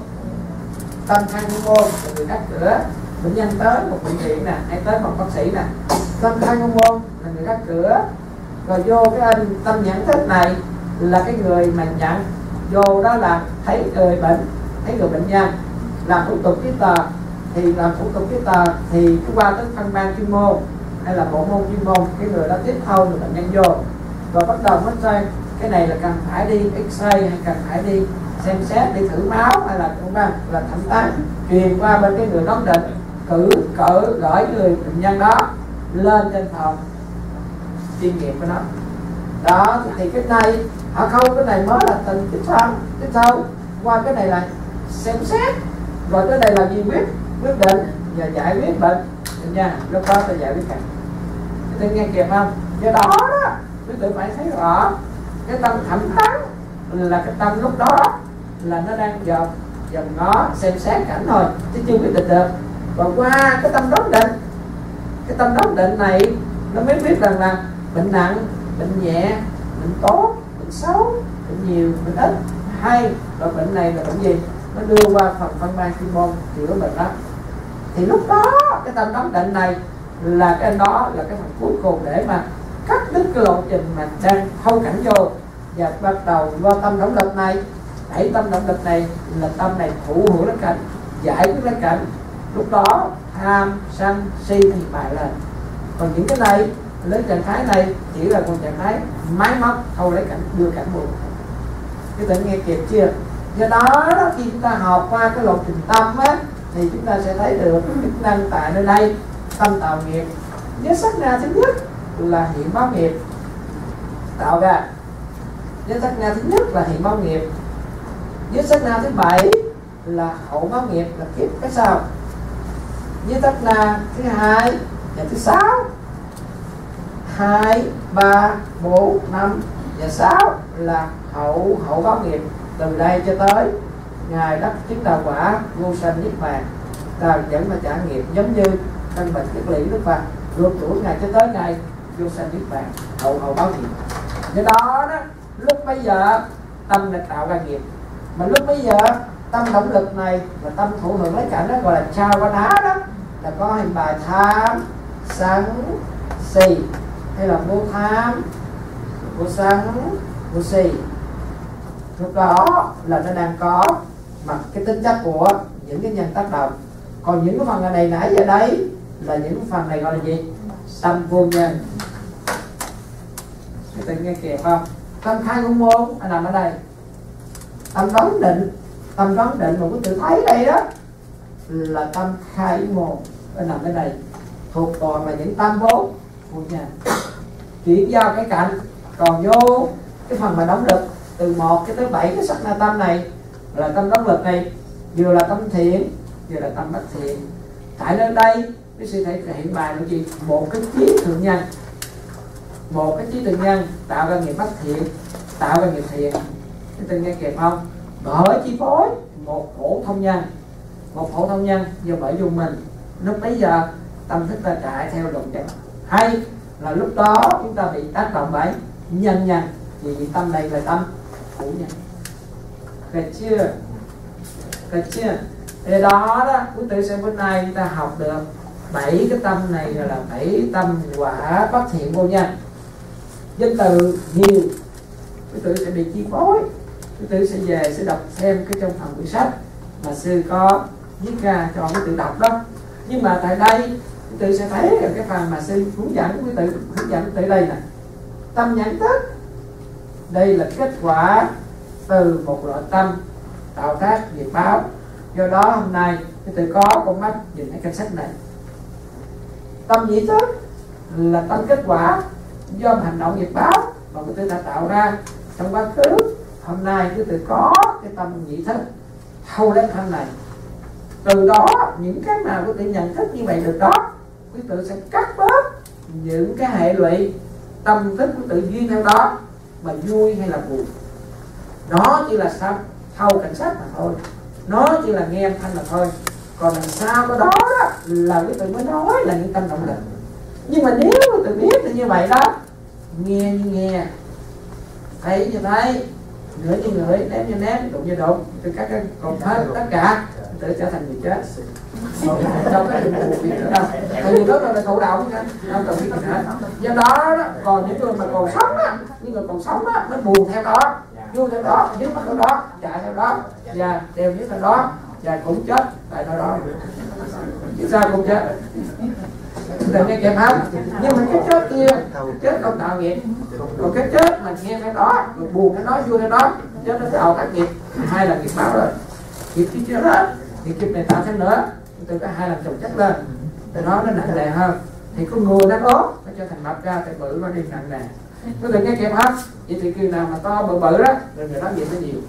tâm khai ngũ môn là người gác cửa. Bệnh nhân tới một bệnh viện nè, hay tới một bác sĩ nè, tâm khai ngũ môn là người gác cửa. Rồi vô cái anh tâm nhãn thức này là cái người mà nhận vô đó là thấy người bệnh, thấy người bệnh nhân làm thủ tục giấy tờ. Thì làm thủ tục giấy tờ thì cứ qua tới phân ban chuyên môn hay là bộ môn chuyên môn, cái người đó tiếp thâu người bệnh nhân vô. Rồi bắt đầu mới xem cái này là cần phải đi X-ray hay cần phải đi xem xét, đi thử máu hay là cũng là là thẩm tán, truyền qua bên cái người đón định, cử cỡ gửi người bệnh nhân đó lên trên phòng chuyên nghiệp của nó. Đó thì, thì cái này họ không, cái này mới là từng tiếp thâu, tiếp thâu qua cái này là xem xét, rồi cái này là gì quyết quyết định và giải quyết bệnh nha. Lúc đó tôi giải quyết cảnh. Tôi nghe kịp không? Do đó đó quý vị phải thấy rõ cái tâm thẩm tán là cái tâm lúc đó là nó đang dòm dòm ngó xem xét cảnh thôi chứ chưa quyết định được. Và qua cái tâm đoán định, cái tâm đoán định này nó mới biết rằng là bệnh nặng, bệnh nhẹ, bệnh tốt, bệnh xấu, bệnh nhiều, bệnh ít, hay rồi bệnh này là bệnh gì, nó đưa qua phần phân ban chuyên môn chữa bệnh đó. Thì lúc đó cái tâm đoán định này là cái đó là cái phần cuối cùng để mà cắt đứt cái lộ trình mà đang thâu cảnh vô, và bắt đầu qua tâm động lực này. Đẩy tâm động lực này là tâm này thụ hưởng lấy cảnh, giải quyết lấy cảnh. Lúc đó tham sân si thì bại lên. Còn những cái này lấy trạng thái này chỉ là một trạng thái máy móc thâu lấy cảnh, đưa cảnh buồn. Cái tự nghe kịp chưa? Do đó khi chúng ta học qua cái lộ trình tâm á thì chúng ta sẽ thấy được cái chức năng tại nơi đây tâm tạo nghiệp. Với sát na thứ nhất là hiện báo nghiệp tạo ra, với sát na thứ nhất là hiện báo nghiệp, với sát na thứ bảy là hậu báo nghiệp là kiếp cái sau, với sát na thứ hai và thứ sáu, hai ba bốn năm và sáu là hậu hậu báo nghiệp. Từ đây cho tới ngày đất chứng đạo quả vô sanh niết bàn, ta vẫn là trả nghiệp giống như căn bệnh kiết lý Đức Phật vượt tuổi ngày cho tới ngày vô sanh niết bàn, hậu hậu báo nghiệp. Do đó đó lúc bây giờ tâm đã tạo ra nghiệp, mà lúc bây giờ tâm động lực này và tâm thụ hưởng lấy cảnh đó gọi là trao qua đá đó, là có hình bài tham sân si hay là vô tham vô sân vô si. Lúc đó là nó đang có mặt cái tính chất của những cái nhân tác động. Còn những cái phần này nãy giờ đấy là những phần này gọi là gì? Tâm vô nhân. Người ta nghe kịp không? Tâm khai ngũ môn nằm ở đây. Tâm đoán định, tâm đoán định mà quý tự thấy đây đó là tâm khai ngũ môn nó nằm ở đây, thuộc toàn là những tâm vốn vô nhân. Chuyển giao cái cạnh, còn vô cái phần mà động lực từ một cái tới bảy cái sắc na tâm này là tâm động lực này, vừa là tâm thiện giờ là tâm bất thiện. Tại nơi đây cái sư thể hiện bài là gì? Một cái trí thượng nhân, một cái trí thượng nhân tạo ra nghiệp bất thiện, tạo ra nghiệp thiện. Chúng ta nghe kịp không? Bởi chi phối một phổ thông nhân, một phổ thông nhân do bởi dùng mình. Lúc bấy giờ tâm thức ta chạy theo động chất, hay là lúc đó chúng ta bị tác động bởi nhân nhân, vì tâm này là tâm phụ nhân. Được chưa? Được chưa? Thì đó đó, quý tử xem bữa nay chúng ta học được bảy cái tâm này là bảy tâm quả bất thiện vô nhân. Danh từ nhiều, quý tử sẽ bị chi phối. Quý tử sẽ về sẽ đọc xem cái trong phần quyển sách mà sư có viết ra cho quý tử đọc đó. Nhưng mà tại đây quý tử sẽ thấy ở cái phần mà sư hướng dẫn quý tử hướng dẫn quý tử đây nè, tâm nhận thức. Đây là kết quả từ một loại tâm tạo tác nghiệp báo. Do đó hôm nay quý tử có con mắt nhìn thấy cái sách này. Tâm nhị thức là tâm kết quả do hành động nghiệp báo mà quý tử đã tạo ra trong quá khứ. Hôm nay quý tử có cái tâm nhị thức thâu đến thân này. Từ đó những cái nào quý tử nhận thức như vậy được đó, quý tử sẽ cắt bớt những cái hệ lụy tâm thức quý tử duyên theo đó, mà vui hay là buồn. Nó chỉ là sao thâu cảnh sát mà thôi, nó chỉ là nghe âm thanh mà thôi. Còn làm sao có đó, đó là quý tử mới nói là những tâm động lực. Nhưng mà nếu quý tử biết thì như vậy đó, nghe như nghe, thấy như thấy, ngửi như ngửi, ném như ném, đụng như đụng, từ các cái còn hết tất cả tự trở thành người chết. Đâu có được buồn việc nữa đâu. Tại vì đó là thụ động nha, không cần biết gì hết. Do đó, đó còn những người mà còn sống á, những người còn sống á, nó buồn theo đó, vui theo đó, nhớ mắt theo đó, chạy theo đó, và đều nhớ theo đó, và cũng chết tại đó đó. Chứ sao cũng chết. Đừng nghe kịp không? Nhưng mà cái chết kia, chết không tạo nghiệp. Còn cái chết mà nghe theo đó, rồi buồn theo đó, vui theo đó, chết nó tạo các nghiệp. Hai là nghiệp báo rồi. Nghiệp kia chết đó, thì nghiệp này tạo thêm nữa, từ cả hai làm chồng chất lên, từ đó nó nặng nề hơn. Thì con người nó ốm, nó trở thành mập ra, thì bự nó đi nặng nề. Nó đừng nghe kịp không? Vậy thì khi nào mà to bự bự đó, rồi người đó gì nó nhiều.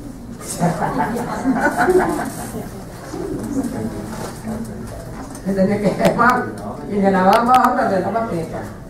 Thế đừng nghe kịp không? Vì người nào có ốm là người nó bắt nghiệp.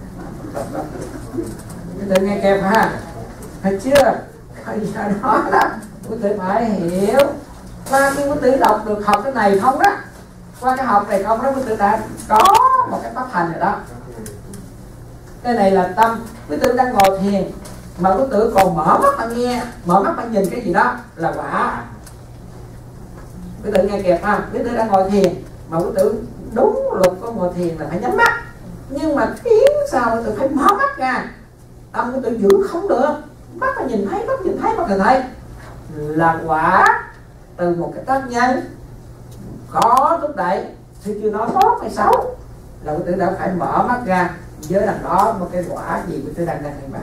Đừng nghe kịp ha. Thấy chưa? Bây giờ đó đó, quý tử phải hiểu. Qua khi quý tử đọc được học cái này không đó, qua cái học này không đó, quý tử đã có một cái pháp hành rồi đó. Cái này là tâm. Quý tử đang ngồi thiền mà quý tử còn mở mắt mà nghe, mở mắt mà nhìn cái gì đó là quả. Quý tử nghe kịp ha. Quý tử đang ngồi thiền mà quý tử đúng luật của ngồi thiền là phải nhắm mắt, nhưng mà khiến sao quý tử phải mở mắt ra, tâm quý tử giữ không được, mắt mà nhìn thấy, mắt nhìn thấy, mắt nhìn thấy là quả từ một cái tác nhân có thúc đẩy. Sư chưa nói tốt hay xấu là quý tử đã phải mở mắt ra với đằng đó một cái quả gì quý tử đang đang hiện bài.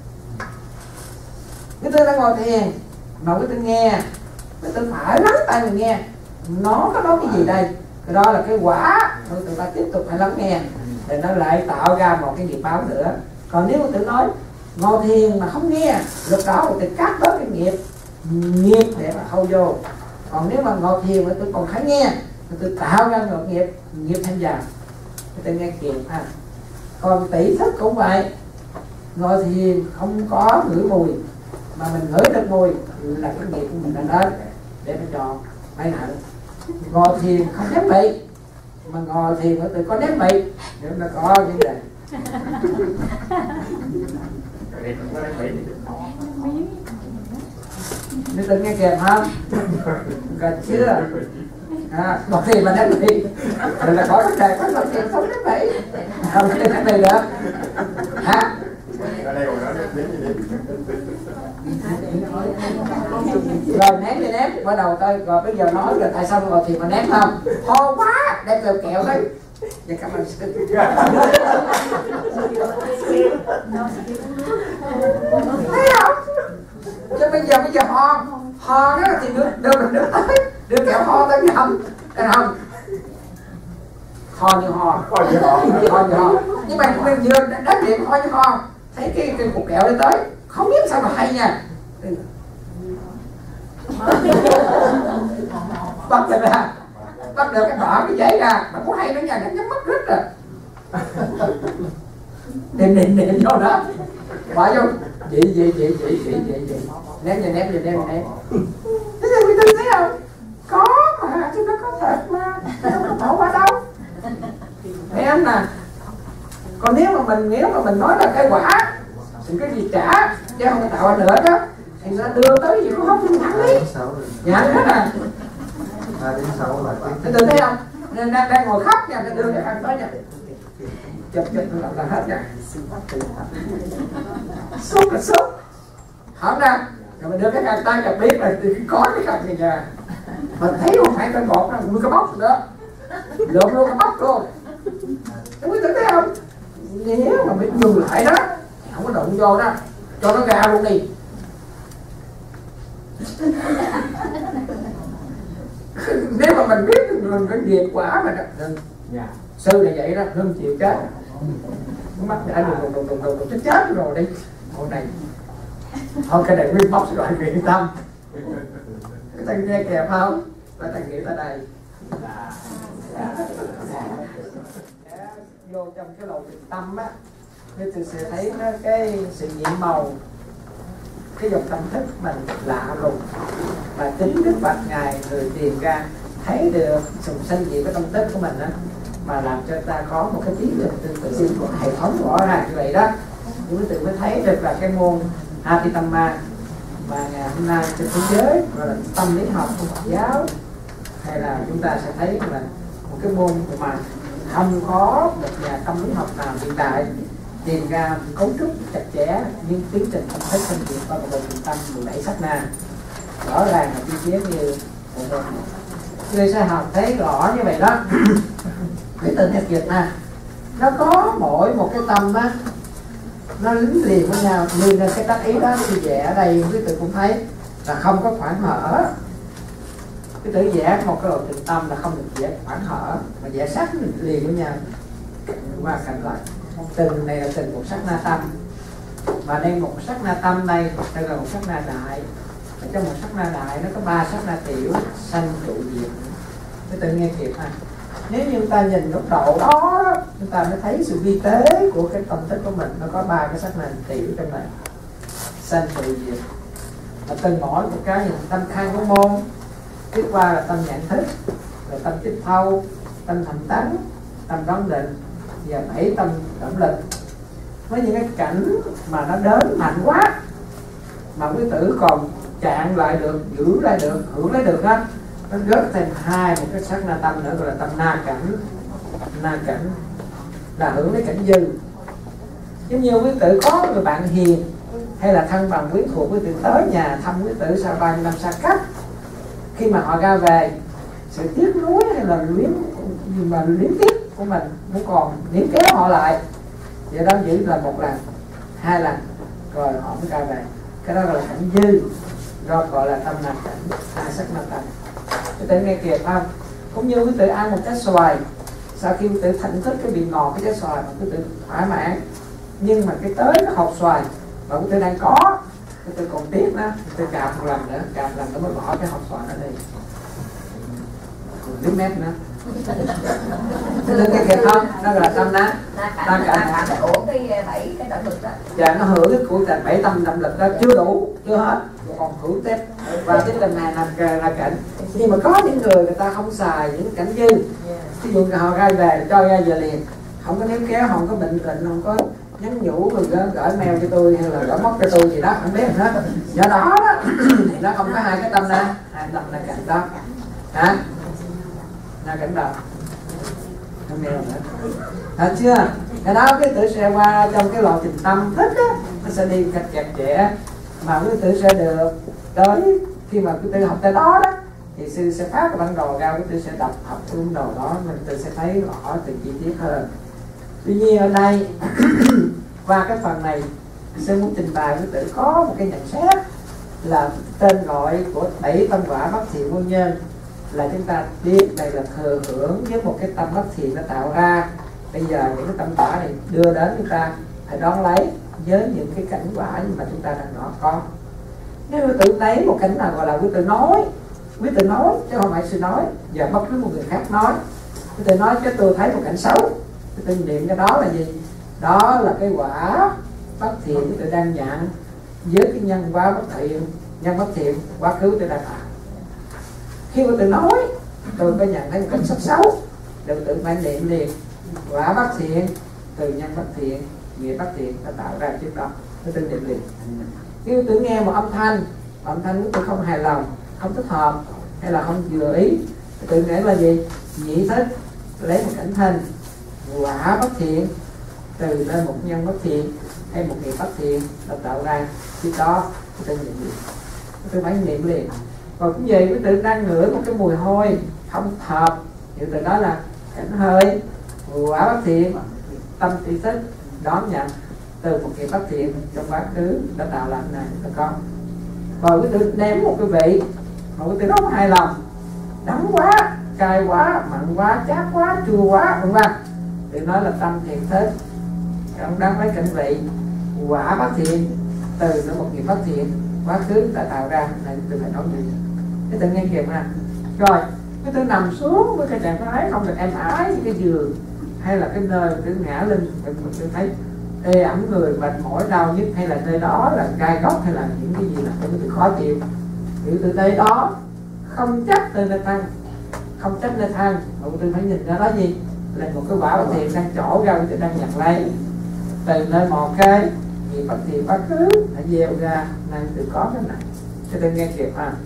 Quý tử đang ngồi thiền mà quý tử nghe, quý tử phải lắng tai mình nghe nó có nói cái gì đây, cái đó là cái quả. Quý tử ta tiếp tục phải lắng nghe để nó lại tạo ra một cái nghiệp báo nữa. Còn nếu quý tử nói ngồi thiền mà không nghe, lúc đó quý tử cắt bớt cái nghiệp nghiệp để mà khâu vô. Còn nếu mà ngồi thiền mà tôi còn phải nghe, tôi tạo ra ngược nghiệp, nghiệp thanh vào, tôi nghe kịp ha. Còn tỷ thức cũng vậy, ngồi thiền không có ngửi mùi mà mình ngửi được mùi là cái nghiệp của mình đã đến để mà chọn phải nào. Ngồi thiền không ném bị mà ngồi thiền mà tôi có ném bị để nó có vấn đề. Nếu tôi nghe kịp không? Gần chưa? À, một thì mà ném bị rồi là có vấn đề, có một tiền không ném bị không thể ném bị được hả? Rồi ném thì ném, bắt đầu tôi rồi bây giờ nói rồi tại sao ngồi thì mà ném không? Ho quá, đem kẹo kẹo đấy. Dạ cảm ơn sư. Thấy không? Chứ bây giờ bây giờ ho, ho đó thì đưa đưa mình nước tới, đưa kẹo ho tới nhầm, thấy không? Ho như ho, ho như ho, ho như ho. Nhưng mà mình vừa đánh điện ho như ho, thấy cái cái cục kẹo đi tới, không biết sao mà hay nha. Bắt ra ra, bắt được cái bỏ cái giấy ra mà có hay nó nhà nó nhắm mắt rất rồi đem đem đem vô đó bỏ vô chị chị chị chị chị chị chị ném về ném về ném về ném thế thì người ta thấy không có mà chứ nó có thật mà không có bỏ qua đâu thấy không nè. Còn nếu mà mình nếu mà mình nói là cái quả thì cái gì trả chứ không tạo ra nữa đó thì nó đưa tới gì cũng không nhận đi nhận hết à thì tự thấy không nên đang, đang ngồi khóc nha đưa cái ăn tới nha chụp chụp là, là hết nha sốt là sốt không ra rồi mình đưa cái khăn tay chụp biết là có cái khăn này nha mình thấy không phải con bột nó nguyên cái bóc rồi đó lượm luôn cái bóc luôn các quý thấy không nếu mà mình dùng lại đó không có đụng vô đó cho nó ra luôn đi nếu mà mình biết mình phải diệt quả mà đó sư là vậy đó không chịu chết mắt đã đùng đùng đùng đùng đùng chết rồi đi hôm này thôi cái này nguyên bóc rồi nguyện tâm cái tay nghe kẹp không và tay nghĩ tới đây vô trong cái lầu định tâm á nên tôi sẽ thấy nó cái sự nhiệm màu cái dòng tâm thức mình lạ lùng và chính Đức Phật ngài người tìm ra thấy được sùng sinh gì cái tâm thức của mình á mà làm cho ta có một cái trí tuệ tương tự của hệ thống rõ ràng như vậy đó chúng ta tự mới thấy được là cái môn Abhidhamma mà ngày hôm nay trên thế giới gọi là tâm lý học của Phật giáo hay là chúng ta sẽ thấy là một cái môn mà không có một nhà tâm lý học nào hiện đại tìm ra cấu trúc chặt chẽ nhưng tiến trình tâm thức sinh diệt qua một bộ tâm mười bảy sát na rõ ràng là chi tiết như một môn người sẽ học thấy rõ như vậy đó. Cái từ Nhật Việt nè nó có mỗi một cái tâm á nó lính liền với nhau như là cái tác ý đó thì vẽ ở đây quý vị cũng thấy là không có khoảng hở cái tự vẽ một cái lộ trình tâm là không được vẽ khoảng hở mà vẽ sát liền với nhau qua cảnh lại từng này là từng một sát na tâm và đây một sát na tâm đây đây là một sát na đại và trong một sát na đại nó có ba sát na tiểu sanh trụ diệt cái tự nghe kịp ha. Nếu như chúng ta nhìn góc độ đó chúng ta mới thấy sự vi tế của cái tâm thức của mình nó có ba cái sắc nền tiểu trong này sanh trụ diệt và từng mỗi một cái nhìn tâm khai của môn tiếp qua là tâm nhận thức rồi tâm tiếp thâu tâm thành tánh tâm đoán định và bảy tâm động lực với những cái cảnh mà nó đến mạnh quá mà quý tử còn chạm lại được giữ lại được hưởng lấy được hết nó rớt thêm hai một cái sắc na tâm nữa gọi là tâm na cảnh na cảnh là hưởng lấy cảnh dư. Giống như quý tử có người bạn hiền hay là thân bằng quyến thuộc quý tử tới nhà thăm quý tử sau bao nhiêu năm xa cách khi mà họ ra về sự tiếc nuối hay là luyến mà luyến tiếc của mình muốn còn níu kéo họ lại vậy đó giữ là một lần hai lần rồi họ mới ra về cái đó gọi là cảnh dư rồi gọi là tâm na cảnh hai sắc na tâm. Quý tử nghe kịp không? Cũng như quý tử ăn một trái xoài sau khi quý tử thưởng thức cái vị ngọt cái trái xoài mà quý tử thỏa mãn nhưng mà cái tới nó hột xoài mà quý tử đang có quý tử còn tiếc đó quý tử cạp một lần nữa cạp lần nữa mới bỏ cái hột xoài đó đi biết mép nữa. Quý tử nghe kịp không? Nó là tâm ná ta cả cái ổ cái bảy cái động lực đó và nó hưởng cái của bảy tâm động lực đó chưa đủ chưa hết còn hưởng tiếp và cái lần này là, là cảnh nhưng mà có những người người ta không xài những cảnh dư ví dụ họ ra về cho ra về liền không có ném kéo không có bệnh bệnh không có nhắn nhủ rồi gửi mail cho tôi hay là gửi móc cho tôi gì đó không biết hết do đó, đó thì nó không có hai cái tâm na hai tâm là cảnh đó hả là cảnh đó không nghe nữa thật chưa cái đó cái tử sẽ qua trong cái lộ trình tâm thức á nó sẽ đi chặt chặt chẽ mà quý tử sẽ được tới khi mà quý tử học tới đó đó thì sư sẽ phát cái bản đồ ra quý tử sẽ đọc học cái bản đồ đó mình tự sẽ thấy rõ từng chi tiết hơn. Tuy nhiên ở đây qua cái phần này sư muốn trình bày quý tử có một cái nhận xét là tên gọi của bảy tâm quả bất thiện vô nhân là chúng ta biết đây là thừa hưởng với một cái tâm bất thiện nó tạo ra bây giờ những cái tâm quả này đưa đến chúng ta phải đón lấy với những cái cảnh quả mà chúng ta đang nó có. Nếu quý tử lấy một cảnh nào gọi là quý tử nói quý tử nói chứ không phải sư nói, và bất cứ một người khác nói. Quý tử nói chứ tôi thấy một cảnh xấu, quý tử niệm cái đó là gì? Đó là cái quả bất thiện quý tử đang nhận với cái nhân quả bất thiện, nhân bất thiện quá khứ tôi đã tạo. Khi quý tử nói tôi có nhận thấy một cảnh sắc xấu, quý tử phải niệm liền quả bất thiện từ nhân bất thiện, nghĩa bất thiện đã tạo ra trước đó, quý tử niệm liền. Khi quý tử nghe một âm thanh, âm thanh quý tử không hài lòng, không thích hợp hay là không vừa ý, quý tử nghĩ là gì? Nhị thích lấy một cảnh thanh quả bất thiện từ nơi một nhân bất thiện hay một nghiệp bất thiện đã tạo ra, khi đó quý tử niệm liền, quý tử phải niệm liền. Còn cũng vậy, quý tử đang ngửi một cái mùi hôi không hợp, thì từ đó là cảnh hơi quả bất thiện, tâm ý thức đón nhận từ một nghiệp bất thiện trong quá khứ đã tạo làm này các con. Rồi quý tử ném một cái vị mà quý tử rất hài lòng, đắng quá, cay quá, mặn quá, chát quá, chua quá, vân vân, thì nói là tâm thiện thức không đáng lấy cảnh vị quả bất thiện từ nó một nghiệp bất thiện quá khứ đã tạo ra này, tôi phải nói gì cái tự nghe kịp nè. Rồi cái tôi nằm xuống với cái trạng thái không được êm ái với cái giường hay là cái nơi tôi ngã lưng, mình tôi thấy ê ẩm người, mệt mỏi đau nhức, hay là nơi đó là gai góc hay là những cái gì là tôi tôi khó chịu, thì từ đây đó không chấp từ nơi thân, không chấp nơi thân, mà tôi phải nhìn ra đó gì là một cái quả bất thiện đang trổ ra, tôi đang nhận lấy từ nơi một cái gì bất thiện quá khứ đã gieo ra nên tôi có cái này, cho tôi nghe kịp à.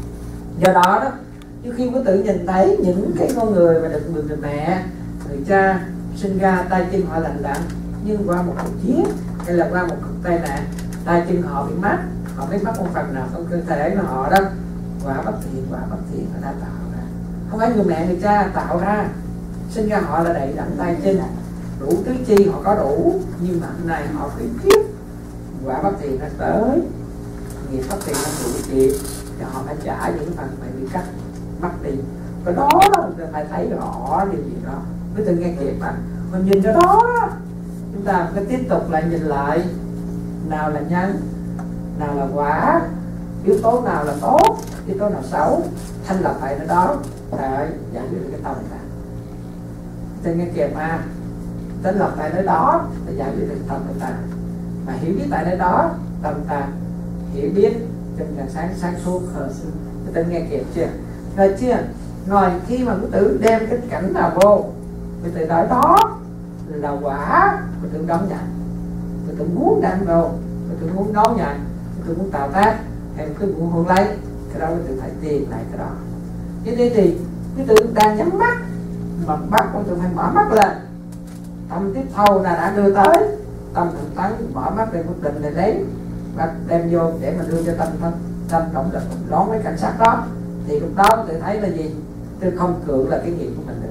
Do đó đó, trước khi quý tử nhìn thấy những cái con người mà được người, người mẹ, người cha sinh ra tay chân họ lành lặn, nhưng qua một cuộc chiến hay là qua một cuộc tai nạn tay chân họ bị mất, họ bị mất một phần nào trong cơ thể của họ đó, quả bất thiện, quả bất thiện họ đã tạo ra, không phải người mẹ người cha tạo ra, sinh ra họ là đầy đặn tay chân đủ tứ chi, họ có đủ, nhưng mà hôm nay họ bị khiếp quả bất thiện nó tới, nghiệp bất thiện nó đủ kịp, và họ phải trả những phần phải bị cắt mất đi. Cái đó chúng ta phải thấy rõ điều gì đó, với từng nghe kịp mà mình nhìn cái đó chúng ta phải tiếp tục lại nhìn lại nào là nhân, nào là quả, yếu tố nào là tốt, yếu tố nào xấu, thanh lọc lại nó đó để giải quyết được cái tâm này. Từng nghe kịp mà thanh lọc lại nơi đó để giải quyết được tâm của ta, mà hiểu biết tại nơi đó tâm ta hiểu biết trong càng sáng sáng suốt hơn. Người ta nghe kịp chưa? Rồi chưa? Rồi khi mà quý tử đem cái cảnh nào vô, quý tử nói đó là quả, quý tử đón nhận, quý tử muốn đem vô, quý tử muốn đón nhận, quý tử muốn tạo tác, hay quý tử muốn hôn lấy, cái đó quý tử phải tìm lại cái đó. Như thế thì quý tử đang nhắm mắt, mà bắt quý tử phải mở mắt lên, tâm tiếp thâu là đã đưa tới, tâm thượng tấn mở mắt để quyết định để lấy và đem vô để mà đưa cho tâm tâm tâm động lực đón với cảnh sát đó, thì lúc đó tôi thấy là gì? Tôi không cưỡng là cái nghiệp của mình được.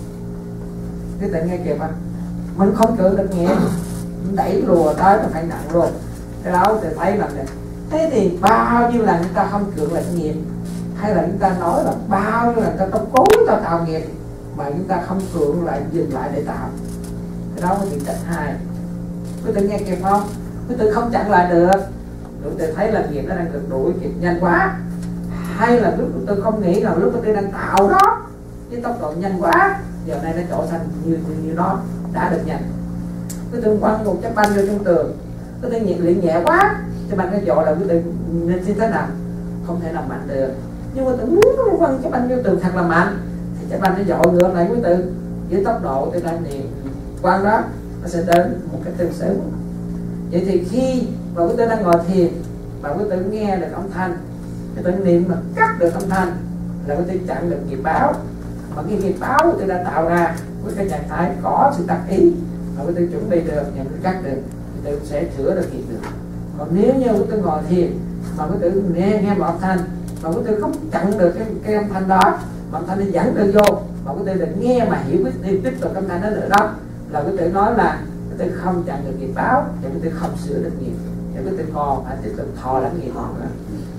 Cái tự nghe kịp không? Mình không cưỡng được nghiệp, mình đẩy lùa tới mình phải nặng luôn. Cái đó tôi thấy là này. Thế thì bao nhiêu lần chúng ta không cưỡng lại nghiệp, hay là chúng ta nói là bao nhiêu lần ta không cố ta tạo nghiệp mà chúng ta không cưỡng lại, dừng lại để tạo, cái đó mới bị trách hai. Quý tự nghe kịp không? Quý tự không chặn lại được, quý tự thấy là nghiệp nó đang được đuổi kịp nhanh quá, hay là lúc tôi không nghĩ là lúc tôi đang tạo đó với tốc độ nhanh quá, giờ này nó chỗ xanh như, như, như nó đã được nhanh. Quý tự quăng một trái banh vô trong tường, quý tự nhiệt luyện nhẹ quá, trái banh cái dội là quý tự nên như thế nào? Không thể làm mạnh được. Nhưng mà tự muốn quăng trái banh vô tường thật là mạnh thì trái banh nó dội ngược lại quý tự với tốc độ tôi đang niệm quăng đó, nó sẽ đến một cái tương xứng. Vậy thì khi mà quý tử đang ngồi thiền và quý tử nghe được âm thanh, quý tử niệm mà cắt được âm thanh là quý tử chặn được nghiệp báo, mà cái nghiệp báo quý tử đã tạo ra với cái trạng thái có sự tác ý mà quý tử chuẩn bị được nhận được cắt được, quý tử sẽ chữa được nghiệp được. Còn nếu như quý tử ngồi thiền mà quý tử nghe nghe một âm thanh mà quý tử không chặn được cái, cái âm thanh đó, mà âm thanh nó dẫn được vô mà quý tử được nghe mà hiểu quý tử tiếp tục âm thanh đó nữa đó, là quý tử nói là quý tử không chặn được nghiệp báo, thì quý tử không sửa được nghiệp, thì quý tử còn phải tiếp tục thọ lãnh nghiệp nữa.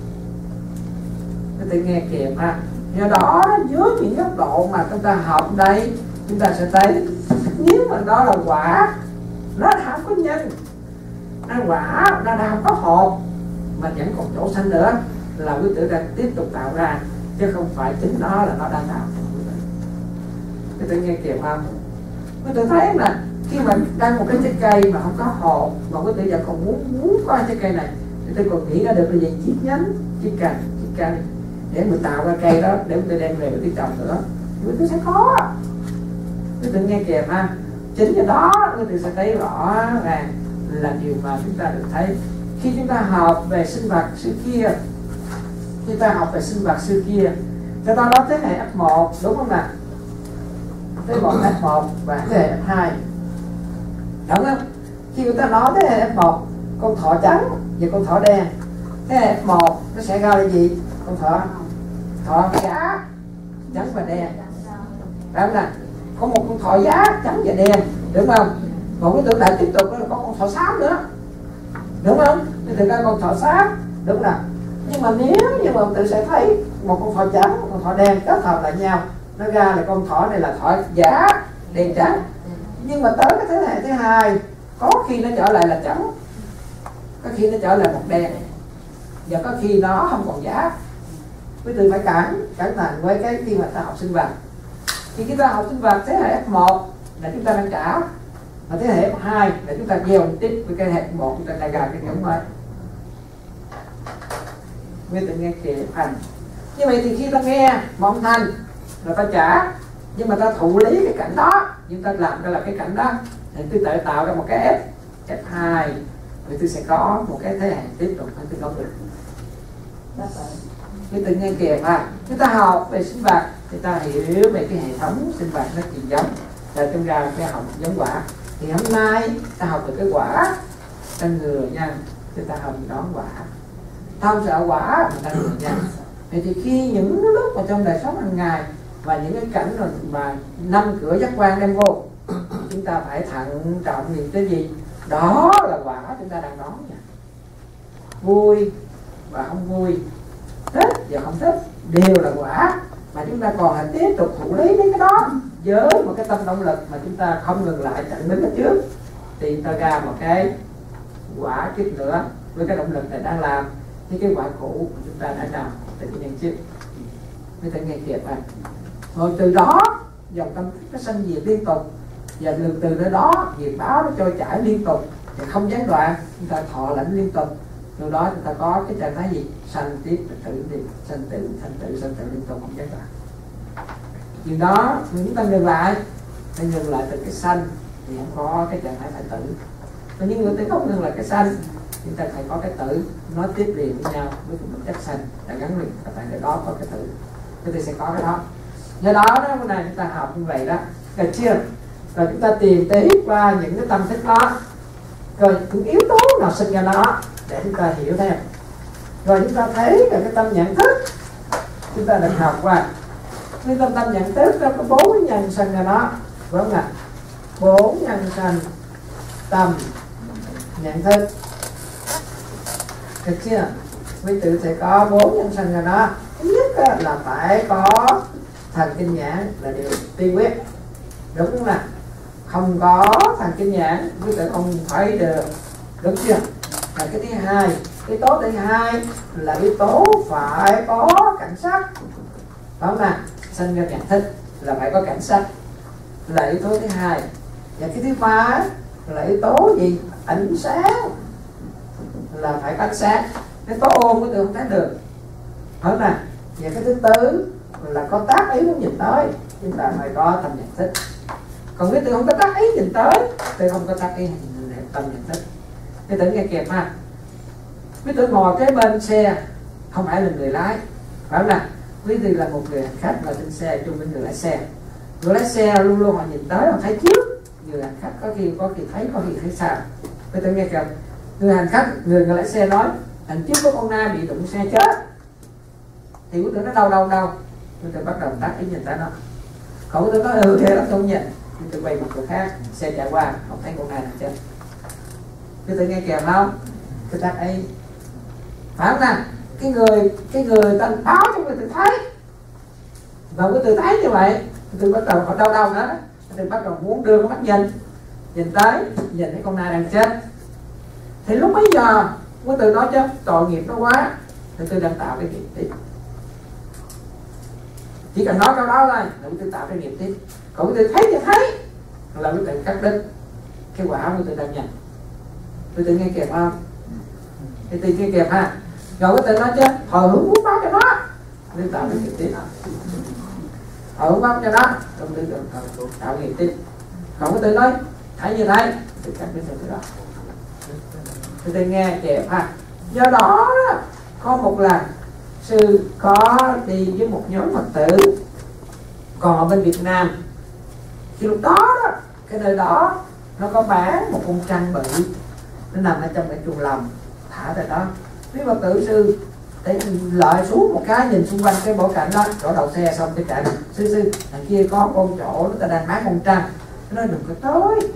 Quý tử nghe kịp ha. Do đó dưới những góc độ mà chúng ta học đây, chúng ta sẽ thấy nếu mà đó là quả, nó đã không có nhân, nó quả nó đã không có hột mà vẫn còn chỗ xanh nữa, là quý tử đang tiếp tục tạo ra chứ không phải chính nó là nó đang làm. Quý tự nghe kịp không? Quý tự thấy là khi mà đang một cái trái cây mà không có hột mà quý tự vẫn còn muốn muốn có trái cây này, thì tôi còn nghĩ ra được là gì? Chiếc nhánh, chiếc cành, chiếc cây để mình tạo ra cây đó, để mình đem về mình trồng nữa, quý tự sẽ có. Quý tự nghe kịp ha. Chính cái đó quý tự sẽ thấy rõ ràng là điều mà chúng ta được thấy khi chúng ta học về sinh vật xưa kia. Khi ta học về sinh vật xưa kia, cho ta nói thế hệ ép một, đúng không nào? Thế bọn ép một và thế hệ ép hai, đúng không? Khi chúng ta nói thế hệ ép một, con thỏ trắng và con thỏ đen, thế hệ ép một nó sẽ ra là gì? Con thỏ thỏ giá trắng và đen, đúng không nào? Có một con thỏ giá trắng và đen, đúng không? Còn cái tưởng lại tiếp tục có con thỏ xám nữa, đúng không? Cái tưởng ra con thỏ xám, đúng nào? Nhưng mà nếu như mà tự sẽ thấy một con thỏ trắng, một con thỏ đen kết hợp lại nhau, nó ra là con thỏ này là thỏ giả đen trắng. Nhưng mà tới cái thế hệ thứ hai, có khi nó trở lại là trắng, có khi nó trở lại một đen, và có khi nó không còn giả. Quý vị phải cẩn cẩn thận với cái khi mà ta học sinh vật. Khi chúng ta học sinh vật thế hệ ép một là chúng ta đang trả, và thế hệ ép hai là chúng ta gieo tiếp với cái hệ ép một, chúng ta lại ra cái giống mới. Quý vị nghe kịp hành. Như vậy thì khi ta nghe một âm thanh là ta trả, nhưng mà ta thụ lý cái cảnh đó, chúng ta làm ra là cái cảnh đó, thì tôi tự tạo ra một cái F, ép hai, thì tôi sẽ có một cái thế hệ tiếp tục hơn tôi không được. Quý vị nghe kịp ha. Chúng ta học về sinh vật thì ta hiểu về cái hệ thống sinh vật nó truyền giống, là trong ra cái học giống quả. Thì hôm nay ta học về cái quả trên người nha, chúng ta học đón quả, không sợ quả mà ta người nha. Vậy thì khi những lúc mà trong đời sống hàng ngày và những cái cảnh mà, mà năm cửa giác quan đem vô, chúng ta phải thận trọng nhìn cái gì? Đó là quả chúng ta đang đón nha. Vui và không vui, thích và không thích đều là quả, mà chúng ta còn là tiếp tục thụ lý đến cái đó với một cái tâm động lực mà chúng ta không ngừng lại chặn đứng ở trước, thì ta ra một cái quả kiếp nữa với cái động lực này đang làm như cái quả cũ của chúng ta đã làm từ cái nhân trước. Người ta nghe kịp à. Rồi từ đó dòng tâm thức nó sanh diệt liên tục, và từ từ nơi đó diệt báo nó trôi chảy liên tục và không gián đoạn, chúng ta thọ lãnh liên tục. Từ đó chúng ta có cái trạng thái gì? Sanh tiếp tự đi, sanh tự, sanh tự, sanh tự liên tục không gián đoạn. Điều đó chúng ta ngừng lại, phải ngừng lại từ cái sanh thì không có cái trạng thái phải tử. Và những người ta không ngừng lại cái sanh, chúng ta phải có cái tử nói tiếp liền với nhau với cái chất sanh đã gắn liền, và tại nơi đó có cái tử, chúng ta sẽ có cái đó. Do đó đó hôm nay chúng ta học như vậy đó, được chưa? Rồi chúng ta tìm tiếp qua những cái tâm thức đó, rồi những yếu tố nào sinh ra nó để chúng ta hiểu thêm. Rồi chúng ta thấy là cái tâm nhận thức chúng ta đã học qua. Cái tâm tâm nhận thức nó có bốn nhân sinh ra nó, phải không ạ? Bốn nhân sinh tâm nhận thức, được chưa? Quý tử sẽ có bốn nhân sinh ra nó. Thứ nhất là phải có thần kinh nhãn là điều tiên quyết, đúng không nào? Không có thần kinh nhãn quý tử không thấy được, đúng chưa? Là cái thứ hai. Yếu tố thứ hai là yếu tố phải có cảnh sát, phải không nào? Sinh ra nhận thức là phải có cảnh sát, là yếu tố thứ hai. Và cái thứ ba là yếu tố gì? Ánh sáng, là phải có ánh sáng. Yếu tố ôm quý tử không thấy được, phải không nào? Và cái thứ tư là có tác ý muốn nhìn tới, chúng ta phải có tâm nhận thức. Còn cái từ không có tác ý nhìn tới, từ không có tác ý nhìn tâm nhận thức. Cái từ nghe kịp ha. Quý tử ngồi cái bên xe không phải là người lái, phải không nào? Quý tử là một người hành khách ngồi trên xe chung với người lái xe. Người lái xe luôn luôn họ nhìn tới, họ thấy trước. Người hành khách có khi có khi thấy, có khi thấy sao. Quý tử nghe kịp. Người hành khách, người, người lái xe nói hành trước có con na bị đụng xe chết, thì quý tử nó đâu đâu đâu, quý tử bắt đầu tác ý nhìn tới nó. Còn quý tử nói ừ thế là không nhìn, quý tử quay một chỗ khác, xe chạy qua không thấy con na nào chết. Quý tử nghe kịp không? Cái tác ý, phải không nào? Cái người cái người ta báo cho quý tử thấy, và quý tử thấy như vậy, quý tử bắt đầu họ đâu đâu nữa, quý tử bắt đầu muốn đưa cái mắt nhìn nhìn tới, nhìn thấy con na đang chết. Thì lúc bấy giờ quý tử nói chứ tội nghiệp nó quá, thì tôi đang tạo cái nghiệp tiếp. chỉ cần nói câu đó thôi là quý tử tạo ra nghiệp tiếp. Còn quý tử thấy thì thấy là quý tử cắt đứt cái quả quý tử đang nhận. Quý tử nghe kịp không? Quý tử nghe kịp ha. Rồi quý tử nói chứ hồi hướng muốn báo cho nó, quý tử tạo ra nghiệp tiếp. Hồi hướng báo cho nó, quý tử tạo nghiệp tiếp. Còn quý tử nói thấy như thế, quý tử cắt đứt cái đó. Quý tử nghe kịp ha. Do đó có một lần sư có đi với một nhóm Phật tử còn ở bên Việt Nam, thì lúc đó, đó cái nơi đó nó có bán một con trăng bự, nó nằm ở trong cái chuồng lồng thả tại đó. Quý Phật tử sư để lợi xuống một cái nhìn xung quanh cái bối cảnh đó, chỗ đậu xe xong cái chạy sư sư đằng kia có con chỗ người ta đang bán con trăng, nó nói đừng có tới,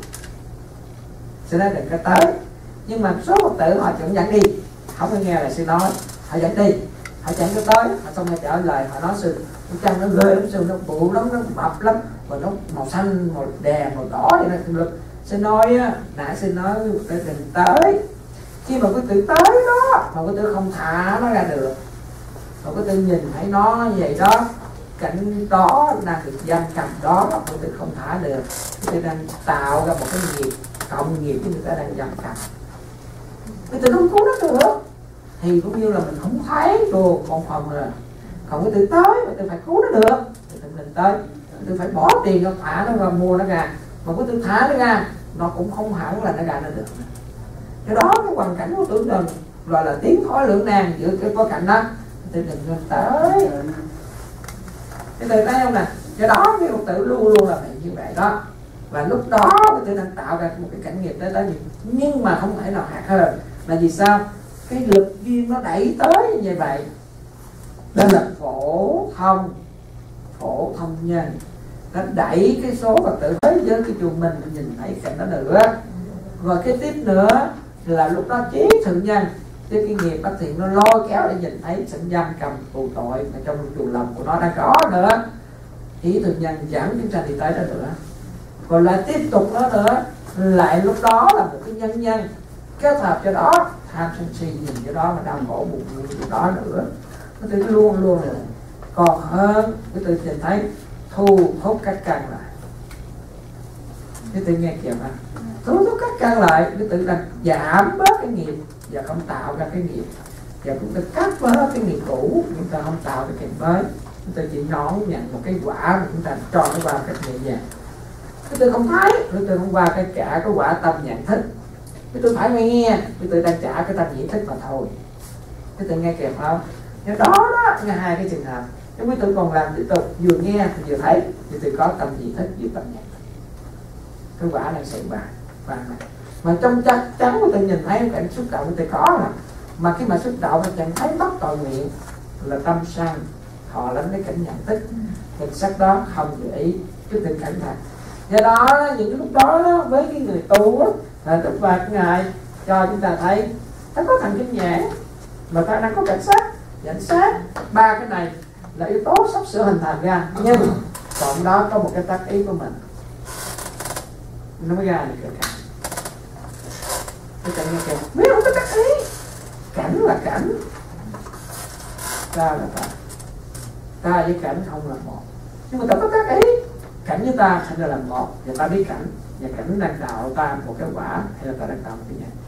sư nói đừng có tới. Nhưng mà số Phật tử họ vẫn dẫn đi, không có nghe là sư nói, họ dẫn đi, họ chẳng có tới, họ xong rồi trả lời họ nói sư con trăng nó ghê lắm, sư nó bự lắm, nó mập lắm, và nó màu xanh, màu đè, màu đỏ vậy đó. Sư nói á, nãy sư nói đừng tới. Khi mà quý tử tới đó mà quý tử không thả nó ra được, mà quý tử nhìn thấy nó như vậy đó, cảnh đó đang được giam cầm đó, quý tử không thả được, quý tử đang tạo ra một cái nghiệp cộng nghiệp với người ta đang giam cầm, quý tử không cứu nó được. Thì cũng như là mình không thấy đồ con phòng rồi, còn quý tử tới quý tử phải cứu nó được, quý tử mình tới, quý tử phải bỏ tiền nó thả nó ra mua nó ra, mà quý tử thả nó ra nó cũng không hẳn là nó ra nó được. Cái đó cái hoàn cảnh của tưởng đừng gọi là tiến thoái lưỡng nan giữa cái bối cảnh đó, tôi đừng nên tới. Cái từ thấy không nè, cái đó cái Phật tử luôn luôn là phải như vậy đó. Và lúc đó cái tự đang tạo ra một cái cảnh nghiệp tới tới gì, nhưng mà không thể nào hạt hơn. Là vì sao? Cái lực duyên nó đẩy tới như vậy. Đó là phổ thông, phổ thông nhân, nó đẩy cái số Phật tử tới với cái chùa mình nhìn thấy cảnh đó nữa. Rồi cái tiếp nữa là lúc đó trí thượng nhân cái cái nghiệp bất thiện nó lôi kéo để nhìn thấy sự giam cầm tù tội mà trong chùa lòng của nó đang có nữa, trí thượng nhân dẫn chúng ta đi tới đó nữa. Rồi lại tiếp tục đó nữa, lại lúc đó là một cái nhân nhân kết hợp cho đó tham sân si nhìn cho đó mà đau khổ buồn vui cho đó nữa, nó tự luôn luôn là còn hơn cái tự nhìn thấy thu hút các căn lại. Cái tự nghe kìa mà thu hút các căn lại, cái tự là giảm bớt cái nghiệp và không tạo ra cái nghiệp, và cũng ta cắt bớt cái nghiệp cũ, chúng ta không tạo cái nghiệp mới, chúng ta chỉ đón nhận một cái quả mà chúng ta cho nó vào cách nhẹ nhàng. Cái tự không thấy, cái tự không qua cái trả cái quả tâm nhận thức. Cái tự phải nghe, cái tự đang trả cái tâm nhị thức mà thôi. Cái tự nghe kịp không? Nếu đó đó, nghe hai cái trường hợp. Nếu quý tự còn làm tiếp tục vừa nghe vừa thấy, thì tự có tâm nhị thức vừa tâm nhận thức. Cái quả đang xảy ra và mà trong chắc chắn quý tự nhìn thấy cảnh xúc động quý tự có mà. Mà khi mà xúc động thì chẳng thấy mất tội nguyện là tâm sân, họ lắm cái cảnh nhận thức, hình sắc đó không để ý, cái tự cảnh thật. Do đó những lúc đó, đó với cái người tu á, là Đức Phật ngài cho chúng ta thấy ta có thần kinh nhãn mà ta đang có cảnh sát, cảnh sát, ba cái này là yếu tố sắp sửa hình thành ra, nhưng còn đó có một cái tác ý của mình nó mới ra được cái cảnh. Cái cảnh nghe kìa, nếu không có tác ý, cảnh là cảnh, ta là ta, ta với cảnh không là một, nhưng mà ta có tác ý, cảnh với ta thành ra là một, và ta biết cảnh, và cảnh đang tạo ta một cái quả hay là ta đang tạo một cái nhãn.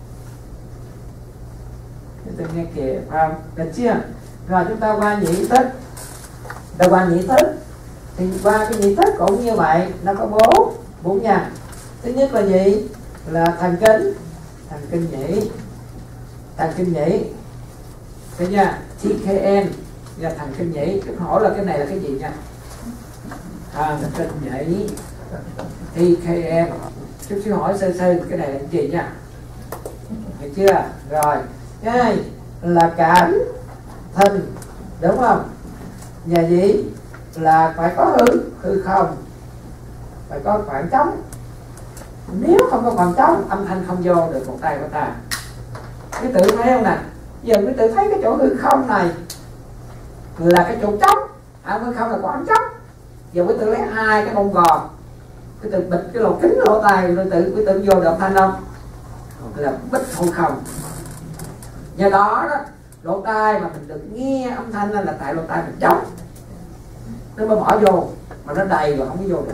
Chúng ta nghe kìa, phải không? Được chưa? Rồi chúng ta qua nhị thức. Ta qua nhị thức thì qua cái nhị thức cũng như vậy, nó có bốn bốn nhà. Thứ nhất là gì? Là thần kinh, thần kinh nhĩ, thần kinh nhĩ. Thấy nha, T K N là thần kinh nhĩ. Tôi hỏi là cái này là cái gì nha? À, thần kinh nhĩ, T K N. Chút xíu hỏi sơ sơ cái này là cái gì nha? Hiểu chưa? Rồi, cái này là cảnh thình, đúng không? Nhà gì? Là phải có hư, hư không, phải có khoảng trống. Nếu không có khoảng trống, âm thanh không vô được một tay của ta. Cái tự thấy không nè? Giờ cái tự thấy cái chỗ hư không này là cái chỗ trống, à, hư không là khoảng trống. Giờ cái tự lấy hai cái bông gòn, cái tự bịt cái lỗ kính lỗ tai, cái tự cái tự vô được âm thanh không? Là bích hư không. Do đó đó, lỗ tai mà mình được nghe âm thanh là tại lỗ tai mình trống. nó mới bỏ vô, mà nó đầy rồi không có vô được.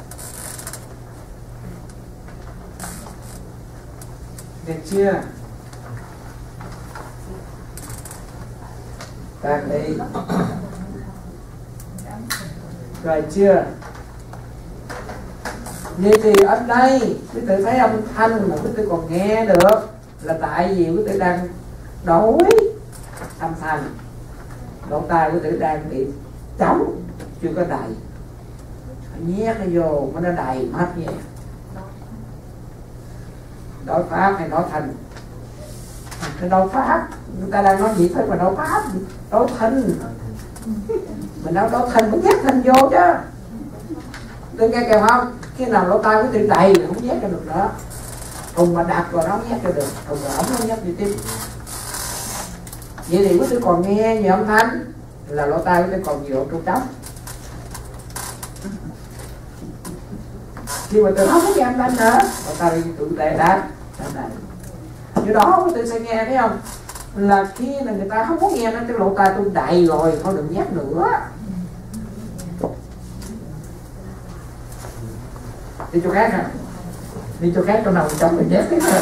Được chưa? Các đi. Rồi chưa? Vậy thì ở đây quý tử thấy âm thanh mà quý tử còn nghe được là tại vì quý tử đang đổi âm thanh, lỗ tai quý tử đang bị trống, chưa có đầy, nhét nó vô mới nó đầy mất vậy. Đổi pháp hay nói thành cái đấu pháp, người ta đang nói gì thôi mà đấu pháp, đấu thinh, mình nói đấu thinh cũng nhét thinh vô chứ. Tôi nghe kêu không, khi nào lỗ tai quý tử đầy thì không nhét cho được nữa, cùng mà đặt vào nó nhét cho được, cùng mà ổng nó nhét gì tiếp. Vậy thì quý tử còn nghe nhiều âm thanh là lỗ tai quý tử còn nhiều trong trống. Khi mà từ không có nghe âm thanh nữa, lỗ tai tự tệ đã do đó quý tử sẽ nghe, thấy không, là khi là người ta không muốn nghe nó, cái lỗ tai tôi đầy rồi, thôi đừng nhét nữa. Đi chỗ khác hả? Đi chỗ khác chỗ nào trong mình nhét tiếp rồi.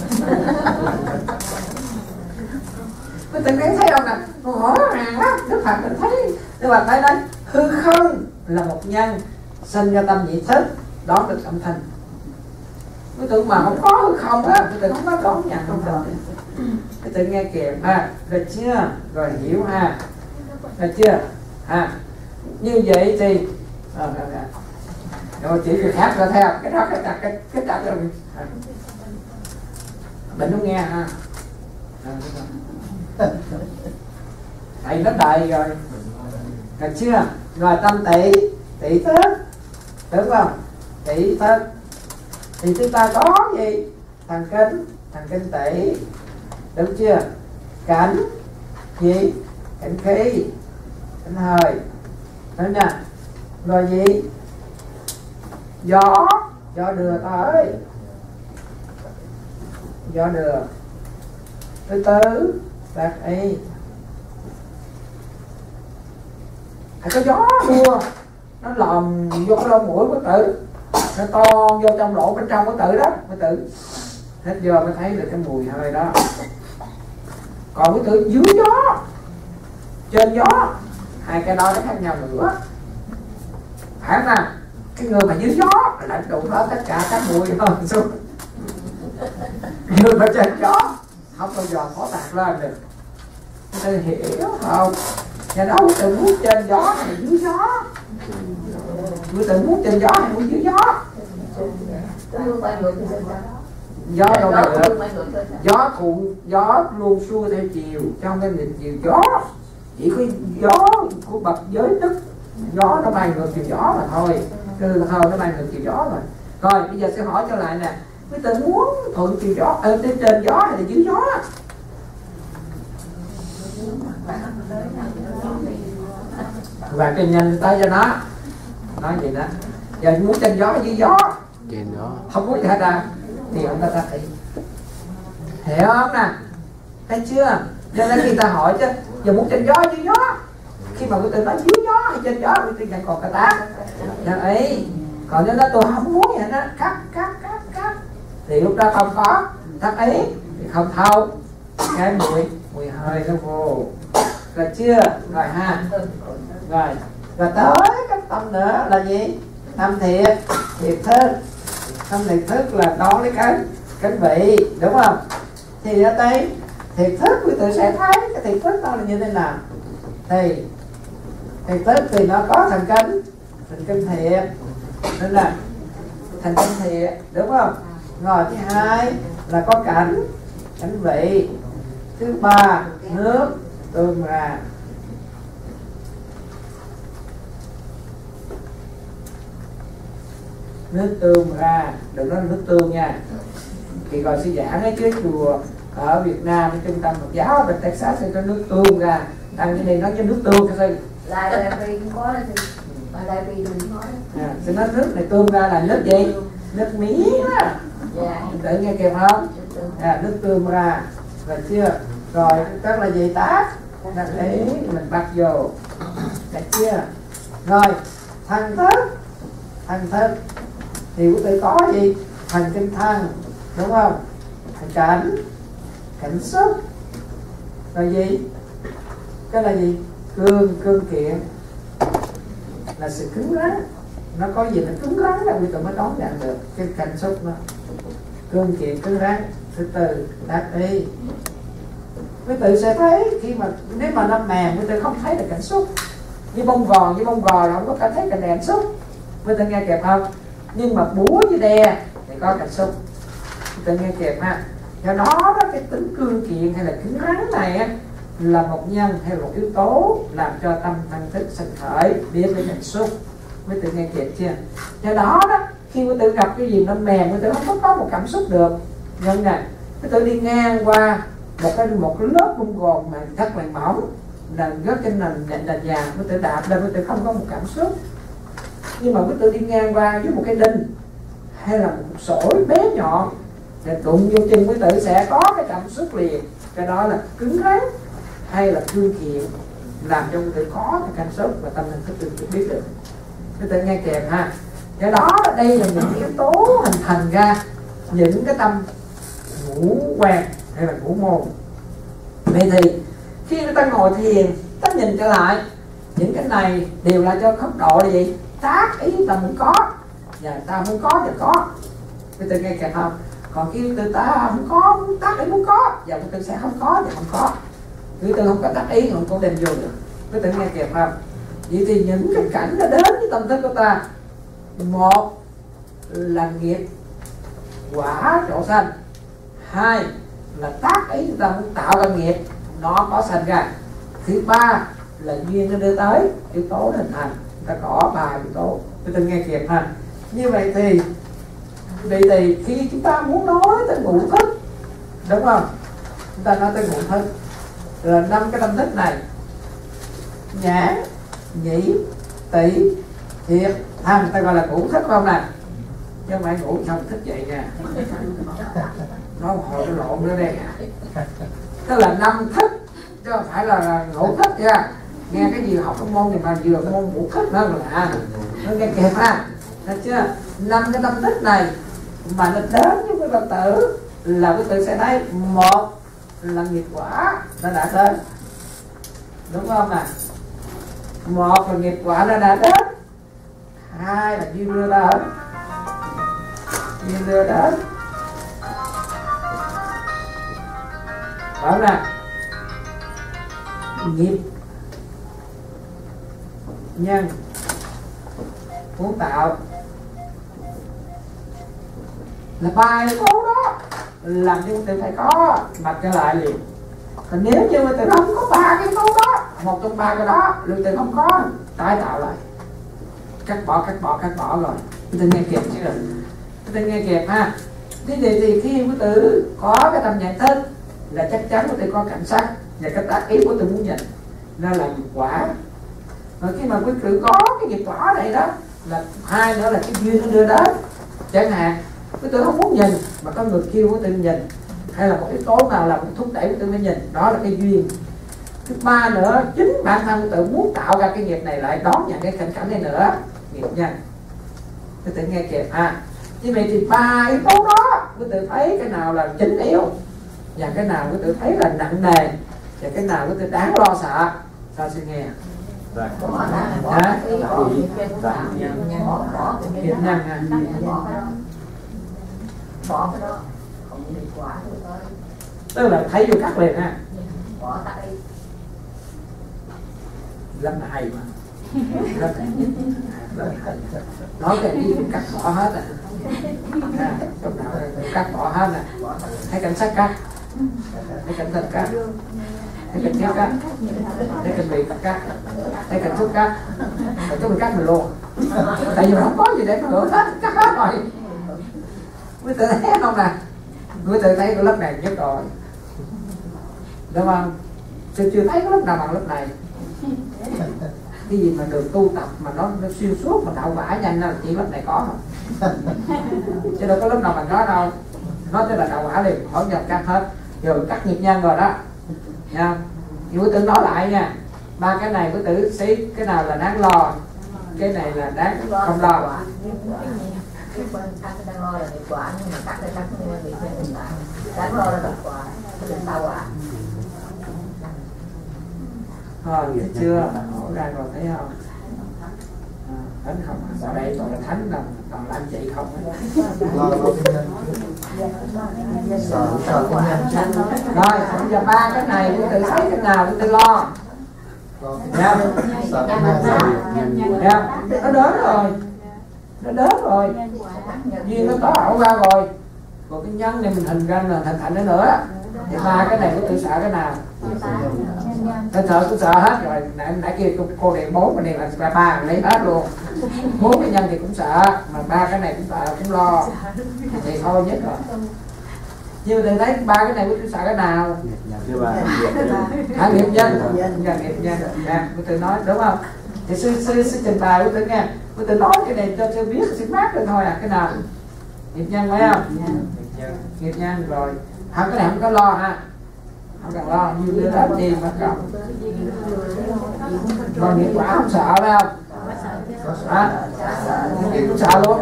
Quý tử thấy không nè, rõ ràng lắm. Đức Phật mình thấy, Đức Phật thấy đấy, hư không là một nhân sinh ra tâm nhị thức, đó là âm thanh. Quý tử mà không có hư không á, quý tử không có đón nhận không được. Quý tử nghe kìa, à, được chưa? Rồi hiểu ha, được chưa? À, như vậy thì à, à, à. Rồi chỉ việc khác ra theo cái đó, cái đặt cái cái đặt rồi à. Mình không nghe ha, à, thầy nó đầy rồi, được chưa? Rồi tâm tỷ tỷ thức, đúng không? Tỷ thức thì chúng ta có gì? Thần kinh, thần kinh tỷ, đúng chưa? Cảnh gì? Cảnh khí, cảnh hơi, đúng nha. Rồi gì? Gió, gió đưa tới, gió đưa. Thứ tư, bạc y, à, có gió đưa, nó lòm vô cái lỗ mũi của tử, nó to vô trong lỗ bên trong của tử đó, của tử hết giờ mới thấy được cái mùi hơi đó. Còn cái tử dưới gió, trên gió, hai cái đó nó khác nhau nữa, phải không nào? Cái người mà dưới gió là đụng đó tất cả các mùi hơn xuống, người mà trên gió không bao giờ có tạc lên được. Tôi hiểu không? Nhà đâu tự muốn trên gió hay dưới gió, người tự muốn trên gió hay muốn dưới gió. Gió đâu được, gió thuận, gió luôn xuôi theo chiều, trong cái nghịch chiều gió, chỉ có gió của bậc giới đức, gió nó bay ngược chiều gió mà thôi, cứ thôi nó bay ngược chiều gió rồi. Rồi bây giờ sẽ hỏi trở lại nè, quý tử muốn thuận chiều gió, ở trên trên gió hay là dưới gió? Và cái nhanh tới cho nó nói gì đó, giờ muốn trên gió hay dưới gió? Trên gió. Không có gì hết à, thì ông ta ta thấy, hiểu không nè, thấy chưa? Cho nên khi ta hỏi chứ giờ muốn trên gió hay dưới gió, khi mà quý tử nói dưới gió hay trên gió, quý tử chẳng còn cái tá ấy. Còn nếu nó tôi không muốn vậy đó, cắt cắt cắt cắt thì lúc đó không có thắc ý, thì không thâu cái mùi mùi hơi nó vô. Rồi chưa? Rồi ha, rồi rồi tới cái tâm nữa là gì? Tâm thiệt, thiệt thức. Tâm thiệt thức là đón lấy cái cái vị, đúng không? Thì ở đây thiệt thức quý tử sẽ thấy cái thiệt thức đó là như thế nào. Thì thiệt thức thì nó có thần kinh, thần kinh thiệt, nên là thần kinh thiệt, đúng không? Rồi thứ hai là có cảnh, cảnh vị. Thứ ba nước tương ra. Nước tương ra, đừng nói nước tương nha. Thì gọi sư giảng ở trước chùa ở Việt Nam, ở trung tâm Phật giáo ở bên Texas sẽ có nước tương ra. Đăng cái này nói cho nước tương cái gì? Lại là vì cũng có là gì? Mà lại vì đừng nói. À, sẽ nói nước này tương ra là nước gì? Nước mía á. Dạ. Tự nghe kịp không? À, nước tương ra. Rồi chưa? Rồi tức là gì ta? Đặt ý mình bắt vô. Đặt chưa? Rồi thần thức, thần thức thì quý tử có gì? Thần kinh thân, đúng không? Thần cảnh, cảnh xúc, rồi gì? Cái là gì? Cương, cương kiện là sự cứng rắn. Nó có gì nó cứng rắn là quý tử mới đón nhận được cái cảm xúc nó. Cương kiện cứng rắn. Thứ tư, đắc ý. Quý tử sẽ thấy khi mà nếu mà nó mềm, quý tử không thấy được cảm xúc. Như bông gòn, như bông gò là không có cảm thấy cái cảm xúc. Quý tử nghe kịp không? Nhưng mà búa với đè thì có cảm xúc. Quý tử nghe kịp ha. Do đó, đó cái tính cương kiện hay là cứng rắn này á, là một nhân hay là một yếu tố làm cho tâm thân thức sinh khởi biết với cảm xúc. Quý tử nghe kịp chưa? Do đó đó, khi quý tử gặp cái gì nó mềm, quý tử không có, có một cảm xúc được. Nhân này, quý tử đi ngang qua một cái một cái lớp bông gòn mà rất là mỏng, là rớt trên nền nền nền vàng, quý tử đạp lên quý tử không có một cảm xúc. Nhưng mà quý tử đi ngang qua với một cái đinh hay là một sỏi bé nhọn thì đụng vô chân quý tử sẽ có cái cảm xúc liền. Cái đó là cứng rắn hay là cương kiện làm cho quý tử có cái cảm xúc và tâm linh thức tự biết được. Quý tử nghe kèm ha. Do đó đây là những yếu tố hình thành ra những cái tâm ngũ quan hay là ngũ môn. Vậy thì khi người ta ngồi thiền, ta nhìn trở lại những cái này đều là cho cấp độ là gì? Tác ý ta muốn có và ta muốn có thì có. Quý tử nghe kèm không? Còn khi người ta không có muốn tác ý muốn có và người ta sẽ không có thì không có. Quý tử không có tác ý không có đem vô được. Quý tử nghe kèm không? Vậy thì những cái cảnh nó đến với tâm thức của ta, một là nghiệp quả chỗ sanh, hai là tác ý chúng ta muốn tạo ra nghiệp nó có sanh ra, thứ ba là duyên nó đưa tới yếu tố hình thành. Ta có ba yếu tố. Quý tử nghe kịp ha. Như vậy thì vậy thì khi chúng ta muốn nói tới ngũ thức, đúng không? Chúng ta nói tới ngũ thức rồi năm cái tâm thức này: nhãn, nhĩ, tỷ, thiệt, thân, ta gọi là ngũ thức không nè, chứ không phải ngủ xong thức dậy nha. Nó hồi nó lộn nữa đây. Tức là năm thức chứ không phải là ngũ thức nha. Nghe cái gì học cái môn thì mà vừa cái môn ngũ thức nữa là à, nó nghe kịp ha. Được chưa? Năm cái tâm thức này mà nó đến với cái Phật tử là quý tử sẽ thấy một là nghiệp quả nó đã đến, đúng không nè? Một là nghiệp quả nó đã đến, hai là duyên đưa đến, duyên đưa đến, bảo nè nghiệp nhân muốn tạo là ba yếu tố đó làm cho quý tử phải có mặt trở lại liền. Còn nếu như quý tử không có ba cái yếu tố đó, một trong ba cái đó quý tử không có, tái tạo lại, cắt bỏ cắt bỏ cắt bỏ rồi. Quý tử nghe kịp chứ rồi. Quý tử nghe kịp ha. Thế thì, thì khi quý tử có cái tâm nhận thức là chắc chắn quý tử có cảnh sát và cái tác ý của quý tử muốn nhìn, nó là nghiệp quả. Rồi khi mà quý tử có cái nghiệp quả này đó là hai nữa là cái duyên nó đưa đến. Chẳng hạn quý tử không muốn nhìn mà có người kêu quý tử nhìn, hay là một yếu tố nào là một thúc đẩy quý tử mới nhìn, đó là cái duyên. Thứ ba nữa, chính bản thân quý tử muốn tạo ra cái nghiệp này lại đón nhận cái cảnh cảnh này nữa, nghiệp nhân. Quý tử nghe kịp ha. Như vậy thì ba yếu tố đó quý tử thấy cái nào là chính yếu và cái nào quý tử thấy là nặng nề và cái nào quý tử đáng lo sợ. Sao suy nghe? Hả? Nghiệp nhân ha. Bỏ cái đó không bị quả rồi. Tức là thấy vô cắt liền ha. Bỏ tay. Lâm là hay mà. Lâm là hay. Nói cái gì cũng cắt bỏ hết à. À, trong nào cắt bỏ hết nè. Thấy cảnh sát cắt, thấy cảnh thân cắt, thấy cảnh thiết cắt, thấy cảnh bị cắt, thấy cảnh xúc cắt, rồi chúng mình cắt mình luôn. Tại vì không có gì để mà lựa hết, cắt hết rồi. Quý tử thấy không nè? Quý tử thấy cái lớp này nhất rồi, đúng không? Chưa chưa thấy cái lớp nào bằng lớp này. Cái gì mà được tu tập mà nó, nó xuyên suốt mà đạo quả nhanh là chỉ lớp này có thôi. Chứ đâu có lớp nào bằng đó đâu. Nó tức là đạo quả liền, khỏi nhập cắt hết. Rồi cắt nghiệp nhân rồi đó nha. Nhưng quý tử nói lại nha, ba cái này quý tử xí cái nào là đáng lo, cái này là đáng không lo. Cái bên cắt đang lo là nghiệp quả, nhưng mà cắt để cắt việc cho mình lại. Đáng lo là nghiệp quả, cái đừng đau à. Thôi hiểu chưa? Hổ ra rồi thấy không? À, thánh không, ở đây gọi là thánh đồng, còn là anh chị không á. Lo lo kinh nhân. Sợ sợ kinh nhân. Rồi, bây giờ ba cái này tôi tự thấy cái nào tôi tự lo. Nha. Nha. Nó đến rồi. Nó đến rồi. Duyên nó có ảo ra rồi. Còn cái nhân này mình hình ra là thành thành nó nữa. Thì ba cái này tôi tự sợ cái nào? Tôi sợ tôi sợ hết rồi. Nãy, nãy kia cô, cô điện bốn cái này là ba ba lấy hết luôn. Bốn cái nhân thì cũng sợ, mà ba cái này cũng sợ, cũng lo. Thì thôi nhất rồi. Nhưng mà tôi thấy ba cái này tôi sợ cái nào? Hả, nghiệp nhân. Nghiệp nhân. Nè, tôi nói đúng không? Thì sư sư sư trình bày của tôi nghe. Tôi tự nói cái này cho sư biết, sư mát rồi thôi à. Cái nào? Nghiệp nhân phải không? Nghiệp nhân rồi. Không, cái này không có lo ha. Không cần lo, như đưa đến gì mà cộng. Còn nghiệp quả không sợ phải không? Hả? Nghiệp cũng sợ luôn.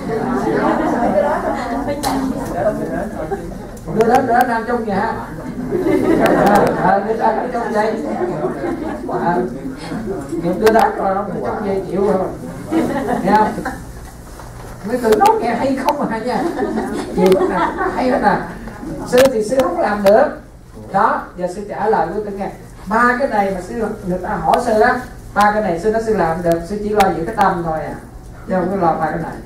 Đưa đến đưa đến nằm trong nhà. Ờ, đưa đến nằm trong dây. Nghiệp đưa đến rồi, nó trong dây chịu rồi. Nghe không? Mấy tự nói nghe hay không mà nha. Nhiều cái nào hay hết nè. Sư thì sư không làm được. Đó, giờ sư trả lời của tôi nghe. Ba cái này mà sư người ta hỏi sư á, ba cái này sư nói sư làm được, sư chỉ lo giữ cái tâm thôi à, chứ không có lo ba cái này.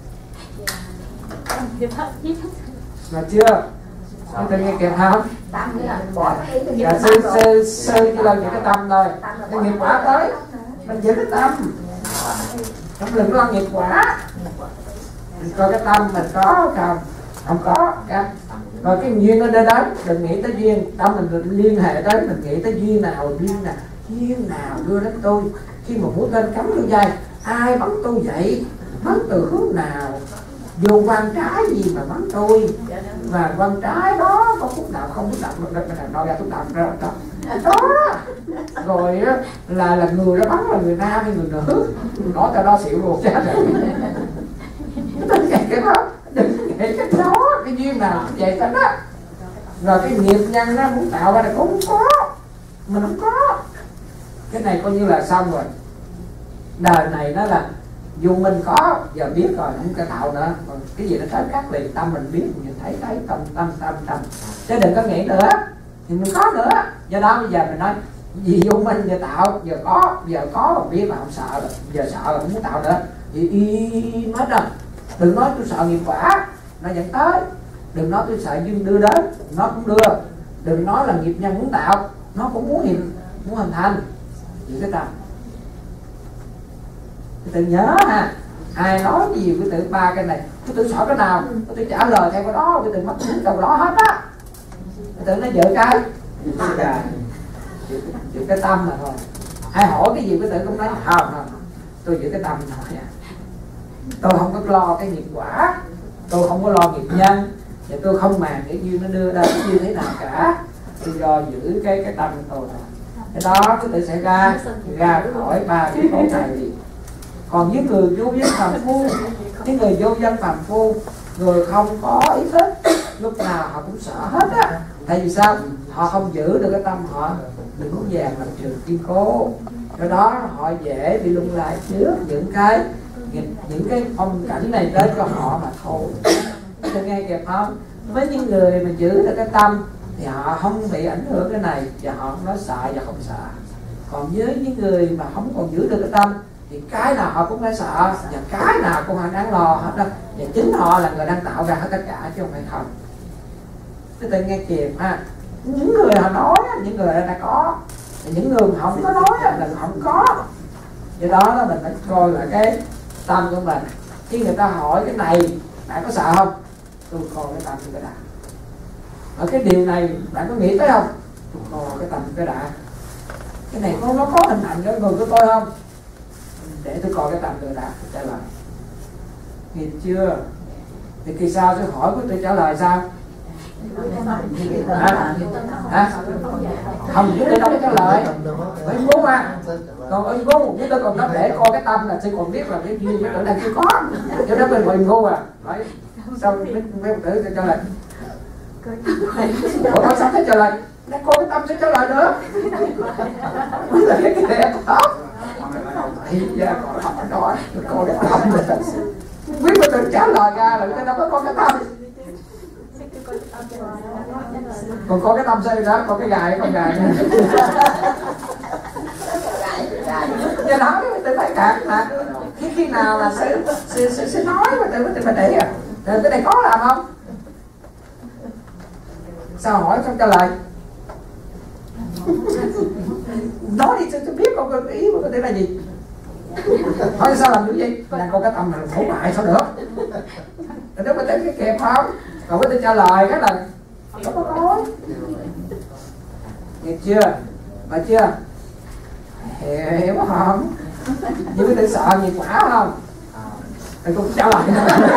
Là chưa? Tôi nghe kịp không? Dạ, sư sư sư chỉ lo giữ cái tâm thôi. Cái nghiệp quả tới, mình giữ cái tâm. Không đừng lo nghiệp quả. Mình coi cái tâm mình có không? Không có. Cái rồi cái duyên nó đến đấy, đừng nghĩ tới duyên, tâm mình liên hệ tới, mình nghĩ tới duyên nào, duyên nào, duyên nào đưa đến tôi. Khi mà mũi tên cắm vô dây, ai bắn tôi vậy, bắn từ hướng nào, vô quan trái gì mà bắn tôi, và quan trái đó có phút nào không phút nào nó ra phút nào ra đó. Rồi là là người đó bắn là người nam hay người nữ, nói tao đó xỉu luôn chết rồi. Đừng nghĩ cái đó, đừng nghĩ cái đó, cái duyên nào vậy đó đó. Rồi cái nghiệp nhân nó muốn tạo ra là cũng không có, mình không có. Cái này coi như là xong rồi. Đời này nó là dù mình có giờ biết rồi không có tạo nữa, còn cái gì nó tới khác liền tâm mình biết, mình thấy thấy tâm tâm tâm tâm, chứ đừng có nghĩ nữa thì mình có nữa. Do đó bây giờ mình nói vì dù mình giờ tạo, giờ có, giờ có mà biết mà không sợ rồi, giờ sợ là không muốn tạo nữa thì y mất rồi. Đừng nói tôi sợ nghiệp quả nó dẫn tới, đừng nói tôi sợ duyên đưa đến nó cũng đưa, đừng nói là nghiệp nhân muốn tạo nó cũng muốn hình muốn hình thành. Giữ cái tâm. Tự nhớ ha, ai nói gì cái tự ba cái này, cái tự sợ cái nào, cái tự trả lời theo cái đó, cái tự mất đầu đó hết á. Cái tự nó giữ cái giữ cái tâm mà thôi. Ai hỏi cái gì cái tự cũng nói không không, tôi giữ cái tâm thôi. Tôi không có lo cái nghiệp quả, tôi không có lo nghiệp nhân, và tôi không màng cái duyên nó đưa ra như thế nào cả. Tôi do giữ cái cái tâm của tôi thôi. Cái đó có thể xảy ra ra khỏi ba cái khối này. Còn với người vô dân phàm phu, những người vô dân phàm phu, người không có ý thức, lúc nào họ cũng sợ hết á. Tại vì sao? Họ không giữ được cái tâm họ đừng có vàng làm trường kim cố. Do đó họ dễ bị lung lạc trước những cái những cái phong cảnh này đến cho họ mà thôi. Tôi nghe kịp không? Với những người mà giữ được cái tâm thì họ không bị ảnh hưởng cái này, và họ không nói sợ và không sợ. Còn với những người mà không còn giữ được cái tâm thì cái nào họ cũng phải sợ, và cái nào cũng họ đáng lo hết đó. Và chính họ là người đang tạo ra hết tất cả chứ không phải không. Tôi tự nghe kịp ha. Những người họ nói, những người đã có, những người mà không có nói là không có. Do đó đó mình phải coi lại cái tâm của mình. Khi người ta hỏi cái này bạn có sợ không, tôi coi cái tâm cái đã. Ở cái điều này bạn có nghĩ tới không, tôi coi cái tâm cái đã. Cái này có nó có hình ảnh cái người của tôi không, để tôi coi cái tâm cái đã trả lời. Hiểu chưa? Thì kỳ sau tôi hỏi của tôi trả lời sao? Hả? Hả? Không biết để đâu trả lời. Phải muốn à. còn ở ngu chúng tôi còn nói để coi cái tâm là sẽ còn biết là cái duyên ở đây chưa có, cho đó mình gọi ngu à. Đấy. Xong mấy mấy tử cho lại ủa nói xong thấy trở lại để coi cái tâm sẽ trở lại nữa là cái cái đẹp đó thì ra còn học nói coi cái tâm này biết mà tự trả lời ra là người ta đâu có con cái tâm, còn có cái tâm xây đó, có cái gài con gài do đó tôi phải cạn là khi khi nào là sẽ sẽ, sẽ, sẽ nói mà tôi mới mình để à rồi cái này có làm không, sao hỏi không trả lời nói đi tôi biết con cái ý của tôi là gì, hỏi sao làm như gì là con cái tâm này khổ bại sao được, rồi nếu mà tới cái kẹp không còn có tôi trả lời cái là không có nói, nghe chưa mà chưa hiểu không, nhưng mà tôi sợ nghiệp quả không thì tôi trả lời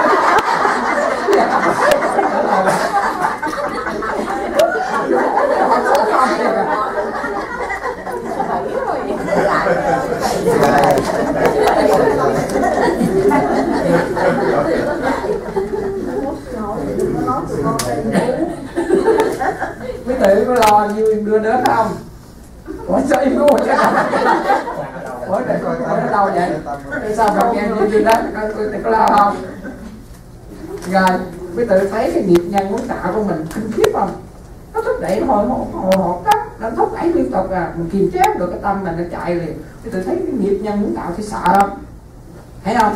quý tử có lo nhiêu đưa đến không? Ủa sao im ngu chứ? Ủa để coi coi nó đâu vậy? Tại sao không nghe nhiêu đưa đến coi tôi có lo không? Rồi quý tử thấy cái nghiệp nhân muốn tạo của mình kinh khiếp không? Nó thúc đẩy hồi hộp hồi hộp đó, nó thúc đẩy liên tục à, mình kiềm chế được cái tâm mình nó chạy liền. Quý tử thấy cái nghiệp nhân muốn tạo thì sợ không? Thấy không?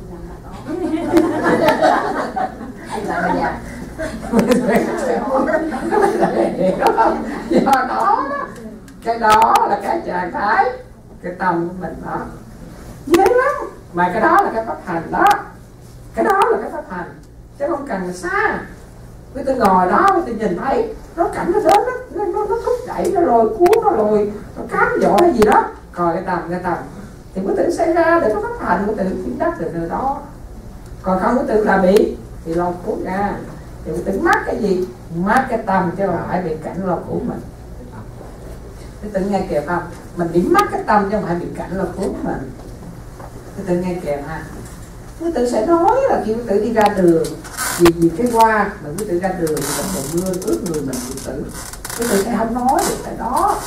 Do đó cái đó là cái trạng thái cái tâm của mình đó dễ lắm, mà cái đó là cái pháp hành đó, cái đó là cái pháp hành chứ không cần xa. Với tôi ngồi đó với tôi nhìn thấy nó cảnh nó đến nó, nó, nó thúc đẩy nó lôi cuốn nó lôi nó cám dỗ hay gì đó, coi cái tâm cái tâm thì mới tự xảy ra để có pháp hành của tự chứng đắc được nơi đó, còn không có tự là bị thì lo cuốn ra thì tự mắc cái gì, mắc cái tâm chứ không phải bị cảnh lo cuốn mình. Cái tự nghe kịp không, mình bị mắc cái tâm chứ không phải bị cảnh lo cuốn mình. Cái tự nghe kịp ha, cái tự sẽ nói là khi cái tự đi ra đường vì vì cái hoa mà cái tự ra đường thì còn mưa ướt người mình cái tự cái tự sẽ không nói được cái đó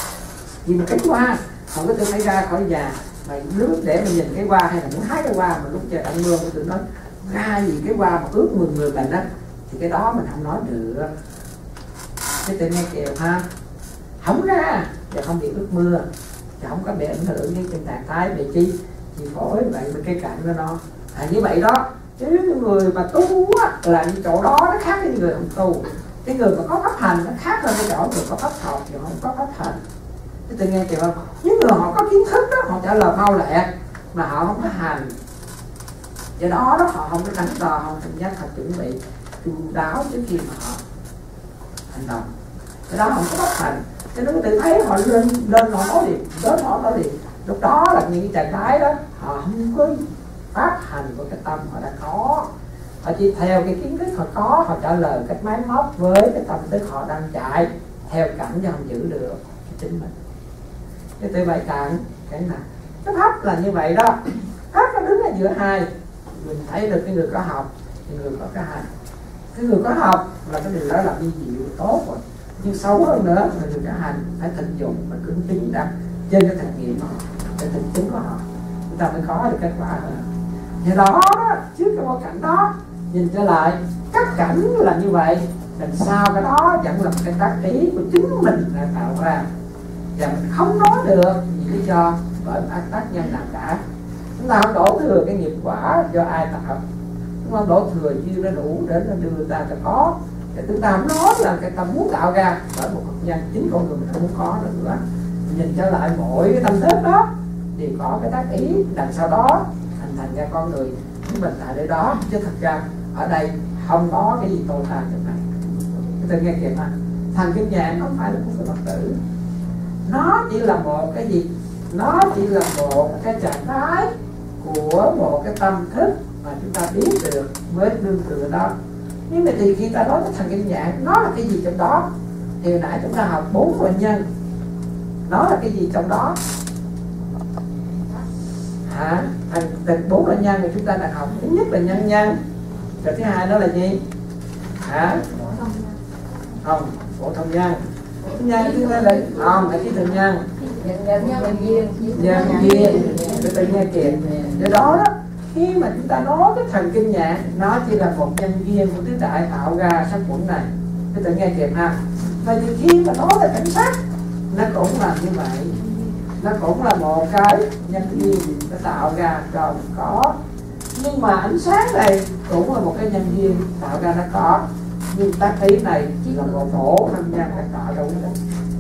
vì một cái hoa, còn cái tự phải ra khỏi nhà mà nước để mình nhìn cái hoa hay là muốn hái cái hoa mà lúc trời đang mưa cái tự nói ra gì cái hoa mà ướt người người mình á thì cái đó mình không nói được. Cái tự nghe kịp ha, không ra và không bị ướt mưa và không có bị ảnh hưởng đến trên trạng thái về chi chi phối vậy với cái cảnh của nó à, như vậy đó. Chứ người mà tu á là những chỗ đó nó khác với người không tu, cái người mà có pháp hành nó khác hơn cái chỗ người có pháp học thì không có pháp hành. Cái tự nghe kịp không, những người họ có kiến thức đó họ trả lời mau lẹ mà họ không có hành, do đó đó họ không có đánh đo, họ không nhắc họ chuẩn bị chu đáo trước khi mà họ hành động, cái đó không có pháp hành. Cho nên tự thấy họ lên lên họ nói liền, đến họ nói liền, lúc đó là những trạng thái đó họ không có pháp hành của cái tâm họ đã có, họ chỉ theo cái kiến thức họ có, họ trả lời cách máy móc với cái tâm thức họ đang chạy theo cảnh cho không giữ được cái chính mình. Cái tự vậy cạn cái này cái pháp là như vậy đó, pháp nó đứng ở giữa hai, mình thấy được cái người có học thì người có cái hành. Cái người có học là cái điều đó là vi diệu tốt rồi, nhưng sâu hơn nữa là người có hành phải thực dụng và cứng chứng đặt trên cái thực nghiệm của họ, cái thực chứng của họ chúng ta mới có được kết quả hơn. Do đó trước cái bối cảnh đó nhìn trở lại các cảnh là như vậy, đằng sau cái đó vẫn là một cái tác ý của chính mình đã tạo ra và mình không nói được vì lý do bởi ác tác nhân nào cả. Chúng ta không đổ thừa cái nghiệp quả do ai tạo, chúng ta không đổ thừa duyên nó đủ để nó đưa ta ta có, để chúng ta không nói là cái tâm muốn tạo ra bởi một nhân chính con người mình không muốn có nữa. Nhìn trở lại mỗi cái tâm thức đó thì có cái tác ý đằng sau đó thành thành ra con người chúng mình tại đây đó, chứ thật ra ở đây không có cái gì tồn tại trong này. Cái tự nghe kịp mà thành kim nhạn không phải là một cái vật tử, nó chỉ là một cái gì, nó chỉ là một cái trạng thái của một cái tâm thức mà chúng ta biết được với đương tựa đó. Nhưng mà thì khi ta nói cái thành kim nhạn nó là cái gì trong đó thì nãy chúng ta học bốn bệnh nhân nó là cái gì trong đó à, thành thành bốn là nhân thì chúng ta đã học. Thứ nhất là nhân nhân, rồi thứ hai đó là gì? À, không, phổ thông nhân. Nhân thứ hai là không, là ký tự nhân. Nhân nhân nhân duyên. Nhân duyên, để tự nghe kịp. Do đó đó, khi mà chúng ta nói cái thần kinh nhạc, nó chỉ là một nhân duyên của tứ đại tạo ra sắc quẩn này. Để tự nghe kịp ha. Và thì khi mà nói là cảnh sát, nó cũng làm như vậy. Nó cũng là một cái nhân duyên nó tạo ra cho có. Nhưng mà ánh sáng này cũng là một cái nhân duyên tạo ra nó có. Nhưng tác ý này chỉ là một phổ thông nhân đã tạo ra cái này.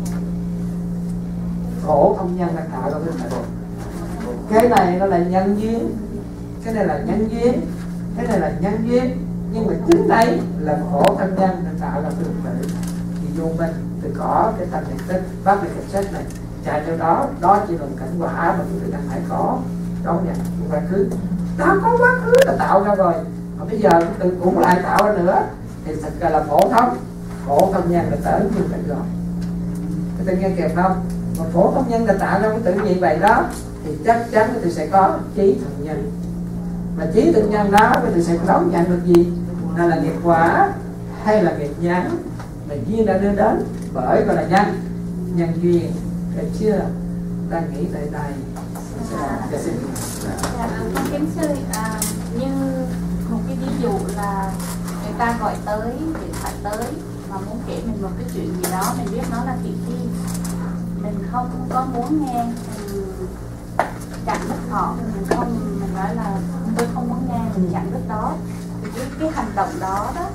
Phổ thông nhân đã tạo ra cái này. Cái này nó là nhân duyên, cái này là nhân duyên, cái này là nhân duyên. Nhưng mà chính đây là phổ thông nhân đã tạo ra cái này. Thì vô minh thì có cái tâm nhận tích bắt được cảnh sát này chạy theo đó, đó chỉ là một cảnh quả mà chúng ta phải có đón nhận quá khứ. Nó có quá khứ là tạo ra rồi, mà bây giờ tự cũng lại tạo ra nữa thì thật ra là phổ thông phổ thông nhân là tới như vậy rồi. Các bạn nghe kịp không? Mà phổ thông nhân là tạo ra cái tự như vậy đó thì chắc chắn cái tự sẽ có trí thần nhân, mà trí thần nhân đó cái tự sẽ đón nhận được gì? Là là nghiệp quả hay là nghiệp nhân mà duyên đã đưa đến, bởi gọi là nhân nhân duyên. Được chưa? Đang nghĩ tại đây. Dạ, xin. Dạ, con kính sư, à, như một cái ví dụ là người ta gọi tới, điện thoại tới mà muốn kể mình một cái chuyện gì đó, mình biết nó là thị phi, mình không có muốn nghe, mình chặn đứt họ, mình không, mình nói là tôi không muốn nghe, mình chặn đứt đó. Thì cái, cái hành động đó đó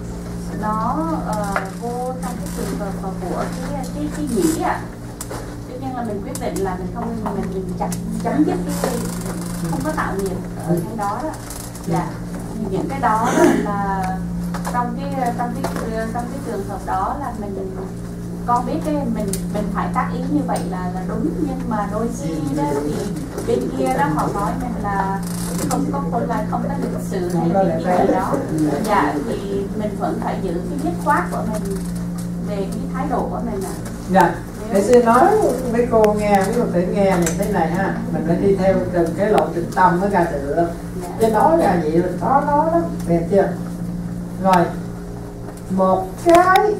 nó uh, vô trong cái trường hợp của cái cái cái nhĩ ạ. Tuy nhiên là mình quyết định là mình không, mình mình chặt chấm dứt cái không có tạo nghiệp ở cái đó đó. Dạ, những cái đó là trong cái trong cái trong cái trường hợp đó là mình, con biết cái mình mình phải tác ý như vậy là là đúng, nhưng mà đôi khi đó thì bên kia đó họ nói mình là không có không là không có lịch sự hay là cái gì đó. Dạ, thì mình vẫn phải giữ cái dứt khoát của mình về cái thái độ của mình ạ. Dạ, để sư nói mấy cô nghe, mấy cô tự nghe này thế này ha, mình phải đi theo từng cái lộ trình tâm mới ra được. Chứ nói ra vậy là khó nói lắm, biết chưa? Rồi, một cái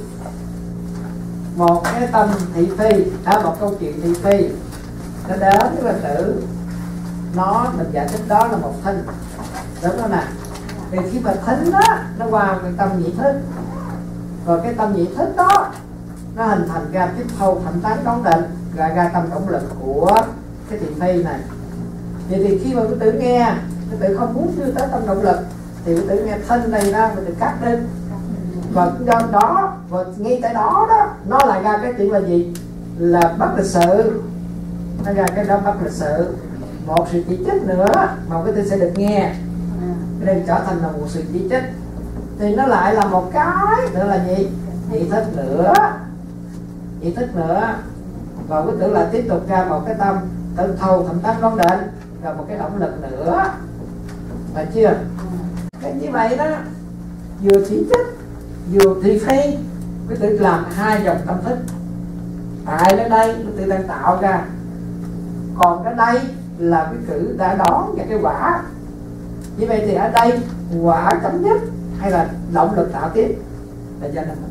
một cái tâm thị phi, đó một câu chuyện thị phi nó đến với Phật tử, nó mình giải thích đó là một thinh, đúng không nào? Thì khi mà thinh đó nó qua cái tâm nhị thức, rồi cái tâm nhị thức đó nó hình thành ra tiếp thâu thẩm tán đón định, ra ra tâm tổng lực của cái thị phi này. Vậy thì khi mà Phật tử nghe, Phật tử không muốn đưa tới tâm động lực thì Phật tử nghe thinh này ra, Phật tử cắt đi. Và do đó, và ngay tại đó đó nó lại ra cái chuyện là gì? Là bất lịch sự. Nó ra cái đó bất lịch sự. Một sự chỉ trích nữa mà cái tôi sẽ được nghe, nên trở thành là một sự chỉ trích. Thì nó lại là một cái nữa là gì? Ý thức nữa. Ý thức nữa. Và cái tưởng là tiếp tục ra một cái tâm tự thâu thẩm tác đón định, rồi một cái động lực nữa. Phải chưa? Cái như vậy đó, vừa chỉ trích vừa thị phi, cái tự làm hai dòng tâm thức. Tại ở đây cái tự đang tạo ra, còn cái đây là cái cử đã đón và cái quả. Như vậy thì ở đây quả chấm dứt hay là động lực tạo tiếp là do mình.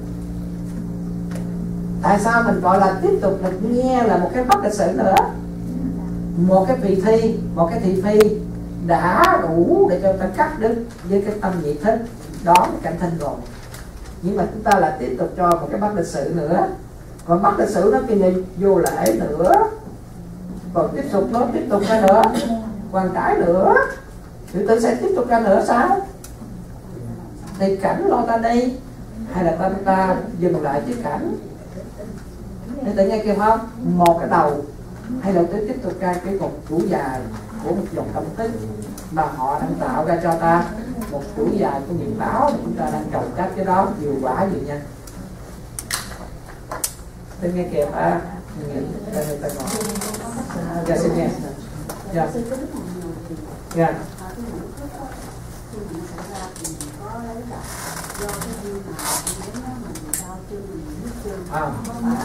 Tại sao mình gọi là tiếp tục được nghe là một cái bất lịch sự nữa, một cái vị thi, một cái thị phi đã đủ để cho ta cắt đứt với cái tâm nhị thức đó cảnh thanh rồi. Nhưng mà chúng ta lại tiếp tục cho một cái bất lịch sự nữa, còn bất lịch sự nó kia này vô lễ nữa, còn tiếp tục nó tiếp tục ra nữa, hoàn cải nữa, tự tử sẽ tiếp tục ra nữa sao? Thì cảnh lo ta đi hay là ta ta dừng lại với cảnh? Để tự nghe kêu không? Một cái đầu hay là tới tiếp tục ra cái một chuỗi dài của một dòng tâm thức mà họ đang tạo ra cho ta một chuỗi dài của nghiệp báo, chúng ta đang trồng cắt cái đó nhiều quả nhiều nhân. Tôi nghe kịp à, người ta ngồi. Dạ xin nghe. Dạ. Dạ. Không.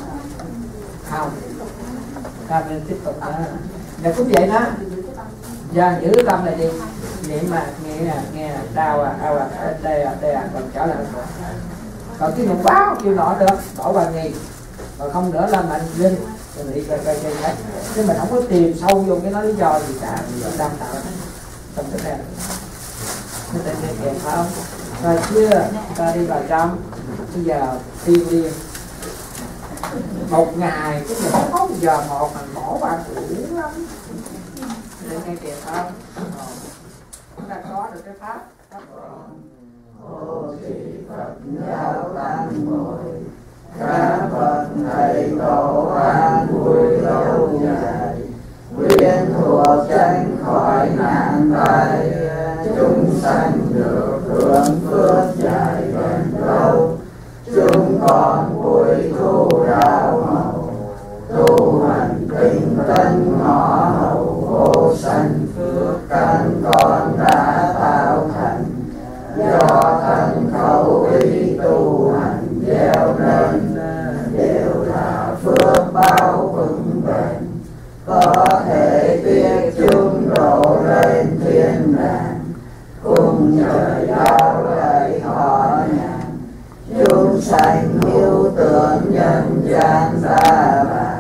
Không. Ta nên tiếp tục đó. Dạ cũng vậy đó. Dạ, giữ tâm là gì? Niệm mà nghe nè, nghe nè, đau à, đau à, đây à, đây à, còn trở lại. Còn cái niệm báo kêu nọ được, bỏ qua nghi. Còn không nữa là mạnh linh, rồi bị cây cây cây đấy. Chứ mình không có tìm sâu vô cái nói lý do gì cả, đam tạo trong cái này. Nó tên nghe kèm phải không? Rồi chưa, ta đi vào trong. Bây giờ tiên điên. Một ngày cái giờ có một giờ một mình bỏ qua cũ lắm. Để nghe kìa không? Chúng ta có được cái pháp. Ô Trì Phật giáo tăng bồi, các bậc thầy tổ an vui lâu dài, quyến thuộc tránh khỏi nạn tai, chúng sanh được hưởng phước dài bền lâu. Chúng con vui thu đạo màu, tu hành tinh tấn ngõ hậu vô sanh phước căn con đã tạo thành. Do thân khẩu ý tu hành gieo nên, đều là phước báo vững bền. Có thể biết chúng độ lên thiên đàng, cùng trời cao lại họ nhàn. Chúng sanh hiếu tưởng nhân gian ra bà,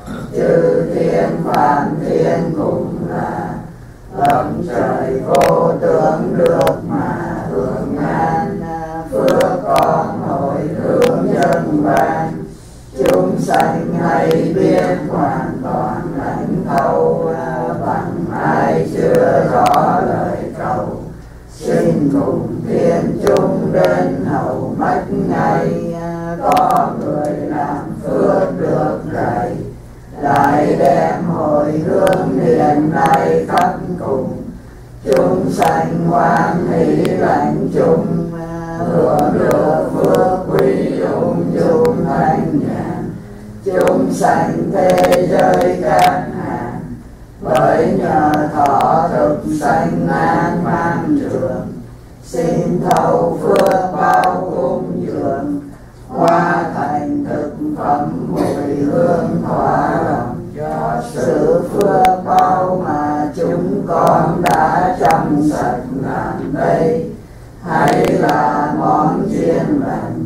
chư thiên phàm thiên cùng là lâm trời vô tưởng được mà hưởng an. Phước con hồi hướng nhân ban, chúng sanh hay biết hoàn toàn lãnh thấu. Bằng ai chưa rõ lời cầu, xin cùng thiên chúng đến hầu mất ngay. Có người làm phước được rày, lại đem hồi hướng hiện nay khắp cùng. Chúng sanh hoan hỷ lãnh chung, hưởng được phước quý ung dung thanh nhàn. Chúng sanh thế giới các hàng, bởi nhờ thọ thực sanh an mang trường. Xin thâu phước bao cung dường, hóa thành thực phẩm mùi hương thỏa lòng. Do sự phước bao mà chúng con đã chăm sạch làm đây, hay là món chiên lành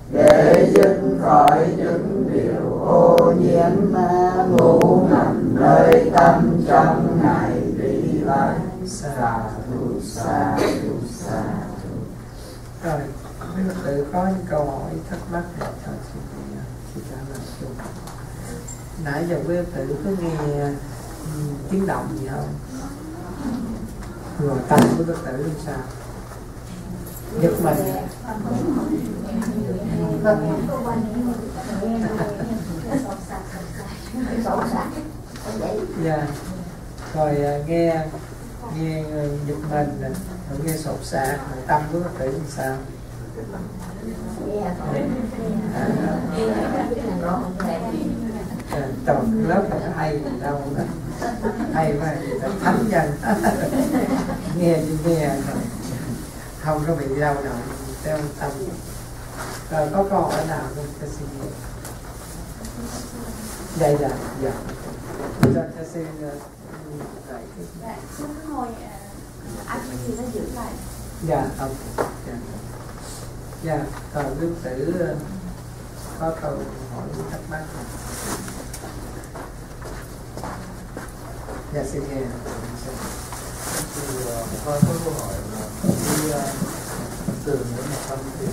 để dứt khỏi những điều ô nhiễm ngủ nằm nơi tâm trong ngày đi lại. Sa thu sa thu sa thu. Rồi, mấy Phật tử có những câu hỏi thắc mắc thì cho xin chị trả lời chung. Nãy giờ quý Phật tử có nghe um, tiếng động gì không? Rồi tâm của Phật tử như sao? Giật mình. Dạ. Rồi uh, nghe nghe giật mình, rồi nghe sột sạc, rồi tâm của Phật tử như sao? Trong lớp này hay đâu đó, hay quá, thánh nhân nghe chứ nghe không có bị đau đầu theo tâm. Rồi có câu hỏi nào không? Cho xin nghe. Đây là dạ. Cho cho xin lại cái xin hồi anh thì nó giữ lại. Dạ, ok. Dạ. Dạ, còn quý tử có câu hỏi thắc mắc không? Dạ, xin nghe. Thì con có câu hỏi là khi từ nếu mà tâm thiền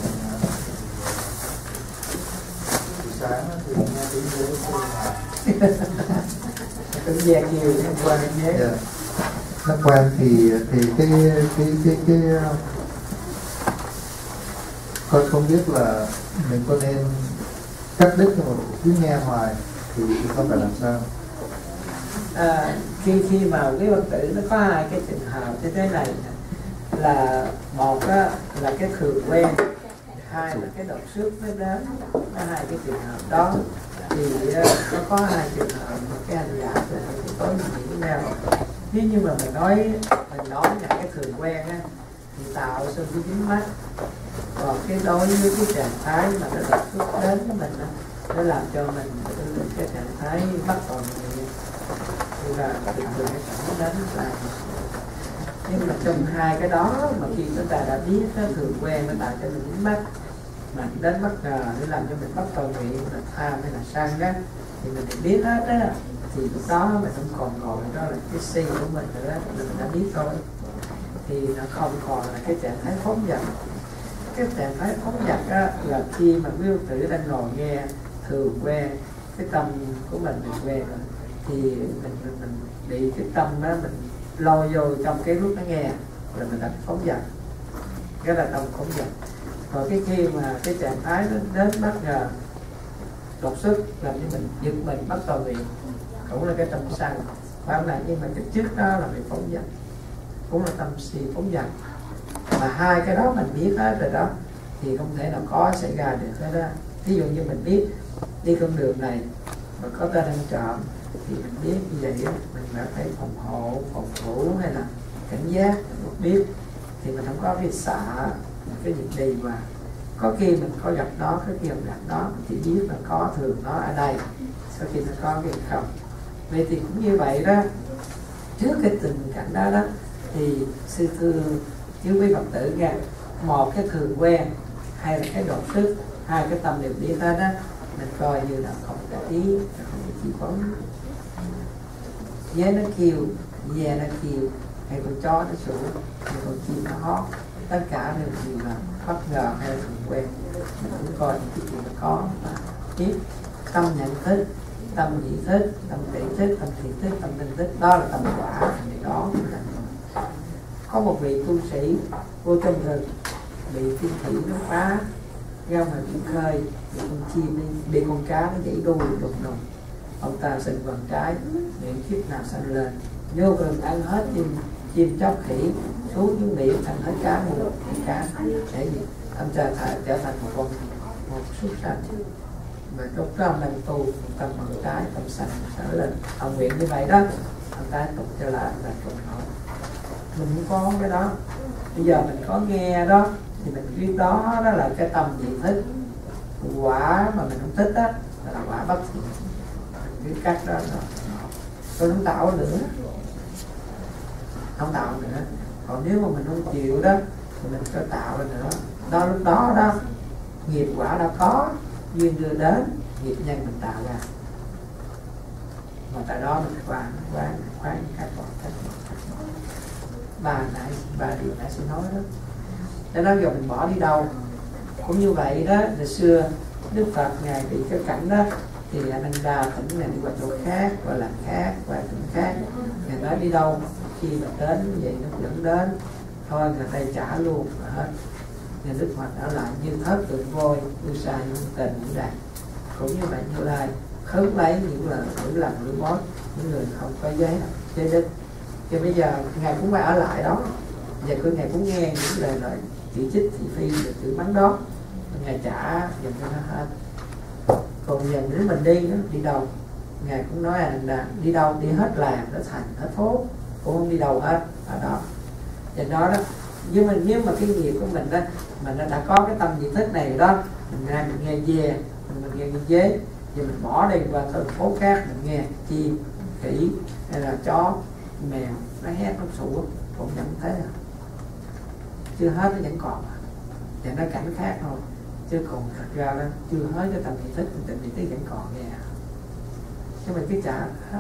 buổi sáng thì nghe tiếng dưới cô là Tiếng giang nhiều nhưng qua cái nhé. Yeah. Nó quen thì thì cái cái cái cái con không biết là mình có nên cắt đứt mà cứ nghe hoài thì con phải làm sao? À, khi khi mà cái Phật tử nó có hai cái trường hợp như thế này, là một á, là cái thường quen, hai là cái đột xuất mới đến. Có hai cái trường hợp đó thì uh, nó có hai trường hợp mà cái hành giả thì có những cái nhau. Nếu như mà mình nói mình nói là cái thường quen á thì tạo sân cái dính mắt, còn cái đối với cái trạng thái mà nó đột xuất đến với mình á, nó làm cho mình cái trạng thái bắt còn thì là bình thường cái cảm đến là Nhưng mà trong hai cái đó mà khi chúng ta đã biết nó thường quen, nó tạo cho mình dính mắt, mà đến bất ngờ để làm cho mình bất cầu nguyện là tham hay là sân á, thì mình phải biết hết á, thì lúc đó mình không còn ngồi đó là cái si của mình nữa, mình đã biết thôi, thì nó không còn là cái trạng thái phóng dật. Cái trạng thái phóng dật á là khi mà quý tử đang ngồi nghe thường quen, cái tâm của mình mình quen rồi, thì mình mình, mình bị cái tâm đó mình lôi vô trong cái lúc nó nghe là mình đã phóng dật, cái là tâm phóng dật. Còn cái khi mà cái trạng thái nó đến bất ngờ đột xuất làm cho mình giật mình bắt đầu nguyện, cũng là cái tâm sân phải là, nhưng mà cái trước đó là bị phóng dật, cũng là tâm si phóng dật. Mà hai cái đó mình biết hết rồi đó thì không thể nào có xảy ra được hết đó. Ví dụ như mình biết đi con đường này mà có tên ăn trộm thì mình biết như vậy đó, mình đã phải phòng hộ, phòng thủ hay là cảnh giác, mình biết thì mình không có cái xạ cái việc đi. Mà có khi mình có gặp nó, có khi mình gặp nó, mình chỉ biết là có thường nó ở đây, sau khi nó có cái không. Vậy thì cũng như vậy đó, trước cái tình cảnh đó đó thì sư thưa chứ quý Phật tử nha, một cái thường quen hay là cái đột xuất, hai cái tâm đều biết hết đó, mình coi như là không có ý, không có chi phối. Dế nó kêu, dê nó kêu, hay con chó nó sủa, hay con chim nó hót, tất cả đều đều là bất ngờ hay là thường quen. Mình cũng coi những cái chuyện nó có và biết tâm nhận thức, tâm nhị thức, tâm tỷ thức, tâm thiện thức, tâm tinh thức, đó là tâm quả. Thì đó có một vị tu sĩ vô trong rừng bị thiên thủy nó phá, ra ngoài biển khơi, bị con chim đi, bị con cá nó dãy đuôi đục đục, ông ta sinh vần trái, miệng kiếp nào sanh lên, vô rừng ăn hết chim chim chóc khỉ, xuống dưới miệng ăn hết cá mùa cá, để gì ông ta thả, trở thành một con một súc sanh. Mà lúc đó ông đang tu tâm vần trái, tâm sanh trở lên, ông nguyện như vậy đó, ông ta tục trở lại và trùng hỏi. Mình cũng có cái đó, bây giờ mình có nghe đó thì mình biết đó đó là cái tâm dị thích. Quả mà mình không thích đó là quả bất thiện, cái cách đó rồi tôi không tạo nữa, không tạo nữa. Còn nếu mà mình không chịu đó thì mình có tạo ra nữa. Đó lúc đó đó nghiệp quả đã có, duyên đưa đến, nghiệp nhân mình tạo ra, mà tại đó mình khoan khoan khoan các bọn các bọn các bọn ba nãy ba điều nãy sẽ nói đó. Cho đó giờ mình bỏ đi đâu cũng như vậy đó. Hồi xưa Đức Phật ngài bị cái cảnh đó thì anh Đa tỉnh này đi qua chỗ khác, qua làng khác, qua tỉnh khác, ngài nói đi đâu khi mà đến vậy nó dẫn đến thôi người ta trả luôn hết. Nhà Đức Phật ở lại như thất tượng vôi, như sai những tình những đàn. Cũng như vậy Như Lai khấn lấy những lời thử lòng lưỡi mối những người không có giấy chế đức. Thì bây giờ ngài cũng phải ở lại đó, và cứ ngài cũng nghe những lời nói chỉ trích thị phi được tự bắn đó, ngài trả dành cho nó hết. Còn giờ nếu mình đi đó, đi đâu ngài cũng nói là đi đâu đi hết làng hết thành hết phố, cũng không đi đâu hết ở đó. Và đó đó, nhưng mà nếu mà cái nghiệp của mình đó mình đã, đã có cái tâm dị thích này đó, mình nghe mình nghe dê, mình nghe nghe dế, và mình bỏ đi qua thành phố khác mình nghe chim khỉ hay là chó mèo nó hét nó sủa cũng vẫn thế à. Chưa hết nó vẫn còn à. Và nó cảnh khác thôi, chứ còn thật ra đó chưa hết cái tâm dị thích, tình dị thích vẫn còn nghe. Chứ mình cứ trả hết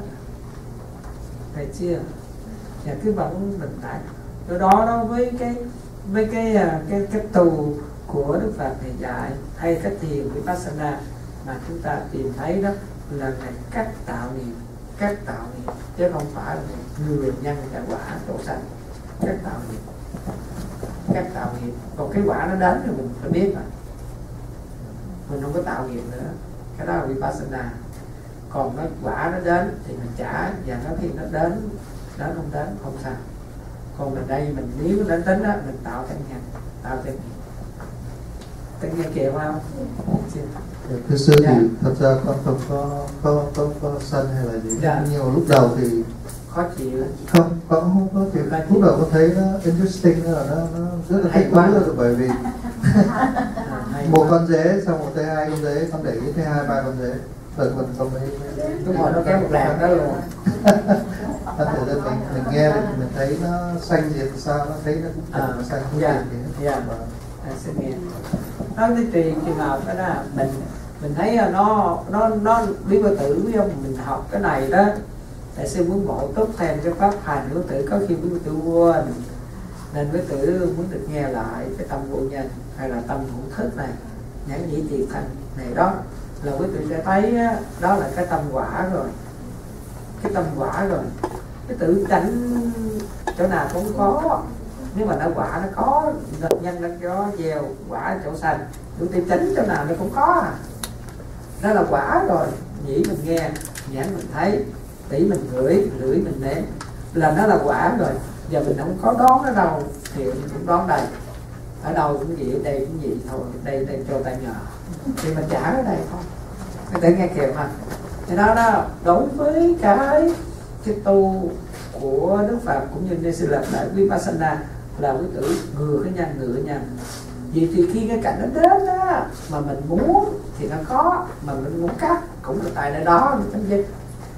phải chưa, và cứ vẫn bình tĩnh. Từ đó đó với cái với cái cái cái tù của Đức Phật này dạy hay cái thiền Vipassana mà chúng ta tìm thấy đó là ngày cách tạo nghiệp, cách tạo nghiệp chứ không phải là người nhân cả quả độ sanh. Cách tạo nghiệp, cách tạo nghiệp, còn cái quả nó đến thì mình phải biết mà mình không có tạo nghiệp nữa, cái đó là Vipassana. Còn cái quả nó đến thì mình trả, và nó khi nó đến đến không đến không sao. Còn mình đây mình nếu nó đến tính á mình tạo thêm nhân, tạo thêm nghiệp. Tất nhiên kìa không? Thưa sư thì thật ra con không có có có có sân hay là gì, dạ. Nhưng mà lúc đầu thì khó chịu. Không, con không có chịu. Lúc đầu con thấy nó interesting, là nó, nó rất là thích quá rồi, bởi vì một con dế xong một thấy hai con dế, con để ý thấy hai ba con dế, rồi mình không thấy lúc hồi nó kéo một làng đó luôn. Thật sự là mình, mình nghe mình, mình thấy nó xanh thì sao nó thấy nó cũng À, nó xanh không dạ, gì hết. dạ. À, xin nghe. Nói cái tùy trường hợp đó là mình mình thấy nó nó nó biết vô tử với ông mình học cái này đó, tại sư muốn bổ túc thêm cái pháp hành của tử, có khi quý tử quên nên quý tử muốn được nghe lại cái tâm vô nhân hay là tâm hữu thức này, nhãn nhĩ thiệt thành này, đó là quý tử sẽ thấy á, đó là cái tâm quả rồi, cái tâm quả rồi. Cái tự tránh chỗ nào cũng có, nếu mà nó quả nó có, nhân nó có gieo quả chỗ xanh, tự tìm tránh chỗ nào nó cũng có à. Đó là quả rồi. Nhĩ mình nghe, nhãn mình thấy, tỷ mình ngửi, lưỡi mình nếm, là nó là quả rồi. Giờ mình không có đoán nó đâu thì mình cũng đoán đây, ở đâu cũng vậy, đây cũng vậy thôi, đây đây cho tay nhờ thì mình trả ở đây thôi. Cái tự nghe kịp mà. Thì đó đó, đối với cái cái tu của Đức Phật cũng như nên sư lập lại Vipassana là quý tử ngừa cái nhân, ngừa nhân. Vì thì khi cái cảnh nó đến đó mà mình muốn thì nó có, mà mình muốn cắt cũng là tại nơi đó mình chấm dứt.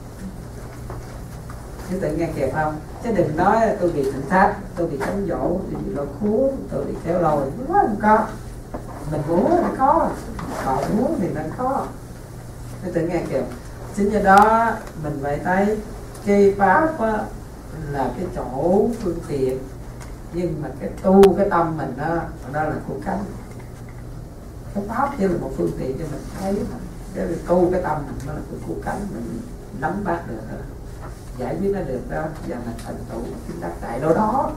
Chứ tự nghe kịp không? Chứ đừng nói tôi bị thử thách, tôi bị cám dỗ, tôi bị lôi cuốn, tôi bị kéo lôi, nó không có. Mình muốn nó có, họ muốn thì nó có. Chứ tự nghe kịp. Chính do đó mình phải thấy cái pháp á, là cái chỗ phương tiện, nhưng mà cái tu cái tâm mình đó, đó là của cánh. Cái pháp chỉ là một phương tiện cho mình thấy, cái tu cái tâm mình đó là của cánh, mình nắm bắt được đó, giải quyết nó được đó, và mình thành tựu chúng ta tại đâu đó.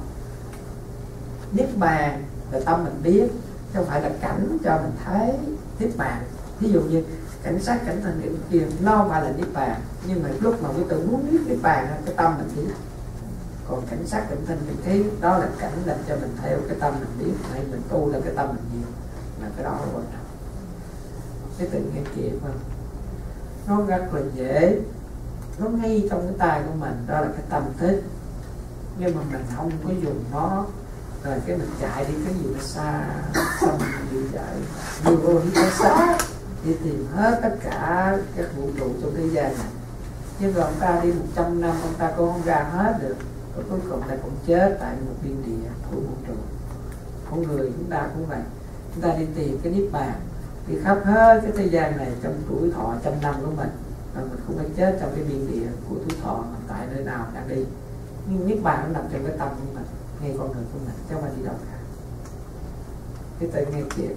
Niết bàn là tâm mình biết, không phải là cảnh cho mình thấy niết bàn. Ví dụ như cảnh sát, cảnh thanh niệm kia nó không phải là niết bàn, nhưng mà lúc mà quý tử muốn biết niết bàn cái tâm mình biết. Còn cảnh sát, cảnh thanh niệm thế đó là cảnh làm cho mình theo cái tâm mình biết, hay mình tu là cái tâm mình nhiều, là cái đó là quan trọng. Cái tự nghe kịp mà nó rất là dễ, nó ngay trong cái tay của mình, đó là cái tâm thức. Nhưng mà mình không có dùng nó, rồi cái mình chạy đi cái gì nó xa, xong mình đi chạy đưa vô đi nó xa, đi tìm hết tất cả các vũ trụ trong thế gian này. Nhưng rồi ông ta đi một trăm năm ông ta cũng không ra hết được, và cuối cùng ta cũng chết tại một biên địa của vũ trụ. Con người chúng ta cũng vậy, chúng ta đi tìm cái niết bàn, đi khắp hết cái thế gian này trong tuổi thọ trăm năm của mình, và mình cũng phải chết trong cái biên địa của tuổi thọ mình tại nơi nào đang đi. Nhưng niết bàn nó nằm trong cái tâm của mình, ngay con người của mình, chứ không phải đi đâu cả. Cái tự nghe kịp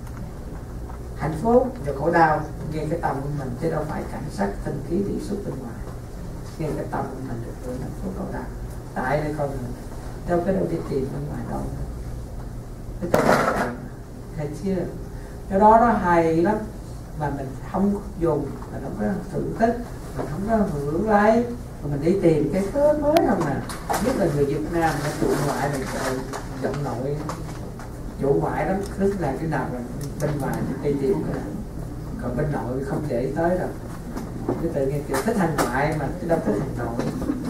hạnh phúc và khổ đau nghe cái tâm của mình, chứ đâu phải cảnh sắc tinh khí thị xuất bên ngoài. Nghe cái tâm của mình được hưởng hạnh phúc khổ đau tại đây con người, đâu có đâu đi tìm bên ngoài đâu. Cái tự thấy chưa? Cái đó nó hay lắm, mà mình không dùng, mình không có thưởng thức, mình không có hưởng lấy, mà mình đi tìm cái thứ mới không nè. Nhất là người Việt Nam nó trụ ngoại mình giọng nội chủ ngoại lắm, tức là cái nào là bên ngoài đi tìm cái, còn bên nội không để ý tới đâu. Cái tự nhiên kiểu thích hành ngoại mà chứ đâu thích hành nội,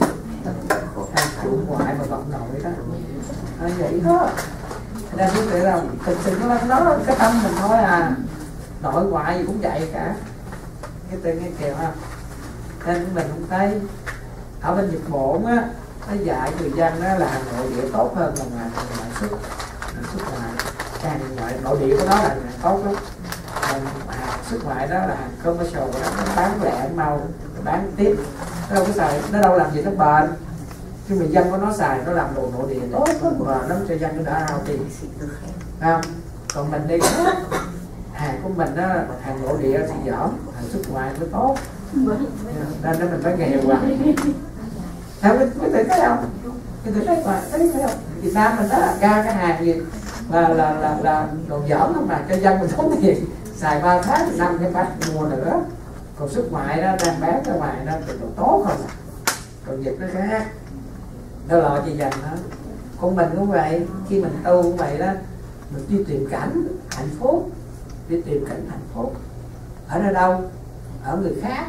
hành chủ ngoại mà bận nội đó, nó vậy đó. Nên biết tự là thực sự nó nó cái tâm mình thôi à, nội ngoại gì cũng vậy cả. Cái tự nhiên kiểu ha, nên mình cũng thấy ở bên Nhật Bản á, nó dạy người dân đó là hàng nội địa tốt hơn là ngoài ngoại xuất, ngoại xuất ngoài. Hàng ngoại nội địa của nó là hàng tốt lắm, hàng xuất ngoại đó là hàng commercial, đó nó bán lẻ mau, bán tiếp, nó đâu có xài, nó đâu làm gì nó bền. Nhưng mà dân của nó xài, nó làm đồ nội địa tốt lắm, và nó cho dân nó đã hao tiền, không? Còn mình đi hàng của mình đó, hàng nội địa thì dở, hàng xuất ngoại mới tốt, nên mình phải nghèo quá. Theo cái cái thấy không? Cái thấy thấy mà thấy thấy không? Việt Nam mình đó là ca cái hàng gì là là là là đồ dởm không mà cho dân mình tốn tiền, xài ba tháng năm cái bát mua nữa. Còn xuất ngoại đó đang bán ra ngoài đó thì đồ tốt không? Còn Việt nó khác, nó lo gì dành đó. Con mình cũng vậy, khi mình tu cũng vậy đó, mình đi tìm cảnh hạnh phúc, đi tìm cảnh hạnh phúc ở nơi đâu? Ở người khác,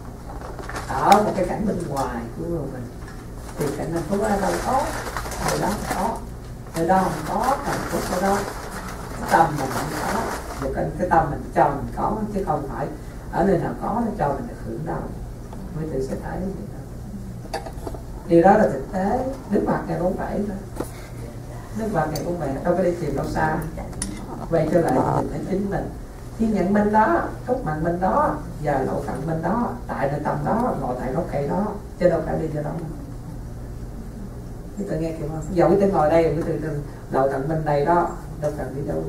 ở một cái cảnh bên ngoài của người mình. Thì cảnh hạnh phúc ở đâu có, ở đó có, ở đó không có hạnh phúc ở đó. Cái tâm mình không có, một cái, cái tâm mình cho mình có, chứ không phải ở nơi nào có nó cho mình được hưởng đâu. Mới tự sẽ thấy vậy đó. Điều đó là thực tế. Đức Phật ngày bốn bảy thôi. Đức Phật ngày bốn bảy đâu có đi tìm đâu xa. Quay trở lại nhìn thấy chính mình. Thiên nhận minh đó, thúc mạnh minh đó, và lậu tận minh đó, tại nơi tâm đó, ngồi tại gốc cây đó, chứ đâu phải đi cho đó. Cái tự nghe kìa không? Dẫu cái tên ngồi đây, cái từ từ lậu tận minh đây đó, đâu cần đi đâu.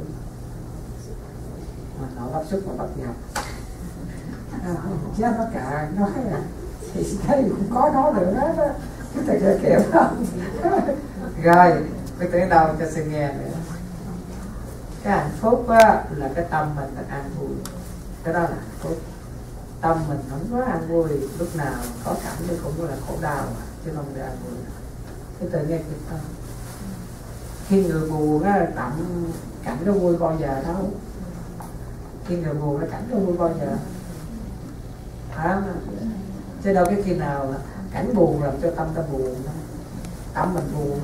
Mà nó bắt sức mà bắt nhập. À, chứ nó cả nói là thì thấy cũng có nó được hết á. Cái tự nghe kìa không? Rồi, cái tự đầu cho sự nghe nữa. Cái hạnh phúc á, là cái tâm mình là an vui. Cái đó là hạnh phúc. Tâm mình không có an vui, lúc nào có cảnh thì cũng là khổ đau, chứ không phải an vui. Cái tự nghe kịp không? Khi người buồn á, cảnh, cảnh nó vui bao giờ đâu. Khi người buồn nó cảnh nó vui bao giờ. À, chứ đâu cái khi nào cảnh buồn làm cho tâm ta buồn. Tâm mình buồn.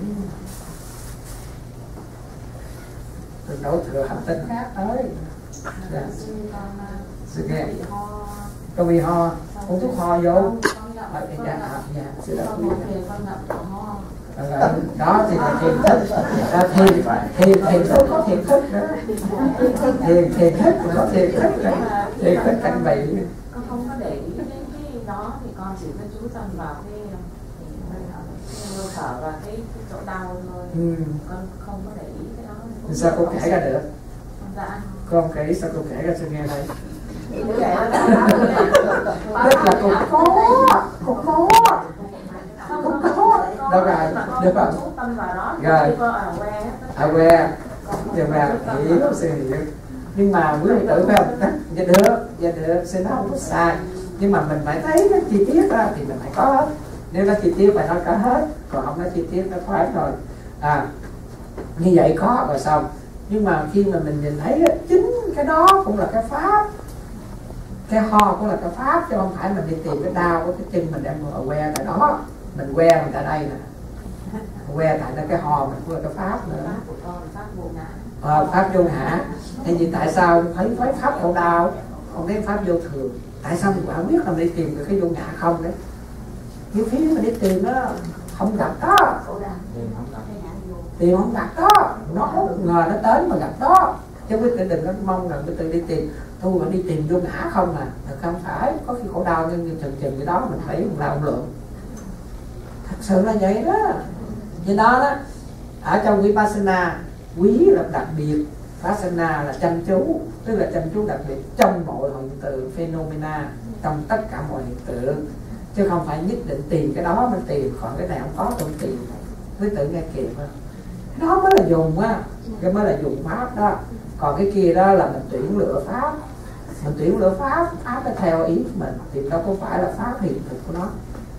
Từ đấu thừa hành tinh khác tới. Dạ. Sự nghe. Có bị ho, uống thuốc ho vô. Ở cái nhà học nhà sự đó. Đó thì là thiền thức. Thiền thiền thiền thức có thiền thức nữa. Thiền thiền thức có thiền thức nữa. Thiền thức cảnh bị. Con không có để ý đến cái đó thì con chỉ có chú tâm vào cái hơi thở và cái, cái chỗ đau thôi. Ừ. Con không có để ý cái đó. Thì sao cô kể ra được? Dạ. Con kể sao cô kể ra cho nghe đây? Tức là cô có, cô có, cô có. Đâu rồi, được không? Rồi, aware, giờ mà hiểu, sẽ hiểu. Nhưng mà quý vị tử phải không? Dạ được, dạ được, sẽ nói không có sai. Nhưng mà mình phải thấy cái chi tiết đó thì mình phải có hết. Nếu nó chi tiết phải nói có hết, còn không nói chi tiết nó phải rồi. À, như vậy có rồi xong. Nhưng mà khi mà mình nhìn thấy chính cái đó cũng là cái pháp, cái ho cũng là cái pháp, chứ không phải mình đi tìm cái đau của cái chân mình đang ngồi que tại đó, mình que mình tại đây nè, que tại đây cái ho mình cũng là cái pháp nữa. À, pháp vô ngã. Thì vì tại sao thấy thấy pháp khổ đau, không thấy pháp vô thường? Tại sao mình quả biết là đi tìm được cái vô ngã không đấy? Nhiều khi mình đi tìm nó không gặp đó, tìm không gặp đó, nó không ngờ nó tới mà gặp đó. Chứ quý tử đừng có mong rằng quý tử đi tìm tôi mà đi tìm vô ngã không à. Thật không phải, có khi khổ đau nhưng chừng chừng cái đó mình thấy mình lao lượng. Thật sự là vậy đó. Vì đó đó, ở trong Vipassana quý là đặc biệt, Vipassana là chăm chú, tức là chăm chú đặc biệt trong mọi hiện tượng phenomena, trong tất cả mọi hiện tượng, chứ không phải nhất định tìm cái đó mới tìm, còn cái này không có không tìm. Quý tử nghe kịp không? Cái đó mới là dùng á, cái mới là dùng pháp đó. Còn cái kia đó là mình tuyển lựa pháp, mình tuyển lựa pháp, pháp nó theo ý của mình, thì đó không phải là pháp hiện thực của nó.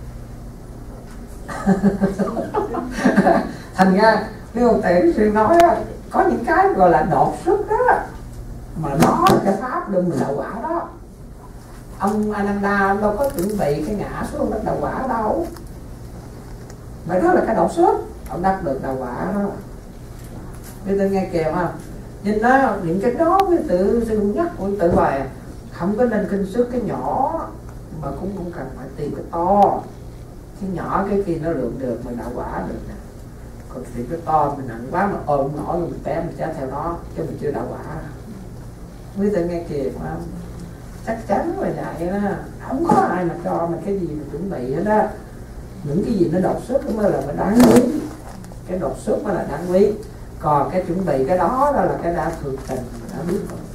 Thành ra cái ông Tề Sư nói đó, có những cái gọi là đột xuất đó, mà nó là cái pháp đừng mình đậu quả đó. Ông Ananda ông đâu có chuẩn bị cái ngã xuống đất đậu quả đâu, mà đó là cái đột xuất, ông đắc được đậu quả đó. Bây giờ nghe kèm không? Nhìn đó, những cái đó với tự sư nhắc của tự bài không có nên kinh sức cái nhỏ, mà cũng không cần phải tìm cái to. Cái nhỏ cái kia nó lượng được mình đậu quả được nè. Còn tìm cái to mình nặng quá mà ôm nổi mình té mình chết theo nó, chứ mình chưa đậu quả. Quý tự nghe kìa không? Chắc chắn là vậy đó. Không có ai mà cho mình cái gì mình chuẩn bị hết đó. Những cái gì nó đột xuất mới là mình đáng quý. Cái đột xuất mới là đáng quý. Còn cái chuẩn bị cái đó đó là cái đã thường tình mình đã biết rồi.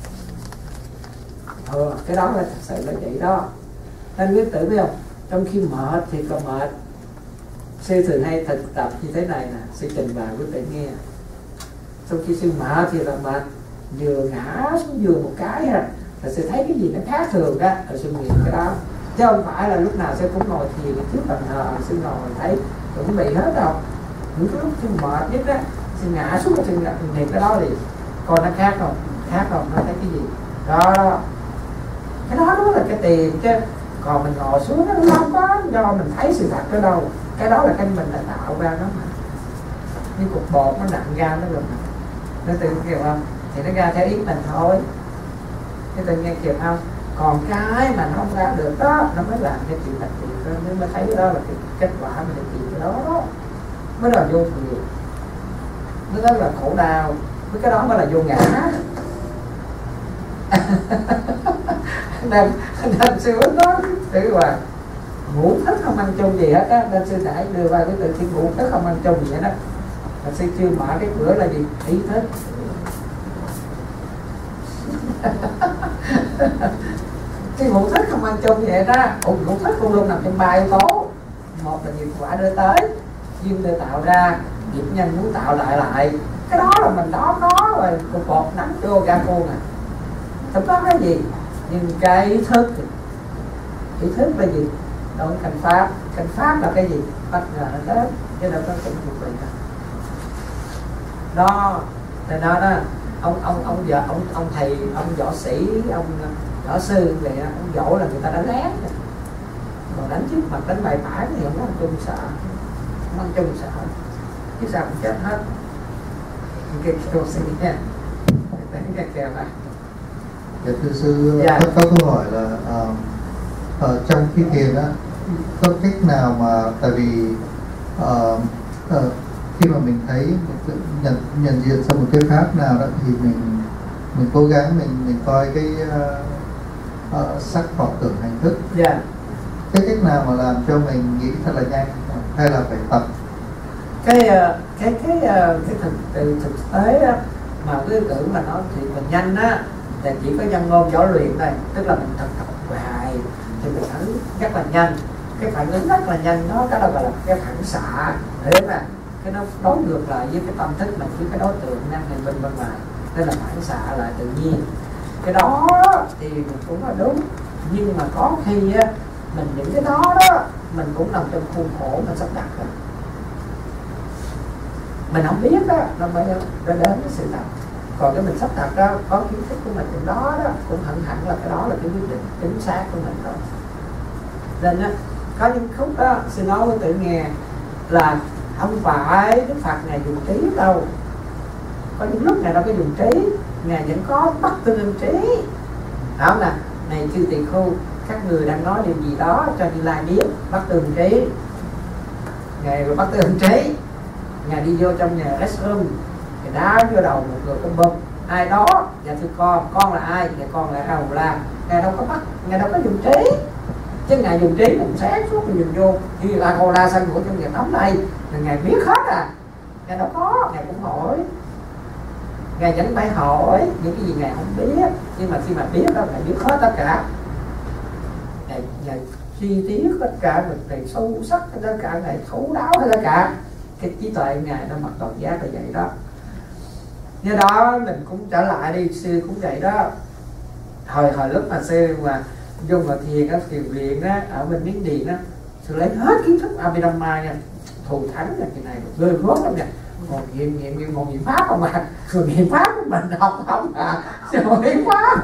Ừ, cái đó là thật sự là vậy đó. Nên quý tử biết không? Trong khi mệt thì còn mệt. Sư thường hay thực tập như thế này nè, sư trình bày quý tử nghe. Trong khi sư mệt thì là mệt, vừa ngã xuống giường một cái ha, là sư thấy cái gì nó khác thường đó, rồi sư nghiệm cái đó. Chứ không phải là lúc nào sư cũng ngồi thiền trước bàn thờ, sư ngồi thấy chuẩn bị hết đâu. Những cái lúc sư mệt nhất đó, sư ngã xuống sư nghiệm cái đó thì coi nó khác không? Khác không? Nó thấy cái gì? Đó, cái đó đó là cái tiền chứ. Còn mình ngồi xuống nó không có do mình thấy sự thật ở đâu. Cái đó là cái mình đã tạo ra nó mà. Như cục bột nó nặng ra nó rồi mà. Nó tự kêu không? Thì nó ra theo ý mình thôi. Cái tự nghe kịp không? còn cái mà nó không ra được đó nó mới làm cho chị đặc biệt hơn, nên mới thấy đó là cái kết quả mình được gì cái đó, đó mới là vô thường, mới đó là khổ đau, với cái đó mới là vô ngã. nên nên sư mới nói tự là ngũ thức không ăn chung gì hết á, nên sư nãy đưa vào cái từ thiên ngũ thức không ăn chung gì hết đó, là sư chưa mở cái cửa là gì ý thức. Cái ngũ thức không ăn chung vậy đó. Ủa, ngũ thức luôn luôn nằm trong ba yếu tố. Một là nghiệp quả đưa tới, duyên đưa tạo ra, nghiệp nhân muốn tạo lại lại. Cái đó là mình đó nó rồi, cục bột nắng vô ra cô nè. Không có cái gì. Nhưng cái ý thức, ý thức là gì? Đó là cảnh pháp. Cảnh pháp là cái gì? Bất ngờ nó tới, chứ đâu có cũng thuộc về đó. Nên đó đó, ông ông ông vợ ông ông thầy ông võ sĩ ông võ sư vậy đó, ông dỗ là người ta đã lén rồi. Còn đánh trước mặt đánh bài phải thì không có ăn chung sợ, không ăn chung sợ chứ sao cũng chết hết. Cái câu sĩ nha, đánh cái kèo này. Dạ thưa sư, Dạ. có, có câu hỏi là uh, ở trong khi thiền á có cách nào mà tại vì uh, uh, khi mà mình thấy mình nhận nhận diện ra một cái pháp nào đó thì mình mình cố gắng mình mình coi cái uh, uh, sắc vọng tưởng hành thức. Dạ. Cái cách nào mà làm cho mình nghĩ thật là nhanh hay là phải tập? Cái cái cái cái thực từ thực tế á, mà cái tưởng mà nó thì mình nhanh á là chỉ có nhân ngôn võ luyện đây, tức là mình thực tập hoài thì mình phản ứng rất là nhanh, cái phản ứng rất là nhanh đó, cái đó gọi là cái phản xạ, thế mà cái nó đối ngược lại với cái tâm thức mình với cái đối tượng năng lượng bên bên ngoài, nên là phản xạ lại tự nhiên. Cái đó thì mình cũng là đúng, nhưng mà có khi á mình những cái đó đó mình cũng nằm trong khuôn khổ mình sắp đặt rồi, mình không biết đó nó mới nó đến cái sự thật. Còn cái mình sắp đặt đó có kiến thức của mình trong đó đó cũng hẳn hẳn là cái đó là cái quyết định chính xác của mình rồi. Nên á có những khúc đó sư nói với tự nghe là không phải Đức Phật ngài dùng trí đâu, có những lúc ngài đâu có dùng trí, ngài vẫn có bất tương trí. Đó là này chư tỳ khưu, các người đang nói điều gì đó cho Như Lai biết, bất tương trí. Ngài rồi bất tương trí, ngài đi vô trong nhà restroom, ngài đá vô đầu một người con bơm, ai đó, dạ thưa con, con là ai? Dạ con là A Hồng La. Ngài đâu có bắt, ngài đâu có dùng trí, chứ ngài dùng trí cũng sáng suốt mình nhìn vô như là A Hồng La sân của trong nhà tắm đây là ngài biết hết à. Ngài đâu có, ngài cũng hỏi, ngài vẫn phải hỏi những cái gì ngài không biết, nhưng mà khi mà biết đó ngài biết hết tất cả, ngài, ngài chi tiết tất cả, ngài sâu sắc tất cả, ngài thấu đáo hết tất cả. Cái trí tuệ ngài nó mặc toàn giác là vậy đó. Do đó mình cũng trở lại đi, sư cũng vậy đó. Hồi hồi lúc mà sư mà vô vào thiền á, thiền viện á, ở bên Miến Điện á, sư lấy hết kiến thức Abhidhamma nha, thù thắng là cái này rơi rốt lắm nha. Một nghiệm nghiệm nghiệm một nghiệm pháp không mà, rồi nghiệm pháp của mình học không à, sư ngồi nghiệm pháp,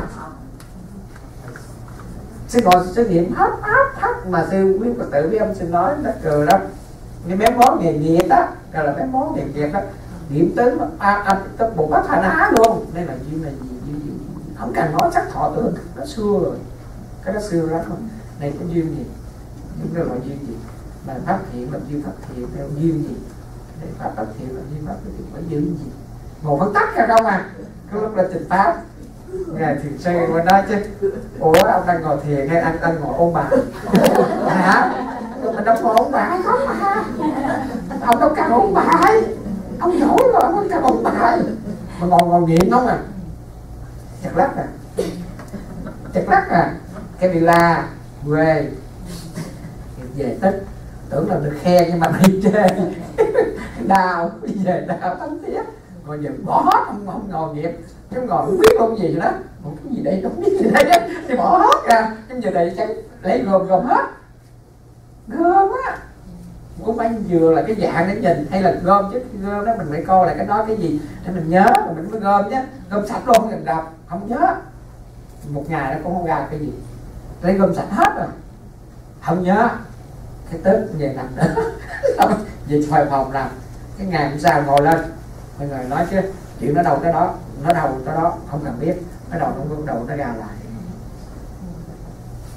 sư ngồi sư nghiệm pháp pháp pháp mà sư quý Phật tử với ông sư nói nó cười lắm. Cái bé món nghề nghiệp đó, gọi là bé món nghề nghiệp đó, điểm tới à, à, tới bộ bát thành á luôn. Đây là duyên là gì, duyên gì không cần nói chắc thọ tưởng nó xưa rồi, cái đó xưa lắm rồi. Này có duyên gì, những cái loại duyên gì mà phát hiện là duyên phát hiện theo duyên gì, để pháp phát hiện là duyên phát hiện phải duyên gì, một phân tắc ra không à. Cái lúc là trình pháp ngài thiền sư mà nói chứ ủa ông đang ngồi thiền hay anh đang ngồi ôn bài hả? Mình đâu có ôn bài không mà, ông đâu cần ôn bài, ông giỏi rồi ông không cần ôn bài mà ngồi ngồi nghiệm không à, chặt lắc à, chặt lắc à, cái bị la quê về tích tưởng là được khen nhưng mà bị chê đau, về đau tấm thiết, ngồi giờ bỏ hết, không không ngồi nghiệp, chứ ngồi không biết luôn gì đó, không cái gì đây không biết gì đây thì bỏ hết ra, nhưng giờ đây chắc lấy gom gom hết, gom á, cũng phải vừa là cái dạng để nhìn hay là gom, chứ gom đó mình phải coi là cái đó cái gì để mình nhớ rồi mình mới gom nhé, gom sạch luôn mình đọc không nhớ, một ngày nó cũng không ra cái gì, lấy gom sạch hết rồi, không nhớ, cái Tết về nằm đó, về ngoài phòng nằm, cái ngày hôm sau ngồi lên, mọi người nói chứ chuyện nó đâu tới đó, nó đâu tới đó không cần biết, nó đầu nó đầu nó ra lại,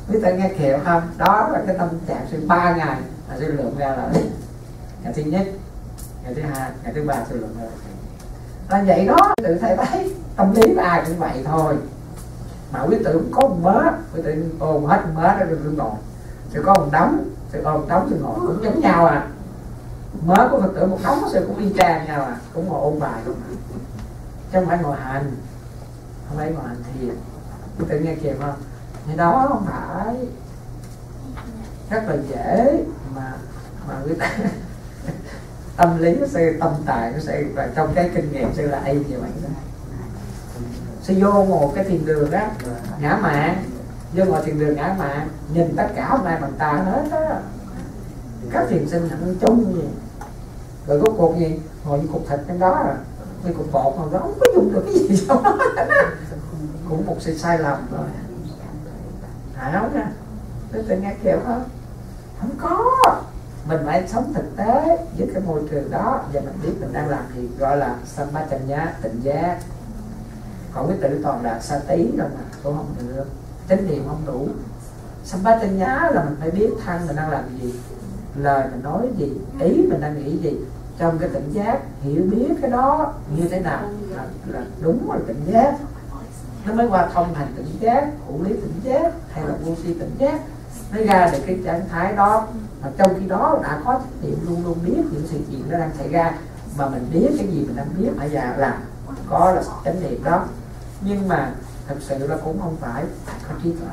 quý tử nghe kịp không? Đó là cái tâm trạng sư ba ngày là sư lượng ra là ngày thứ nhất, ngày thứ hai, ngày thứ ba sư lượng ra là vậy đó. Tự thầy thấy tâm lý ai cũng vậy thôi, mà quý tử cũng có một mớ, quý tử ôm hết một mớ đó rồi tôi ngồi, rồi có một đống, rồi có một đống rồi ngồi cũng giống nhau à, mớ của Phật tử một đống rồi cũng y chang nhau à, cũng ngồi ôn bài luôn, chứ không phải ngồi hành, không phải ngồi hành thiền. Quý tử nghe kịp không? Thì đó không phải rất là dễ mà mà quý tử tâm lý nó sẽ tâm tài nó sẽ và trong cái kinh nghiệm sẽ là y như vậy đó. Sẽ vô một cái thiền đường đó ngã mạn, vô ngồi thiền đường ngã mạn, nhìn tất cả hôm nay bằng ta hết đó, các thiền sinh hẳn chung gì, rồi có cục gì ngồi như cục thịt trong đó à, như cục bột mà nó không có dùng được cái gì trong đó cũng một sự sai lầm rồi. Ảo nha, tôi tự nghe kêu không? Không có, mình phải sống thực tế với cái môi trường đó và mình biết mình đang làm gì, gọi là sampajanya, tỉnh giác. Còn cái tự toàn là sa tí rồi mà cũng không được, chánh niệm không đủ. Sampajanya là mình phải biết thân mình đang làm gì, lời mình nói gì, ý mình đang nghĩ gì, trong cái tỉnh giác hiểu biết cái đó như thế nào là, là đúng là tỉnh giác, nó mới qua thông hành tỉnh giác, hữu lý tỉnh giác hay là vô si tỉnh giác, nó ra được cái trạng thái đó. Mà trong khi đó đã có trách nhiệm luôn luôn biết những sự chuyện nó đang xảy ra, mà mình biết cái gì mình đang biết ở già là có là chánh niệm đó. Nhưng mà thật sự là cũng không phải có trí tuệ,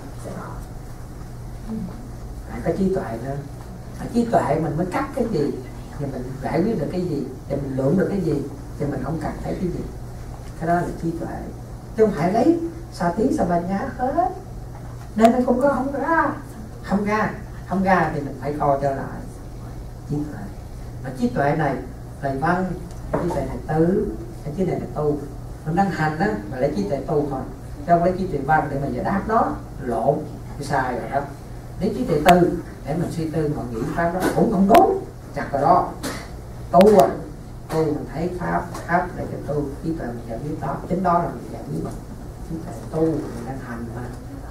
phải có trí tuệ nữa. Ở trí tuệ mình mới cắt cái gì thì mình giải quyết được cái gì, thì mình lượng được cái gì, thì mình không cần thấy cái gì. Cái đó là trí tuệ, chứ không phải lấy sa tí sa ba nhá hết. Nên nó cũng có không ra, không ra, không ra thì mình phải coi trở lại trí tuệ. Mà trí tuệ này là văn, trí tuệ này tứ, cái trí tuệ này tu. Mình đang hành á mà lấy trí tuệ tu thôi, chứ không lấy trí tuệ văn để mà giải đáp nó, lộn, cái sai rồi đó. Lấy trí tuệ tư để mình suy tư mà nghĩ pháp đó cũng không đúng, chặt rồi đó. Tu à, tu mình thấy pháp, pháp để cho tu, trí tuệ mình giải quyết đó, chính đó là mình giải quyết bằng trí tuệ tu mình đang hành mà.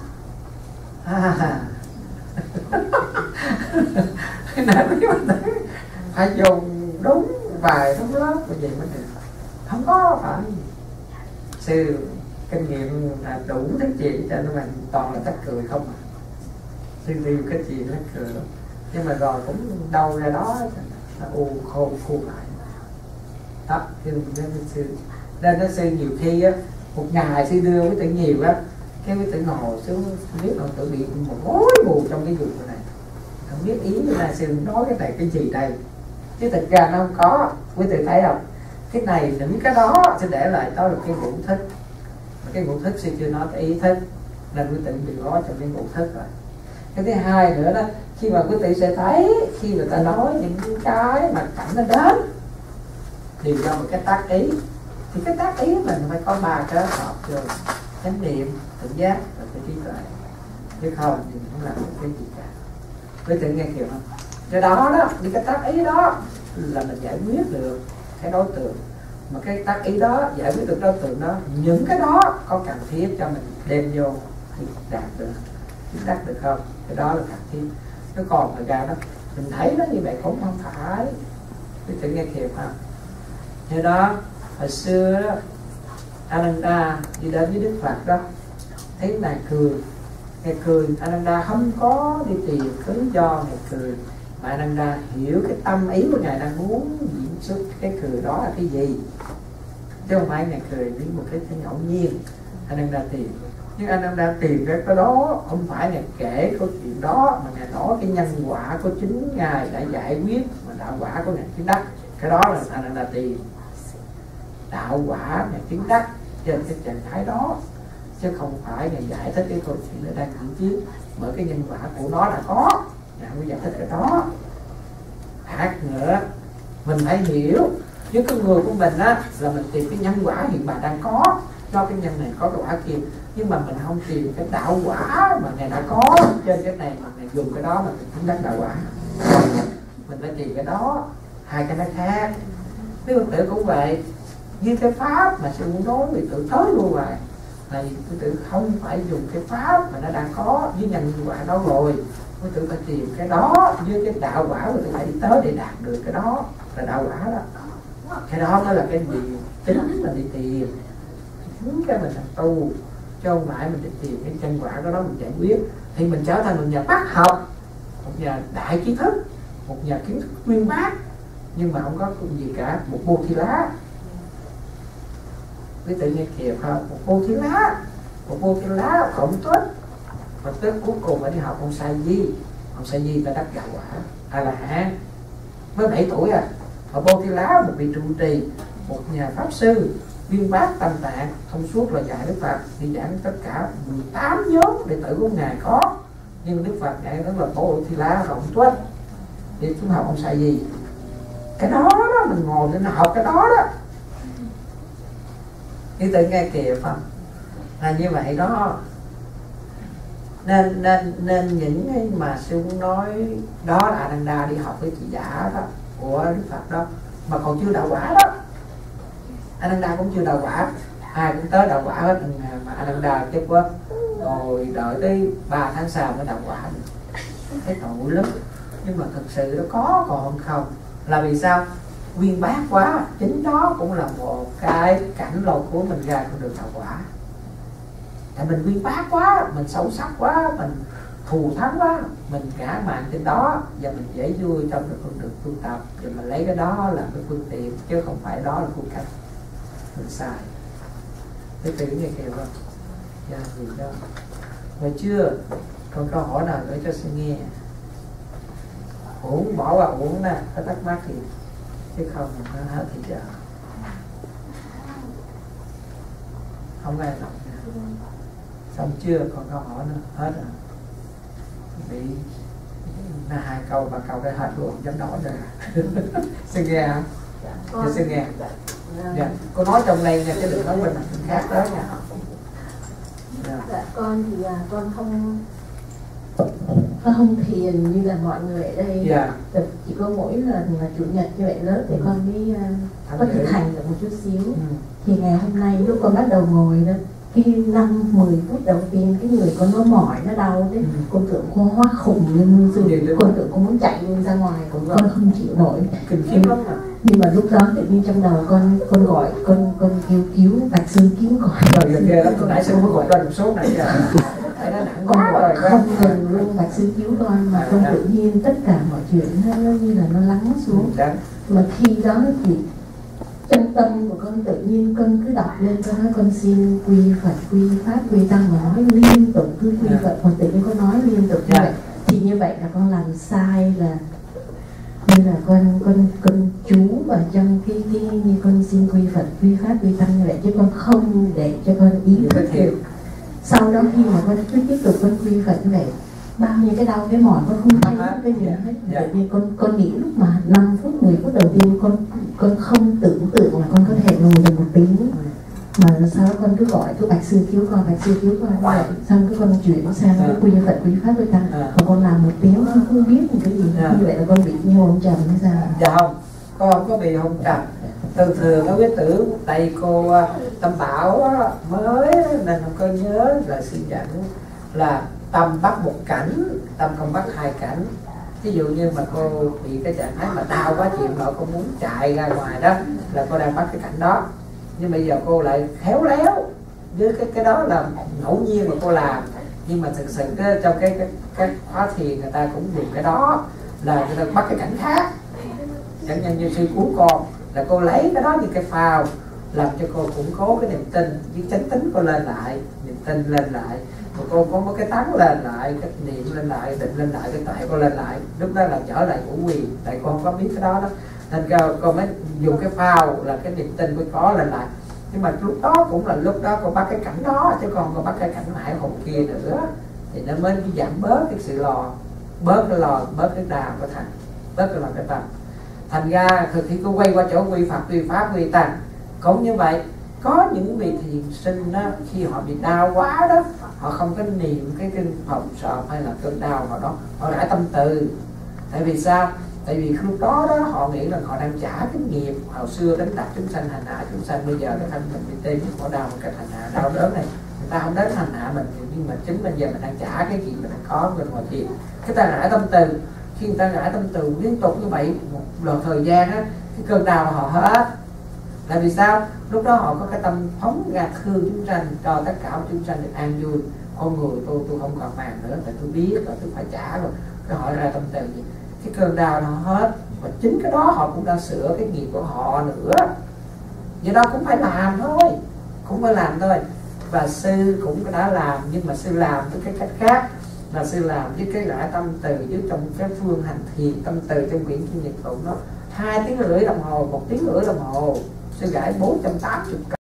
À. Nên mấy mình thấy phải dùng đúng bài đúng lớp như vậy mới được, không có phải sư kinh nghiệm là đủ cái chuyện cho nên mình toàn là tất cười không à. Sư tiêu cái chuyện nó cười lắm, nhưng mà rồi cũng đâu ra đó là u khô khô lại đó. Sư sư nên nó sư nhiều khi á, một ngày sư đưa với tự nhiều á, cái với tự ngồi xuống biết là tự bị một mối buồn trong cái vụ này, không biết ý là sư nói cái này cái gì đây, chứ thực ra nó không có. Quý tự thấy không, cái này những cái đó sẽ để lại đó là cái ngũ thức, cái ngũ thức sư chưa nói cái ý thức, nên quý tự bị gói trong cái ngũ thức rồi. Cái thứ hai nữa đó, khi mà quý tự sẽ thấy khi người ta nói những cái mà cảnh nó đến thì do một cái tác ý, thì cái tác ý mình phải có ba cái hợp rồi, chánh niệm, tỉnh giác và cái trí tuệ, chứ không thì mình không làm được cái gì cả. Quý tự nghe kịp không? Do đó đó, những cái tác ý đó là mình giải quyết được cái đối tượng, mà cái tác ý đó giải quyết được đối tượng đó, những cái đó có cần thiết cho mình đem vô thì đạt được, thì đạt được không? Cái đó là cần thiết. Chứ còn thời ra đó mình thấy nó như vậy cũng không phải. Quý tự nghe kịp không? Do đó hồi xưa đó, Ananda đi đến với Đức Phật đó, thấy Ngài cười, Ngài cười, Ananda không có đi tìm cái lý do Ngài cười, mà Ananda hiểu cái tâm ý của Ngài đang muốn diễn xuất cái cười đó là cái gì, chứ không phải Ngài cười với một cái, cái ngẫu nhiên. Ananda tìm, nhưng Ananda tìm cái cái đó không phải Ngài kể câu chuyện đó, mà Ngài nói cái nhân quả của chính Ngài đã giải quyết, mà đạo quả của Ngài chứng đắc, cái đó là Ananda tìm. Đạo quả Ngài chứng đắc trên cái trạng thái đó, chứ không phải Ngài giải thích cái câu chuyện nó đang diễn tiến, bởi cái nhân quả của nó đã có, Ngài không giải thích cái đó. Khác nữa, mình phải hiểu với con người của mình á, là mình tìm cái nhân quả hiện tại đang có, do cái nhân này có cái quả kia, nhưng mà mình không tìm cái đạo quả mà Ngài đã có trên cái này, mà Ngài dùng cái đó mà mình chứng đắc đạo quả. Mình phải tìm cái đó, hai cái nó khác. Cái Phật tử cũng vậy, như cái pháp mà sư muốn nói thì tự tới luôn rồi, này quý tử không phải dùng cái pháp mà nó đang có với nhân quả đó rồi, quý tử phải tìm cái đó với cái đạo quả, quý tử phải đi tới để đạt được cái đó là đạo quả đó. Cái đó mới là cái gì tính mình đi tìm, chính cái mình đang tu, chứ không phải mình đi tìm cái chân quả của đó mình giải quyết. Thì mình trở thành một nhà bác học, một nhà đại trí thức, một nhà kiến thức uyên bác, nhưng mà không có gì cả, một bồ thi lá. Quý tự nghe kìa không? Một bồ thi lá, một bồ thi lá khổng tuất. Và tới cuối cùng phải đi học ông Sa Di. Ông Sa Di ta đắc đạo quả A La Hán mới bảy tuổi à. Ở Bồ Thi Lá, một vị trụ trì, một nhà pháp sư viên bác tâm tạng thông suốt là dạy Đức Phật, đi giảng tất cả mười tám nhóm đệ tử của ngài có, nhưng Đức Phật dạy đó là Bồ Thi Lá rộng tuất. Thì chúng học ông Sa Di, cái đó đó mình ngồi để học cái đó đó. Như tự nghe kìa Phật là như vậy đó. Nên nên nên những cái mà sư muốn nói đó là Ananda đi học với chị giả đó của Đức Phật đó, mà còn chưa đạo quả đó. Ananda cũng chưa đạo quả, ai cũng tới đạo quả hết, mà Ananda chết quá rồi đợi tới ba tháng sau mới đạo quả được. Thấy tội lắm. Nhưng mà thực sự nó có còn không, là vì sao? Uyên bác quá, chính đó cũng là một cái cảnh lôi của mình ra không được đạo quả. Tại mình uyên bác quá, mình sâu sắc quá, mình thù thắng quá, mình ngã mạn trên đó và mình dễ vui trong cái con đường tu tập, và mình lấy cái đó làm cái phương tiện chứ không phải đó là phương cách. Mình sai. Thế tự nghe kìa không? Dạ gì đó. Rồi chưa? Còn câu hỏi nào nữa cho xin nghe? Uống bỏ qua uống nè, có thắc mắc thì chứ không nó hết thì giờ. Không ai đọc nữa. Xong chưa? Còn câu hỏi nữa hết rồi. Bị nó hai câu ba câu cái hết luôn, dám nói rồi. Xin nghe không? Dạ xin nghe. Dạ. Cô nói trong đây nha, chứ đừng nói bên khác đó nha. Dạ. Dạ, con thì à, con không con không thiền như là mọi người ở đây. Dạ. Chỉ có mỗi lần là chủ nhật như vậy lớp thì ừ. con mới uh, có thực hành được một chút xíu. Ừ. Thì ngày hôm nay lúc con bắt đầu ngồi đó, cái năm mười phút đầu tiên cái người con nó mỏi nó đau đấy, ừ. con tưởng con hóa khủng lên rồi, con tưởng con muốn chạy luôn ra ngoài, con con không chịu nổi. Kinh lắm à. Nhưng mà lúc đó tự nhiên trong đầu con con gọi con con kêu cứu Bạch Sư cứu gọi. Rồi giờ ghê lắm, con nãy sao mới gọi ra một số này giờ. Con gọi không ngừng luôn Bạch Sư cứu con, mà con tự nhiên tất cả mọi chuyện nó, nó như là nó lắng xuống. Mà khi đó thì trong tâm của con tự nhiên con cứ đọc lên, con nói con xin quy Phật, quy Pháp, quy Tăng, mà nói liên tục cứ quy Phật, còn tự nhiên con nói liên tục như vậy thì như vậy là con làm sai, là như là con con con chú vào trong cái cái như con xin quy Phật, quy Pháp, quy Tăng như vậy, chứ con không để cho con ý thức được. Sau đó khi mà con cứ tiếp tục con quy Phật như vậy, bao nhiêu cái đau cái mỏi con không thấy cái gì hết. Tự nhiên con con nghĩ lúc mà năm phút mười phút đầu tiên con con không tưởng tượng là con có thể ngồi được một tiếng, mà sau đó con cứ gọi cứ Bạch Sư cứu con, Bạch Sư cứu con vậy, xong cái con chuyển sang cái quy Phật, quy Pháp, quy Tăng, còn con làm một tiếng con không biết một cái gì. Như vậy là con bị như hôn trầm hay sao? Dạ không, con không có bị hôn trầm. Thường thường nó biết tưởng tại cô Tâm Bảo mới nên không có nhớ là suy dẫn là tâm bắt một cảnh, tâm không bắt hai cảnh. Ví dụ như mà cô bị cái trạng thái mà đau quá chuyện mà cô muốn chạy ra ngoài đó là cô đang bắt cái cảnh đó, nhưng bây giờ cô lại khéo léo với cái cái đó là ngẫu nhiên mà cô làm, nhưng mà thực sự cái, trong cái cái cái khóa thiền người ta cũng dùng cái đó là người ta bắt cái cảnh khác. Chẳng nhân như sư cứu con là cô lấy cái đó như cái phao làm cho cô củng cố cái niềm tin với chánh tính cô lên lại, niềm tin lên lại, rồi cô có một cái tánh lên lại, cái niệm lên lại, định lên lại, cái tuệ cô lên lại, lúc đó là trở lại ngũ quyền. Tại con không có biết cái đó đó nên con mới dùng cái phao là cái niềm tin của có lên lại. Nhưng mà lúc đó cũng là lúc đó con bắt cái cảnh đó, chứ con còn bắt cái cảnh nãy hồn kia nữa, thì nó mới giảm bớt cái sự lò, bớt cái lò, bớt cái đà của thành, bớt cái lò cái tâm. Thành ra khi cô quay qua chỗ quy Phật, quy Pháp, quy Tăng cũng như vậy. Có những vị thiền sinh đó, khi họ bị đau quá đó, họ không có niệm cái kinh phòng sợ hay là cơn đau nào đó, họ rải tâm từ. Tại vì sao? Tại vì lúc đó đó họ nghĩ là họ đang trả cái nghiệp hồi xưa đánh đập chúng sanh hành hạ chúng sanh, bây giờ cái thân mình bị tê, họ đau một cách hành hạ đau đớn này, ta không đến hành hạ mình, nhưng mà chính bây giờ mình đang trả cái chuyện mình đang có mình ngồi thiền. Cái ta ngại tâm từ, khi người ta ngại tâm từ liên tục như vậy một đoạn thời gian á, cái cơn đau họ hết. Là vì sao? Lúc đó họ có cái tâm phóng ra thương chúng sanh, cho tất cả chúng sanh được an vui. Ôi người tôi tôi không còn màng nữa, tại tôi biết rồi, tôi phải trả rồi. Cái họ ra tâm từ gì? Cái cơn đau nó hết. Và chính cái đó họ cũng đã sửa cái nghiệp của họ nữa. Vậy đó cũng phải làm thôi, cũng phải làm thôi. Và sư cũng đã làm, nhưng mà sư làm với cái cách khác, là sư làm với cái loại tâm từ với trong cái phương hành thiền tâm từ trong quyển kinh Nhật Tụng đó hai tiếng rưỡi đồng hồ, một tiếng rưỡi đồng hồ, sư gãi bốn trăm tám mươi